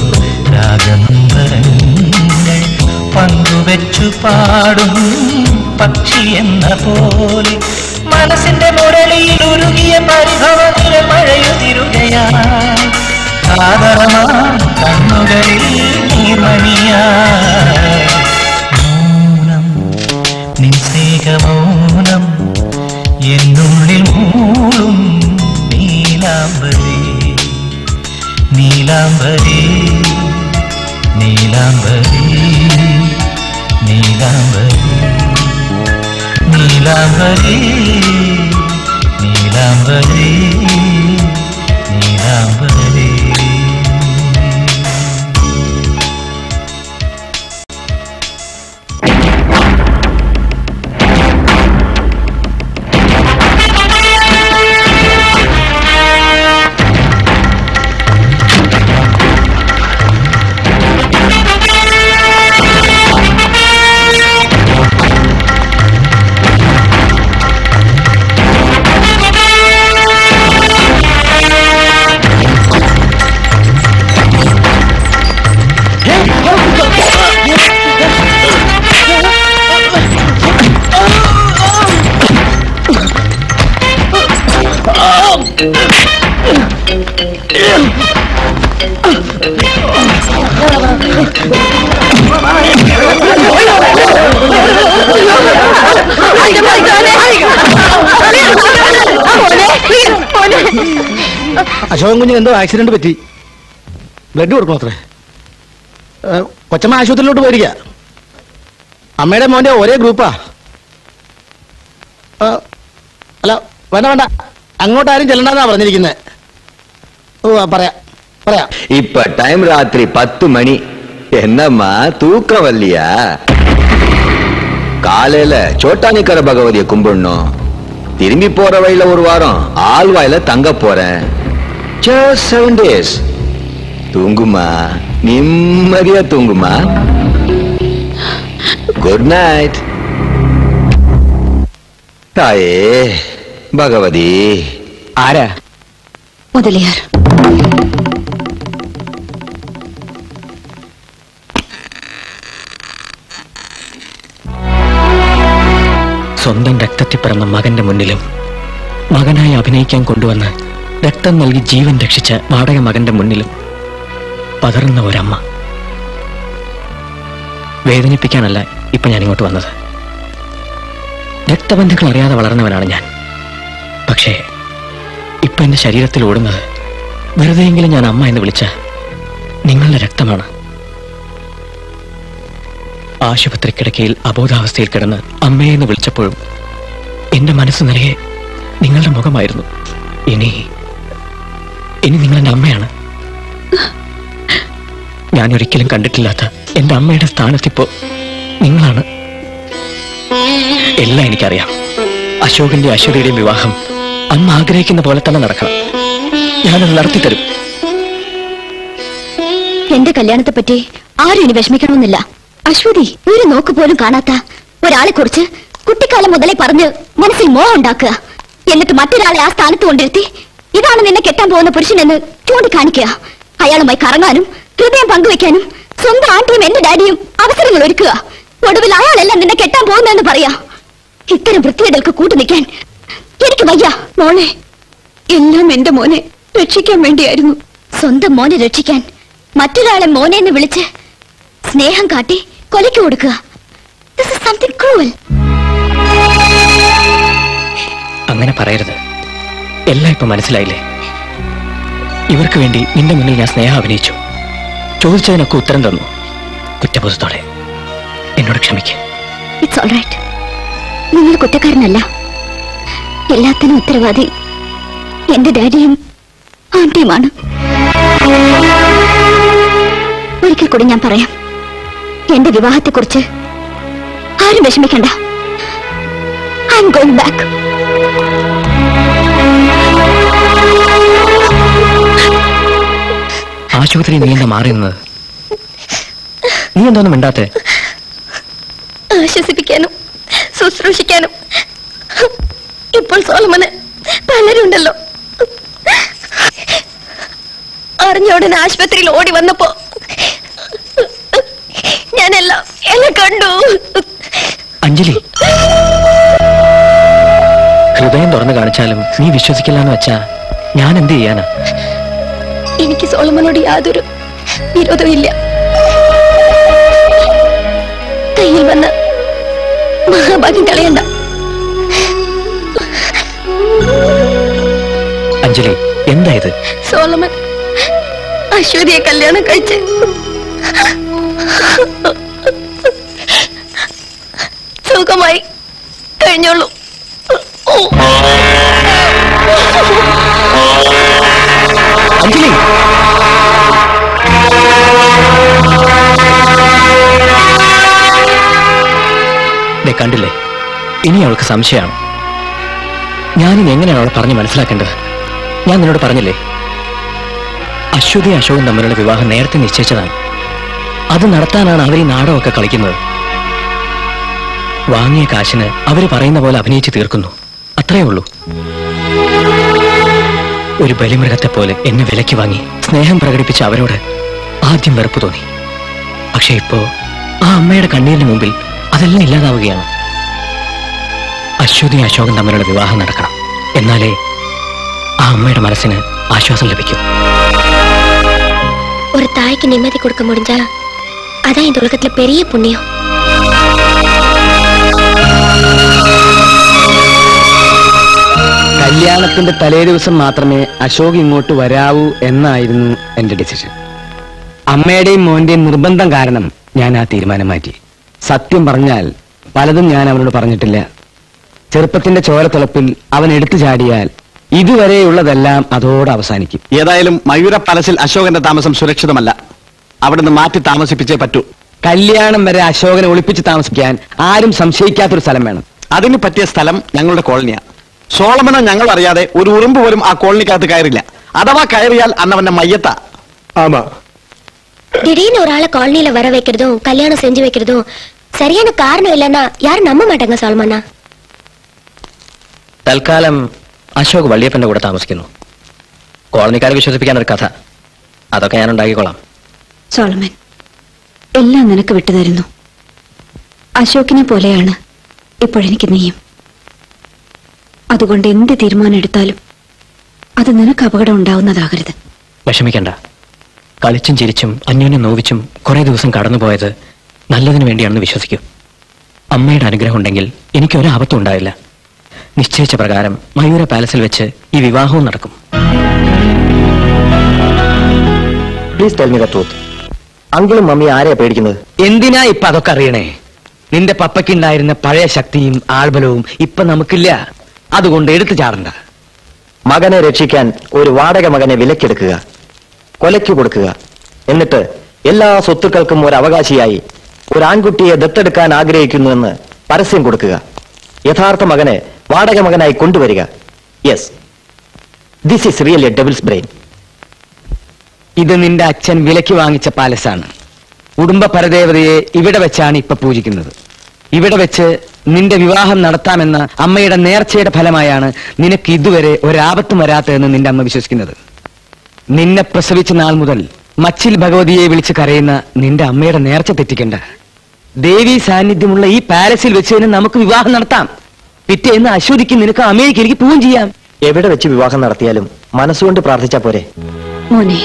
രാഗനമ്പരങ്ങൾ പങ്കുവെച്ചു പാടും പക്ഷി എന്ന പോലെ മനസ്സിന്റെ മുരളിയിൽ ഉരുകിയ പരിഭവനില മഴയുതിരുകയായി ആദരമാ കണ്ണുകളിൽ നീർമണിയായി മൗനം നിൻ സ്നേഹമൗനം എന്നുള്ളിൽ മൂളും നീലാംബരി. നീലാംബരി നീലാംബരി നീലാംബരി നീലാംബരി നീലാംബരി നീലാംബരി. അശോകൻ കുഞ്ഞിന് എന്തോ ആക്സിഡന്റ് പറ്റി, ബ്ലഡ് കൊടുക്കണം അത്രേ. കൊച്ചമ്മ ആശുപത്രിയിലോട്ട് പോയിരിക്ക. അമ്മയുടെ മോന്റെ ഒരേ ഗ്രൂപ്പാ. അല്ല വേണ്ട വേണ്ട, അങ്ങോട്ട് ആരും ചെല്ലണ്ടെന്നാ പറഞ്ഞിരിക്കുന്നത്. പറയാം പറയാം. இப்ப டைம் ராத்திரி 10 மணி. என்னம்மா தூக்கம் வரலையா? காலையில சோட்டானிக்கர பகவதியை கும்பிடணும். திரும்பி போற வழியில ஒரு வாரம் ஆழ்வாயில தங்க போறேன். just 7 days. தூங்குமா, நிம்மதியா தூங்குமா. Good night. தாயே ഭഗവതി. ആരാ? മുതലിയാർ. സ്വന്തം രക്തത്തിൽ പിറന്ന മകന്റെ മുന്നിലും മകനായി അഭിനയിക്കാൻ കൊണ്ടുവന്ന് രക്തം നൽകി ജീവൻ രക്ഷിച്ച വാടക മകന്റെ മുന്നിലും പതറുന്ന ഒരമ്മ. വേദനിപ്പിക്കാനല്ല ഇപ്പൊ ഞാനിങ്ങോട്ട് വന്നത്. രക്തബന്ധങ്ങൾ അറിയാതെ വളർന്നവനാണ് ഞാൻ. പക്ഷേ ഇപ്പൊ എന്റെ ശരീരത്തിൽ ഓടുന്നത് വെറുതെയെങ്കിലും ഞാൻ അമ്മ എന്ന് വിളിച്ച നിങ്ങളുടെ രക്തമാണ്. ആശുപത്രി കിടക്കയിൽ അബോധാവസ്ഥയിൽ കിടന്ന് അമ്മയെന്ന് വിളിച്ചപ്പോഴും എന്റെ മനസ്സ് നിറയെ നിങ്ങളുടെ മുഖമായിരുന്നു. ഇനി നിങ്ങളെന്റെ അമ്മയാണ്. ഞാൻ ഒരിക്കലും കണ്ടിട്ടില്ലാത്ത എന്റെ അമ്മയുടെ സ്ഥാനത്തിപ്പോ നിങ്ങളാണ്. എല്ലാം എനിക്കറിയാം. അശോകന്റെ അശ്വതിയുടെയും വിവാഹം അമ്മ ആഗ്രഹിക്കുന്ന പോലെ തന്നെ നടക്കണം. ഞാനത് നടത്തിത്തരും. എന്റെ കല്യാണത്തെ പറ്റി ആരും ഇനി വിഷമിക്കണമെന്നില്ല. അശ്വതി ഒരു നോക്ക് പോലും കാണാത്ത ഒരാളെ കുറിച്ച് കുട്ടിക്കാലം മുതലേ പറഞ്ഞ് മനസ്സിൽ മോഹം ഉണ്ടാക്കുക, എന്നിട്ട് മറ്റൊരാളെ ആ സ്ഥാനത്ത് കൊണ്ടിരുത്തി ഇതാണ് നിന്നെ കെട്ടാൻ പോകുന്ന പുരുഷനെന്ന് ചൂണ്ടിക്കാണിക്കുക. അയാളുമായി കറങ്ങാനും ഹൃദയം പങ്കുവെക്കാനും സ്വന്തം ആന്റിയും എന്റെ ഡാഡിയും അവസരങ്ങൾ ഒരുക്കുക. ഒടുവിൽ അയാളെല്ലാം നിന്നെ കെട്ടാൻ പോകുന്നതെന്ന് പറയാ. ഇത്തരം വൃത്തികേടുകൾക്ക് കൂട്ടു നിൽക്കാൻ എനിക്ക് വയ്യ. മോളെ, എല്ലാം എന്റെ മോനെ രക്ഷിക്കാൻ വേണ്ടിയായിരുന്നു. സ്വന്തം മോനെ രക്ഷിക്കാൻ മറ്റൊരാളെ മോനെ എന്ന് വിളിച്ച് സ്നേഹം കാട്ടി കൊലയ്ക്ക് കൊടുക്കുക. This is something cruel. അങ്ങനെ പറയരുത്. എല്ലാം ഇപ്പൊ മനസ്സിലായില്ലേ? ഇവർക്ക് വേണ്ടി നിന്റെ മുന്നിൽ ഞാൻ സ്നേഹം അഭിനയിച്ചു. ചോദിച്ചതിനൊക്കെ ഉത്തരം തന്നു. കുറ്റബോധത്തോടെ എന്നോട് ക്ഷമിക്കുക. It's all right. നിങ്ങൾ കുറ്റക്കാരനല്ല. എല്ലാത്തിനും ഉത്തരവാദി എന്റെ ഡാഡിയും ആന്റിയുമാണ്. ഒരിക്കൽ കൂടി ഞാൻ പറയാം, എന്റെ വിവാഹത്തെക്കുറിച്ച് ആരും വിഷമിക്കണ്ട. I am going back. ആശുപത്രി നീ എന്താ മാറി നിന്നത്? നീ എന്തോന്നും മിണ്ടാത്തെ? ആശ്വസിപ്പിക്കാനും ശുശ്രൂഷിക്കാനും ഇപ്പോൾ സോളമന് പലരുണ്ടല്ലോ. അറിഞ്ഞ ഉടനെ ആശുപത്രിയിൽ ഓടി വന്നപ്പോ ഞാനെല്ലാം കണ്ടു. അഞ്ജലി, ഹൃദയം തുറന്നു കാണിച്ചാലും നീ വിശ്വസിക്കില്ല എന്ന് വെച്ചാ ഞാൻ എന്ത് ചെയ്യാനാ? എനിക്ക് സോളമനോട് യാതൊരു വിരോധവും ഇല്ല. കയ്യിൽ വന്ന് മഹാഭാഗ്യം കളയണ്ട. അഞ്ജലി, എന്താ ഇത്? സോളമൻ അശ്വതിയെ കല്യാണം കഴിച്ച് സുഖമായി കഴിഞ്ഞോളൂ. അഞ്ജലി, കണ്ടില്ലേ? ഇനി അവൾക്ക് സംശയമാണ്. ഞാനിനി എങ്ങനെയാണ് അവളെ പറഞ്ഞ് മനസ്സിലാക്കേണ്ടത്? ഞാൻ നിന്നോട് പറഞ്ഞില്ലേ, അശ്വതി അശോകൻ തമ്മിലുള്ള വിവാഹം നേരത്തെ നിശ്ചയിച്ചതാണ്. അത് നടത്താനാണ് അവർ ഈ നാടകമൊക്കെ കളിക്കുന്നത്. വാങ്ങിയ കാശിന് അവര് പറയുന്ന പോലെ അഭിനയിച്ച് തീർക്കുന്നു. അത്രയേ ഉള്ളൂ. ഒരു ബലിമൃഗത്തെ പോലെ എന്നെ വിലയ്ക്ക് വാങ്ങി സ്നേഹം പ്രകടിപ്പിച്ച അവരോട് ആദ്യം വെറുപ്പ് തോന്നി. പക്ഷെ ഇപ്പോ ആ അമ്മയുടെ കണ്ണീരിന് മുമ്പിൽ അതെല്ലാം ഇല്ലാതാവുകയാണ്. അശ്വതി അശോകൻ തമ്മിലുള്ള വിവാഹം നടക്കണം. എന്നാലേ ആ അമ്മയുടെ മനസ്സിന് ആശ്വാസം ലഭിക്കും. ஒரு தாய்க்கு நிம்மதி கொடுக்க முடிஞ்சா அதான் இந்த உலகத்துல பெரிய புண்ணியம். കല്യാണത്തിന്റെ തലേ ദിവസം മാത്രമേ അശോക് ഇങ്ങോട്ട് വരാവൂ എന്നായിരുന്നു എന്റെ ഡിസിഷൻ. അമ്മയുടെയും മോന്റെയും നിർബന്ധം കാരണം ഞാൻ ആ തീരുമാനം മാറ്റി. സത്യം പറഞ്ഞാൽ പലതും ഞാൻ അവനോട് പറഞ്ഞിട്ടില്ല. ചെറുപ്പത്തിന്റെ ചോരത്തിളപ്പിൽ അവൻ എടുത്തു ചാടിയാൽ ഇതുവരെയുള്ളതെല്ലാം അതോടെ അവസാനിക്കും. ഏതായാലും മയൂര പാലസിൽ അശോകന്റെ താമസം സുരക്ഷിതമല്ല. അവിടുന്ന് മാറ്റി താമസിപ്പിച്ചേ പറ്റൂ. കല്യാണം വരെ അശോകനെ ഒളിപ്പിച്ച് താമസിക്കാൻ ആരും സംശയിക്കാത്തൊരു സ്ഥലം വേണം. അതിന് പറ്റിയ സ്ഥലം ഞങ്ങളുടെ കോളനിയാ. സോളമനോ ഞങ്ങൾ അറിയാതെ ഒരു ഉറുമ്പ് പോലും ആ കോളനിക്കകത്ത് കയറില്ല. അഥവാ കയറിയാൽ അന്നവന്റെ മയ്യത്താ. ആമാ, திடீர்னு ஒரு ஆளை காலனியில வர வைக்கிறதும் கல்யாணம் செஞ்சு வைக்கிறதும் சரியான காரணம் இல்லைன்னா யாரும் நம்ப மாட்டாங்க സോളമന. തൽക്കാലം അശോക് വള്ളിയപ്പന്റെ കൂടെ താമസിക്കുന്നു. കോളനിക്കാരെ വിശ്വസിപ്പിക്കാൻ ഒരു കഥ, അതൊക്കെ ഞാൻ ഉണ്ടാക്കിക്കോളാം. സോളമൻ, എല്ലാം നിനക്ക് വിട്ടുതരുന്നു. അശോകിനെ പോലെയാണ് ഇപ്പോഴെനിക്ക് നീയും. അതുകൊണ്ട് എന്ത് തീരുമാനം എടുത്താലും അത് നിനക്ക് അപകടം ഉണ്ടാവുന്നതാകരുത്. വിഷമിക്കണ്ട. കളിച്ചും ചിരിച്ചും അന്യോന്യം നോവിച്ചും കുറെ ദിവസം കടന്നുപോയത് നല്ലതിനു വേണ്ടിയാണെന്ന് വിശ്വസിക്കൂ. അമ്മയുടെ അനുഗ്രഹം ഉണ്ടെങ്കിൽ എനിക്കൊരാപത്തും ഉണ്ടാവില്ല. നിശ്ചയിച്ച പ്രകാരം മയൂര പാലസിൽ വെച്ച് ഈ വിവാഹവും നടക്കും. Please tell me the truth. അങ്കിളും മമ്മി ആരെയാ പേടിക്കുന്നത്? എന്തിനാ ഇപ്പൊ അതൊക്കെ അറിയണേ? നിന്റെ പപ്പയ്ക്കുണ്ടായിരുന്ന പഴയ ശക്തിയും ആൾബലവും ഇപ്പൊ നമുക്കില്ല. അതുകൊണ്ട് എടുത്തു ചാടണ്ട. മകനെ രക്ഷിക്കാൻ ഒരു വാടക മകനെ വിലക്കെടുക്കുക, കൊലയ്ക്ക് കൊടുക്കുക, എന്നിട്ട് എല്ലാ സ്വത്തുക്കൾക്കും ഒരു അവകാശിയായി ഒരു ആൺകുട്ടിയെ ദത്തെടുക്കാൻ ആഗ്രഹിക്കുന്നുവെന്ന് പരസ്യം കൊടുക്കുക. യഥാർത്ഥ മകനെ വാടക മകനായി കൊണ്ടുവരിക. Yes, this is real a devil's brain. ഇത് നിന്റെ അച്ഛൻ വിലയ്ക്ക് വാങ്ങിച്ച പാലസാണ്. കുടുംബ പരദേവതയെ ഇവിടെ വെച്ചാണ് ഇപ്പൊ പൂജിക്കുന്നത്. ഇവിടെ വെച്ച് നിന്റെ വിവാഹം നടത്താമെന്ന അമ്മയുടെ നേർച്ചയുടെ ഫലമായാണ് നിനക്ക് ഇതുവരെ ഒരാപത്തും വരാത്തതെന്ന് നിന്റെ അമ്മ വിശ്വസിക്കുന്നത്. നിന്നെ പ്രസവിച്ച നാൾ മുതൽ മച്ചിൽ ഭഗവതിയെ വിളിച്ച് കരയുന്ന നിന്റെ അമ്മയുടെ നേർച്ച തെറ്റിക്കണ്ട. ദേവി സാന്നിധ്യമുള്ള ഈ പാലസിൽ വെച്ച് തന്നെ നമുക്ക് വിവാഹം നടത്താം. പിറ്റേന്ന് അശ്വതിക്ക് നിനക്ക് അമേരിക്കയിലേക്ക് പോവുകയും ചെയ്യാം. എവിടെ വെച്ച് വിവാഹം നടത്തിയാലും മനസ്സുകൊണ്ട് പ്രാർത്ഥിച്ചാ പോരെ? മോനെ,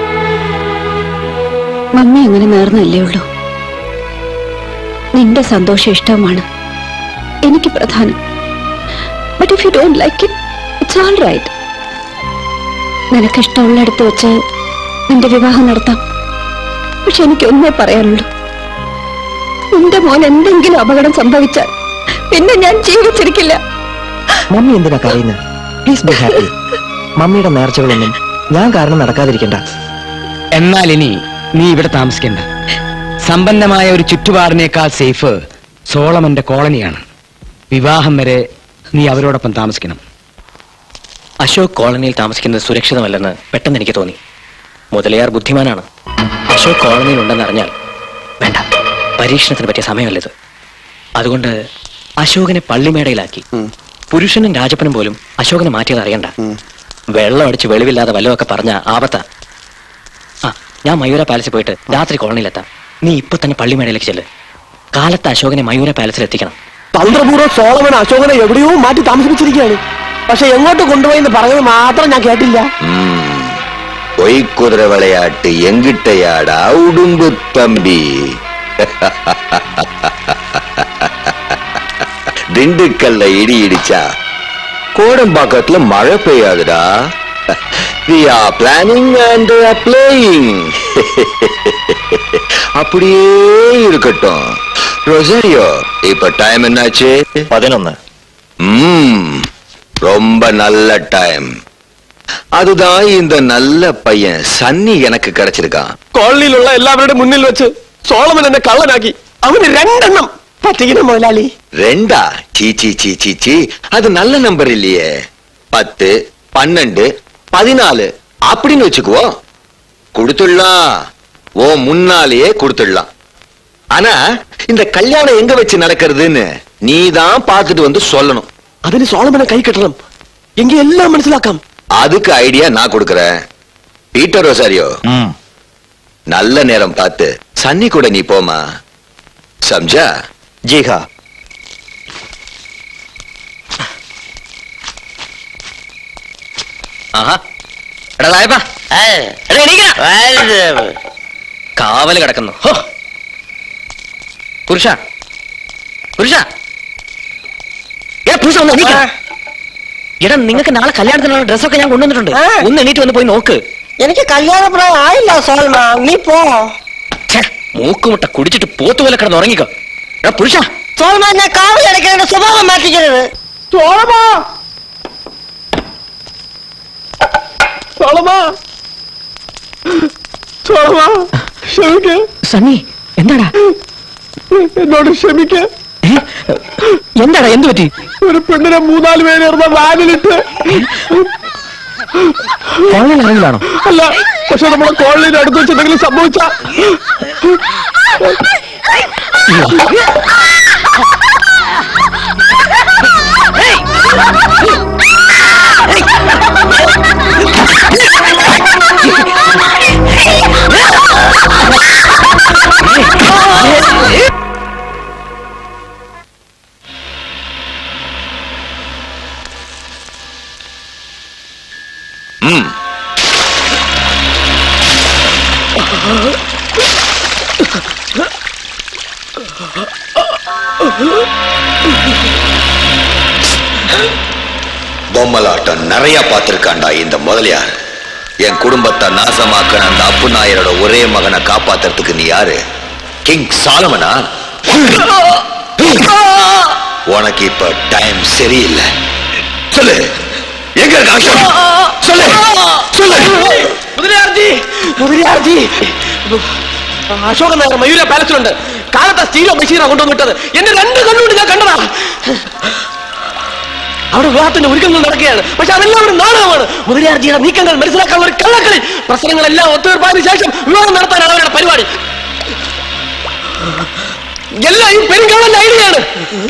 മമ്മി അങ്ങനെ നേർന്നല്ലേ ഉള്ളൂ. നിന്റെ സന്തോഷം ഇഷ്ടമാണ് എനിക്ക് പ്രധാനം. But if you don't like it, it's all right. നിനക്ക് ഇഷ്ടമുള്ളിടത്ത് വെച്ച് നിന്റെ വിവാഹം നടത്താം. പക്ഷെ എനിക്കൊന്നേ പറയാനുള്ളൂ, നിന്റെ മോൻ എന്തെങ്കിലും അപകടം സംഭവിച്ചാൽ പിന്നെ ഞാൻ ജീവിച്ചിരിക്കില്ല. മമ്മി എന്തിനാ കരയുന്നത്? Please be happy. മമ്മിയുടെ നേർച്ചകളൊന്നും ഞാൻ കാരണം നടക്കാതിരിക്കണ്ട. എന്നാൽ ഇനി നീ ഇവിടെ താമസിക്കണ്ട. സമ്പന്നമായ ഒരു ചുറ്റുപാടിനേക്കാൾ സേഫ് സോളമന്റെ കോളനിയാണ്. വിവാഹം വരെ നീ അവരോടൊപ്പം താമസിക്കണം. അശോക് കോളനിയിൽ താമസിക്കുന്നത് സുരക്ഷിതമല്ലെന്ന് പെട്ടെന്ന് എനിക്ക് തോന്നി. മുതലയാർ ബുദ്ധിമാനാണ്. അശോക് കോളനിയിൽ ഉണ്ടെന്ന് അറിഞ്ഞാൽ വേണ്ട, പരീക്ഷണത്തിന് പറ്റിയ സമയമല്ലത്. അതുകൊണ്ട് അശോകനെ പള്ളിമേടയിലാക്കി. പുരുഷനും രാജപ്പനും പോലും അശോകനെ മാറ്റിയത് അറിയണ്ട. വെള്ളം അടിച്ച് വെളിവില്ലാതെ വല്ലതൊക്കെ പറഞ്ഞ ആപത്താ. ഞാൻ മയൂര പാലസിൽ പോയിട്ട് രാത്രി കോളനിയിലെത്താം. നീ ഇപ്പൊ തന്നെ പള്ളിമേടയിലേക്ക് ചെല്ല്. കാലത്ത് അശോകനെ മയൂര പാലസിൽ എത്തിക്കണം. തന്ത്രപൂർവ്വം സോളമൻ അശോകനെ എവിടെയോ മാറ്റി താമസിപ്പിച്ചിരിക്കുകയാണ്. പക്ഷെ എങ്ങോട്ട് കൊണ്ടുപോയി എന്ന് പറഞ്ഞത് മാത്രം ഞാൻ കേട്ടില്ല. പൊയ്ക്കുതിര വിളയാട്ട് എങ്കിട്ടയാടാ ഉടുമ്പ് തമ്പി. திண்டுக்கல்ல இடி இடிச்சா கோடம்பாக்கத்துல மழை பெய்யாதுடா. We are planning and playing. அப்படியே இருக்கட்டும். ரொசாரியோ, இப்ப டைம் என்னாச்சு? 11. ரொம்ப நல்ல டைம். அதுதான் இந்த நல்ல பையன் சன்னி எனக்கு கிடைச்சிருக்கான். കോളനിയിലുള്ള എല്ലാവരുടെ മുന്നിൽ വെച്ച് സോളമൻ എന്നെ കള്ളനാക്കി. അവന് 2 എണ്ണം പറ്റിക്കണം മുതലാളി. 2? ചീച്ചി ചീച്ചി ചീ, அது நல்ல நம்பர் இல்லையே. 10, 12, 14 அப்படின்னு வச்சுக்குவோம். கொடுத்துடலாம், ஓ முன்னாலேயே கொடுத்துடலாம். ஆனா இந்த கல்யாணம் எங்க வச்சு நடக்கிறதுன்னு நீதான் பார்த்துட்டு வந்து சொல்லணும். അതിന് സോളമനെ കൈ കെട്ടണം. എങ്കിൽ എല്ലാം മനസ്സിലാക്കാം. அதுக்கு ஐடியா நான் கொடுக்கறேன். பீட்டர் ரொசாரியோ, நல்ல நேரம் பார்த்து சன்னி கூட நீ போமா. சம்ஜா? जी हाँ. കാവല് കിടക്കുന്നു. പുരുഷ പുരുഷ എടാ, നിങ്ങൾക്ക് നാളെ കല്യാണത്തിനുള്ള ഡ്രസ്സൊക്കെ ഞാൻ കൊണ്ടുവന്നിട്ടുണ്ട്. ഒന്ന് എണീറ്റ് വന്ന് പോയി നോക്ക്. എനിക്ക് കല്യാണപ്രായം ആയില്ല സോൾമ, നീ പോ. മൂക്കുമുട്ട കുടിച്ചിട്ട് പോത്തുപോലെ കിടന്ന് ഉറങ്ങിക്കോ. എടാ പുരുഷ. സോൾമ, ഞാൻ കാവലടക്കേണ്ട സ്വഭാവം മാറ്റിക്കരുത്. സോളമ, സോളമ, സോളമ, ക്ഷമിക്ക. സണ്ണി, എന്താടാ? എന്നോട് ക്ഷമിക്ക. എന്താടാ, എന്ത് പറ്റി? ഒരു പെണ്ണിനെ 3-4 പേര് വാനിലിട്ട്. കോളനിയിലാണോ? അല്ല, പക്ഷെ നമ്മുടെ കോളനിയുടെ അടുത്ത് വെച്ച് എന്തെങ്കിലും സംഭവിച്ച பொம்மலாட்டம் நிறைய பார்த்திருக்காண்டா இந்த முதலியார். என் குடும்பத்தை நாசமாக்கின அந்த அப்பு நாயரோட ஒரே மகனை காப்பாத்துறதுக்கு நீ யாரு? கிங் சாலமனா? உனக்கு இப்ப டைம் சரியில்லை. சொல்லு, எங்க இருக்க அசோக்? சொல்லு சொல்லு. முதலியார்ஜி, முதலியார்ஜி, അശോകൻ നായർ മയൂര പാലസിലുണ്ട്. കാലത്തെ സ്റ്റീലോ മെഷീനോ കൊണ്ടുവന്നിട്ടത് എന്റെ 2 കണ്ണുകൊണ്ട് ഞാൻ കണ്ടതാ. അവിടെ വിവാഹത്തിന്റെ ഒരുക്കങ്ങൾ നടക്കുകയാണ്. പക്ഷെ അതെല്ലാം ഒരു നാടകമാണ്. മുതലിയാർജിയുടെ നീക്കങ്ങൾ മനസ്സിലാക്കാനുള്ള ഒരു കള്ളക്കളി. പ്രശ്നങ്ങളെല്ലാം ഒത്തുതീർപ്പായതിനു ശേഷം വിവാഹം നടത്താനാണ് അവരുടെ പരിപാടി. എല്ലാം ഈ പെരുങ്കാളന്റെ ഐഡിയയാണ്.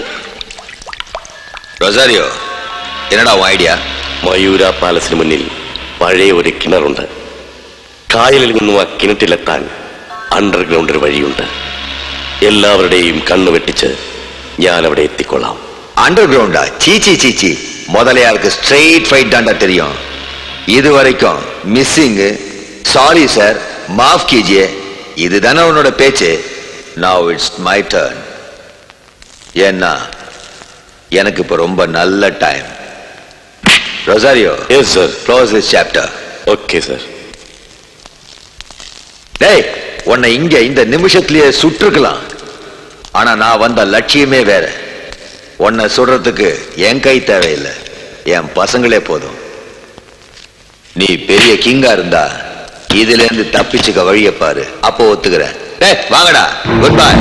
റൊസാരിയോ, എന്നടാ ഐഡിയ? മയൂര പാലസിന് മുന്നിൽ പഴയ ഒരു കിണറുണ്ട്. കായലിൽ നിന്നും ആ കിണറ്റിലെത്താൻ അണ്ടർഗ്രൗണ്ട് ഒരു വഴിയുണ്ട്. എല്ലാവരുടെയും കണ്ണു വെട്ടിച്ച് ഞാൻ അവിടെ എത്തിക്കൊള്ളാം. அண்டர்கிரவுண்டா? சீச்சி சீச்சி, முதலையாளுக்கு ஸ்ட்ரெயிட் ஃபைட் தாண்டா தெரியும். இது வரைக்கும் மிஸ்ஸிங், சாரி சார், மாஃப் கீஜியே, இதுதானே உன்னோட பேச்சு. Now it's my turn. ஏன்னா எனக்கு இப்ப ரொம்ப நல்ல time. Rosario. Yes sir. Close this chapter. Okay sir. டேய், உன்னை இங்க இந்த நிமிஷத்திலேயே சுற்றுக்கலாம். ஆனா நான் வந்த லட்சியமே வேற. உன்னை சுடுறதுக்கு என் கை தேவையில்லை, என் பசங்களே போதும். நீ பெரிய கிங்கா இருந்தா இதுல இருந்து தப்பிச்சுக்க வழிய பாரு, அப்போ ஒத்துக்கிறேன். டேய் வாங்கடா, குட் பை.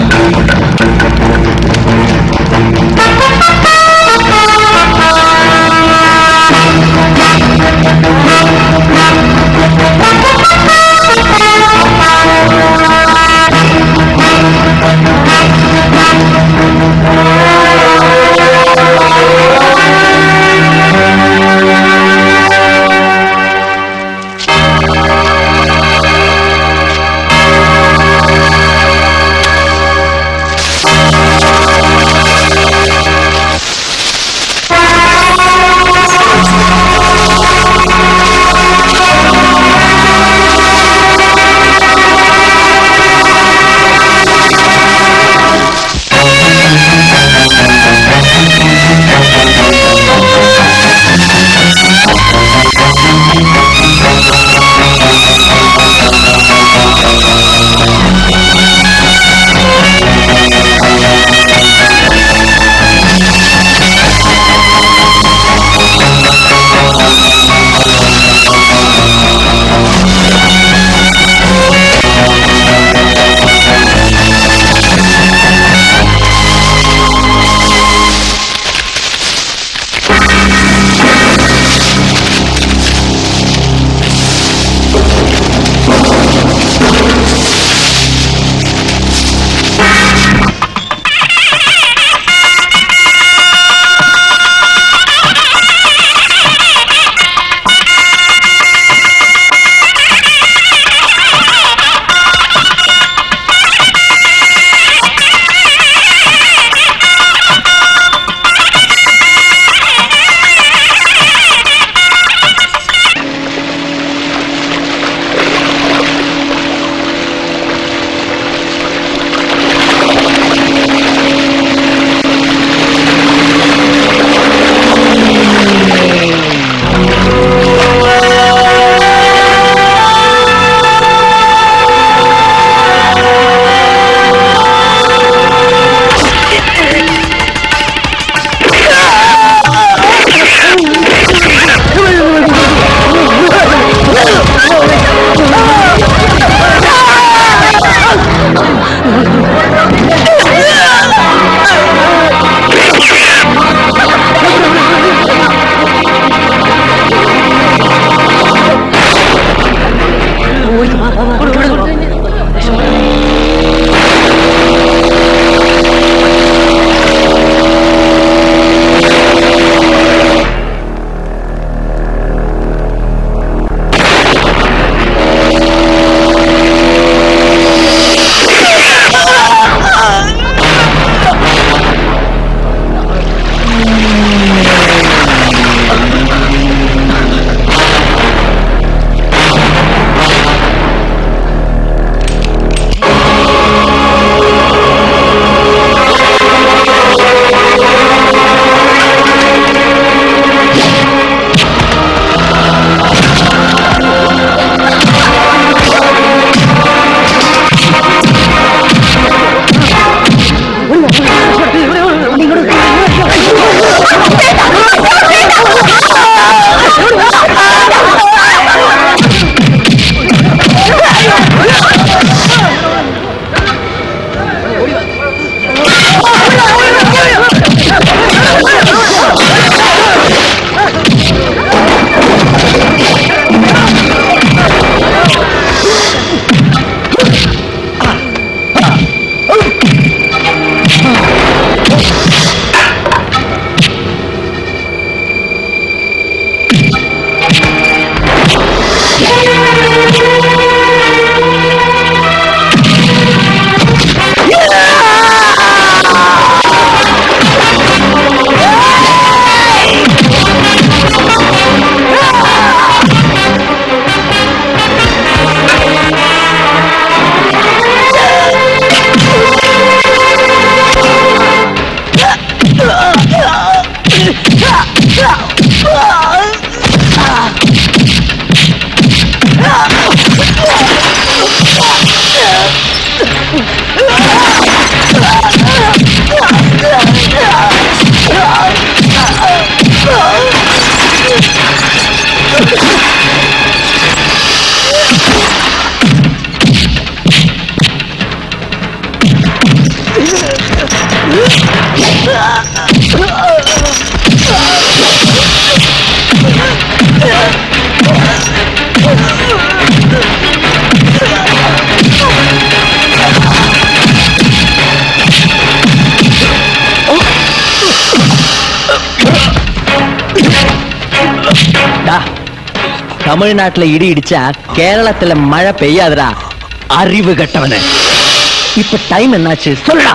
தமிழ்நாட்டுல இடி இடிச்சா கேரளத்துல மழை பெய்யாதுடா அறிவு கட்டவன. இப்ப டைம் என்னாச்சு சொல்லுடா.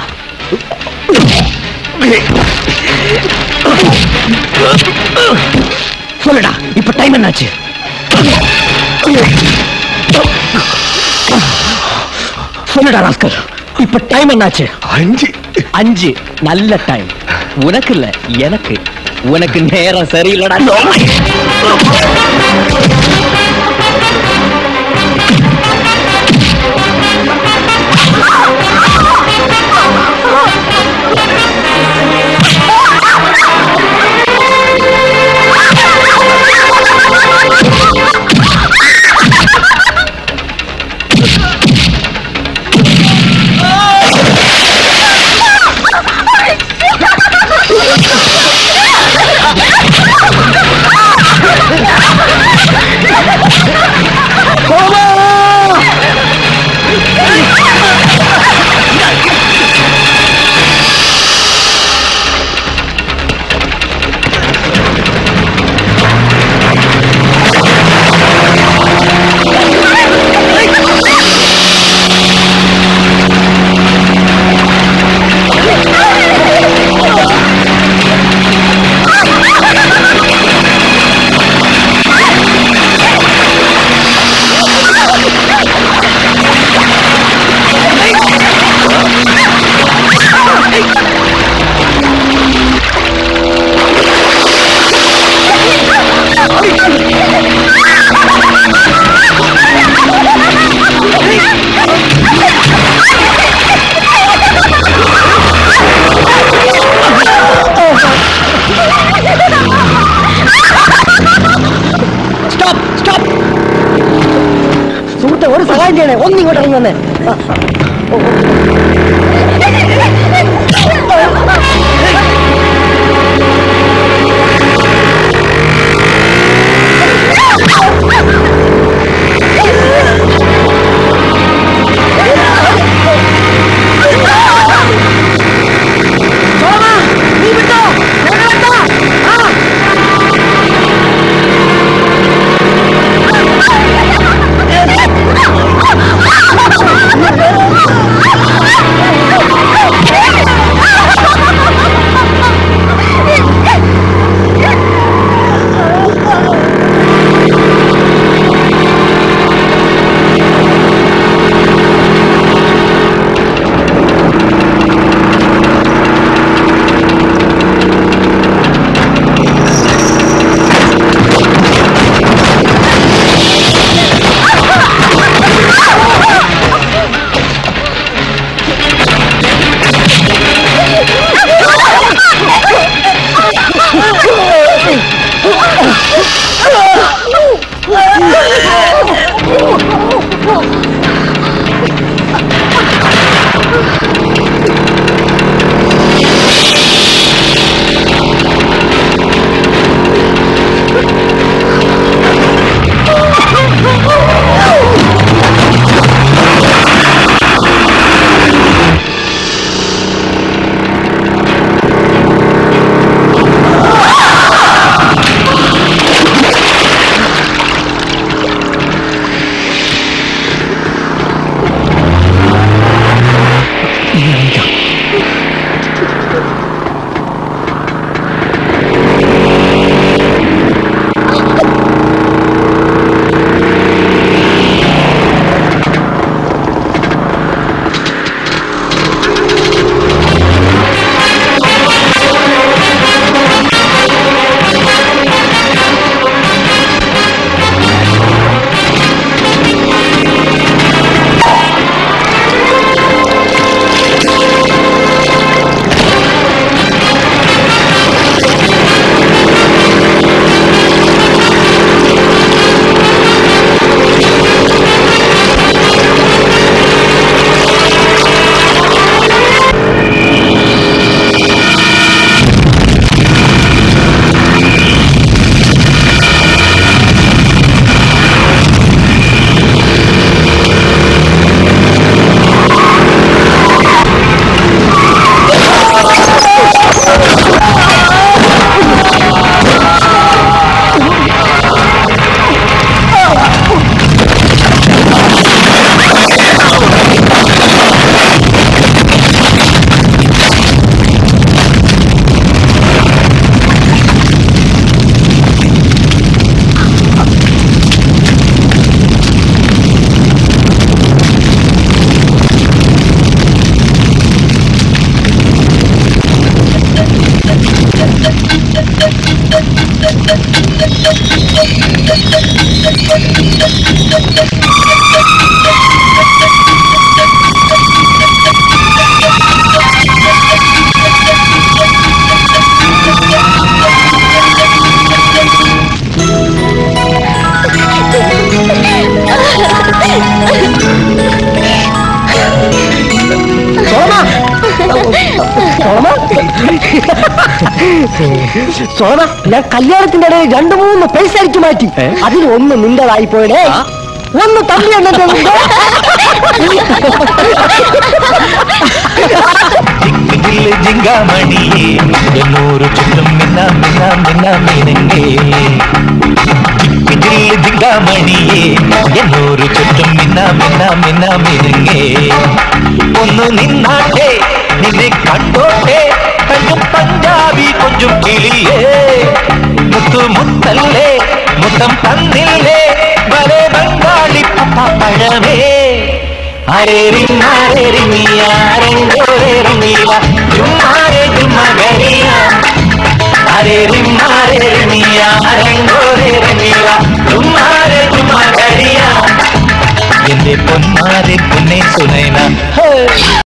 சொல்லுடா இப்ப டைம் என்னாச்சு? சொல்லுடா ராஸ்கல் இப்ப டைம் என்னாச்சு? 5 நல்ல டைம். உனக்கு இல்ல எனக்கு. உனக்கு நேரம் சரியில்லடா. ഒരു സഹായം ചെയ്യണേ. ഒന്നിങ്ങോട്ട് ഇറങ്ങി വന്നേ. സോണ, ഞാൻ കല്യാണത്തിന്റെ ഇടയിൽ 2-3 പൈസ അടിച്ചു മാറ്റി. അതിൽ ഒന്ന് നിന്റേതായി പോയടേ. ഒന്ന് തമ്പി എന്നിട്ട് ജിങ്കാമണിയേ എന്നൂറ് ചുറ്റും മിന്നാം മിന്നാം മിന്നാം മിനുങ്ങേ. ജിങ്കാമണിയേ എന്നൂറ് ചുറ്റും മിന്നാം മിന്നാം മിന്നാം മിനുങ്ങേ. ഒന്ന് നിന്നാട്ടെ നിന്നെ കണ്ടോട്ടെ കണ്ടും പഞ്ചാബി കൊഞ്ചും കിളിയേ. മുത്തല്ലേ മുത്തം തന്നില്ലേ വരെ ബംഗാളി പഴമേ. അരേറിമാരേറിമിയാരെങ്കോരേറിമീല ജുമ്മാരെ ജുമ്മകരിയ. അരേറിമാരേറിമിയാരെങ്കോരേറിമീല ജുമ്മാരെ ജുമ്മകരിയ. എന്റെ പൊന്മാരെ പൊന്നെ സുനൈന.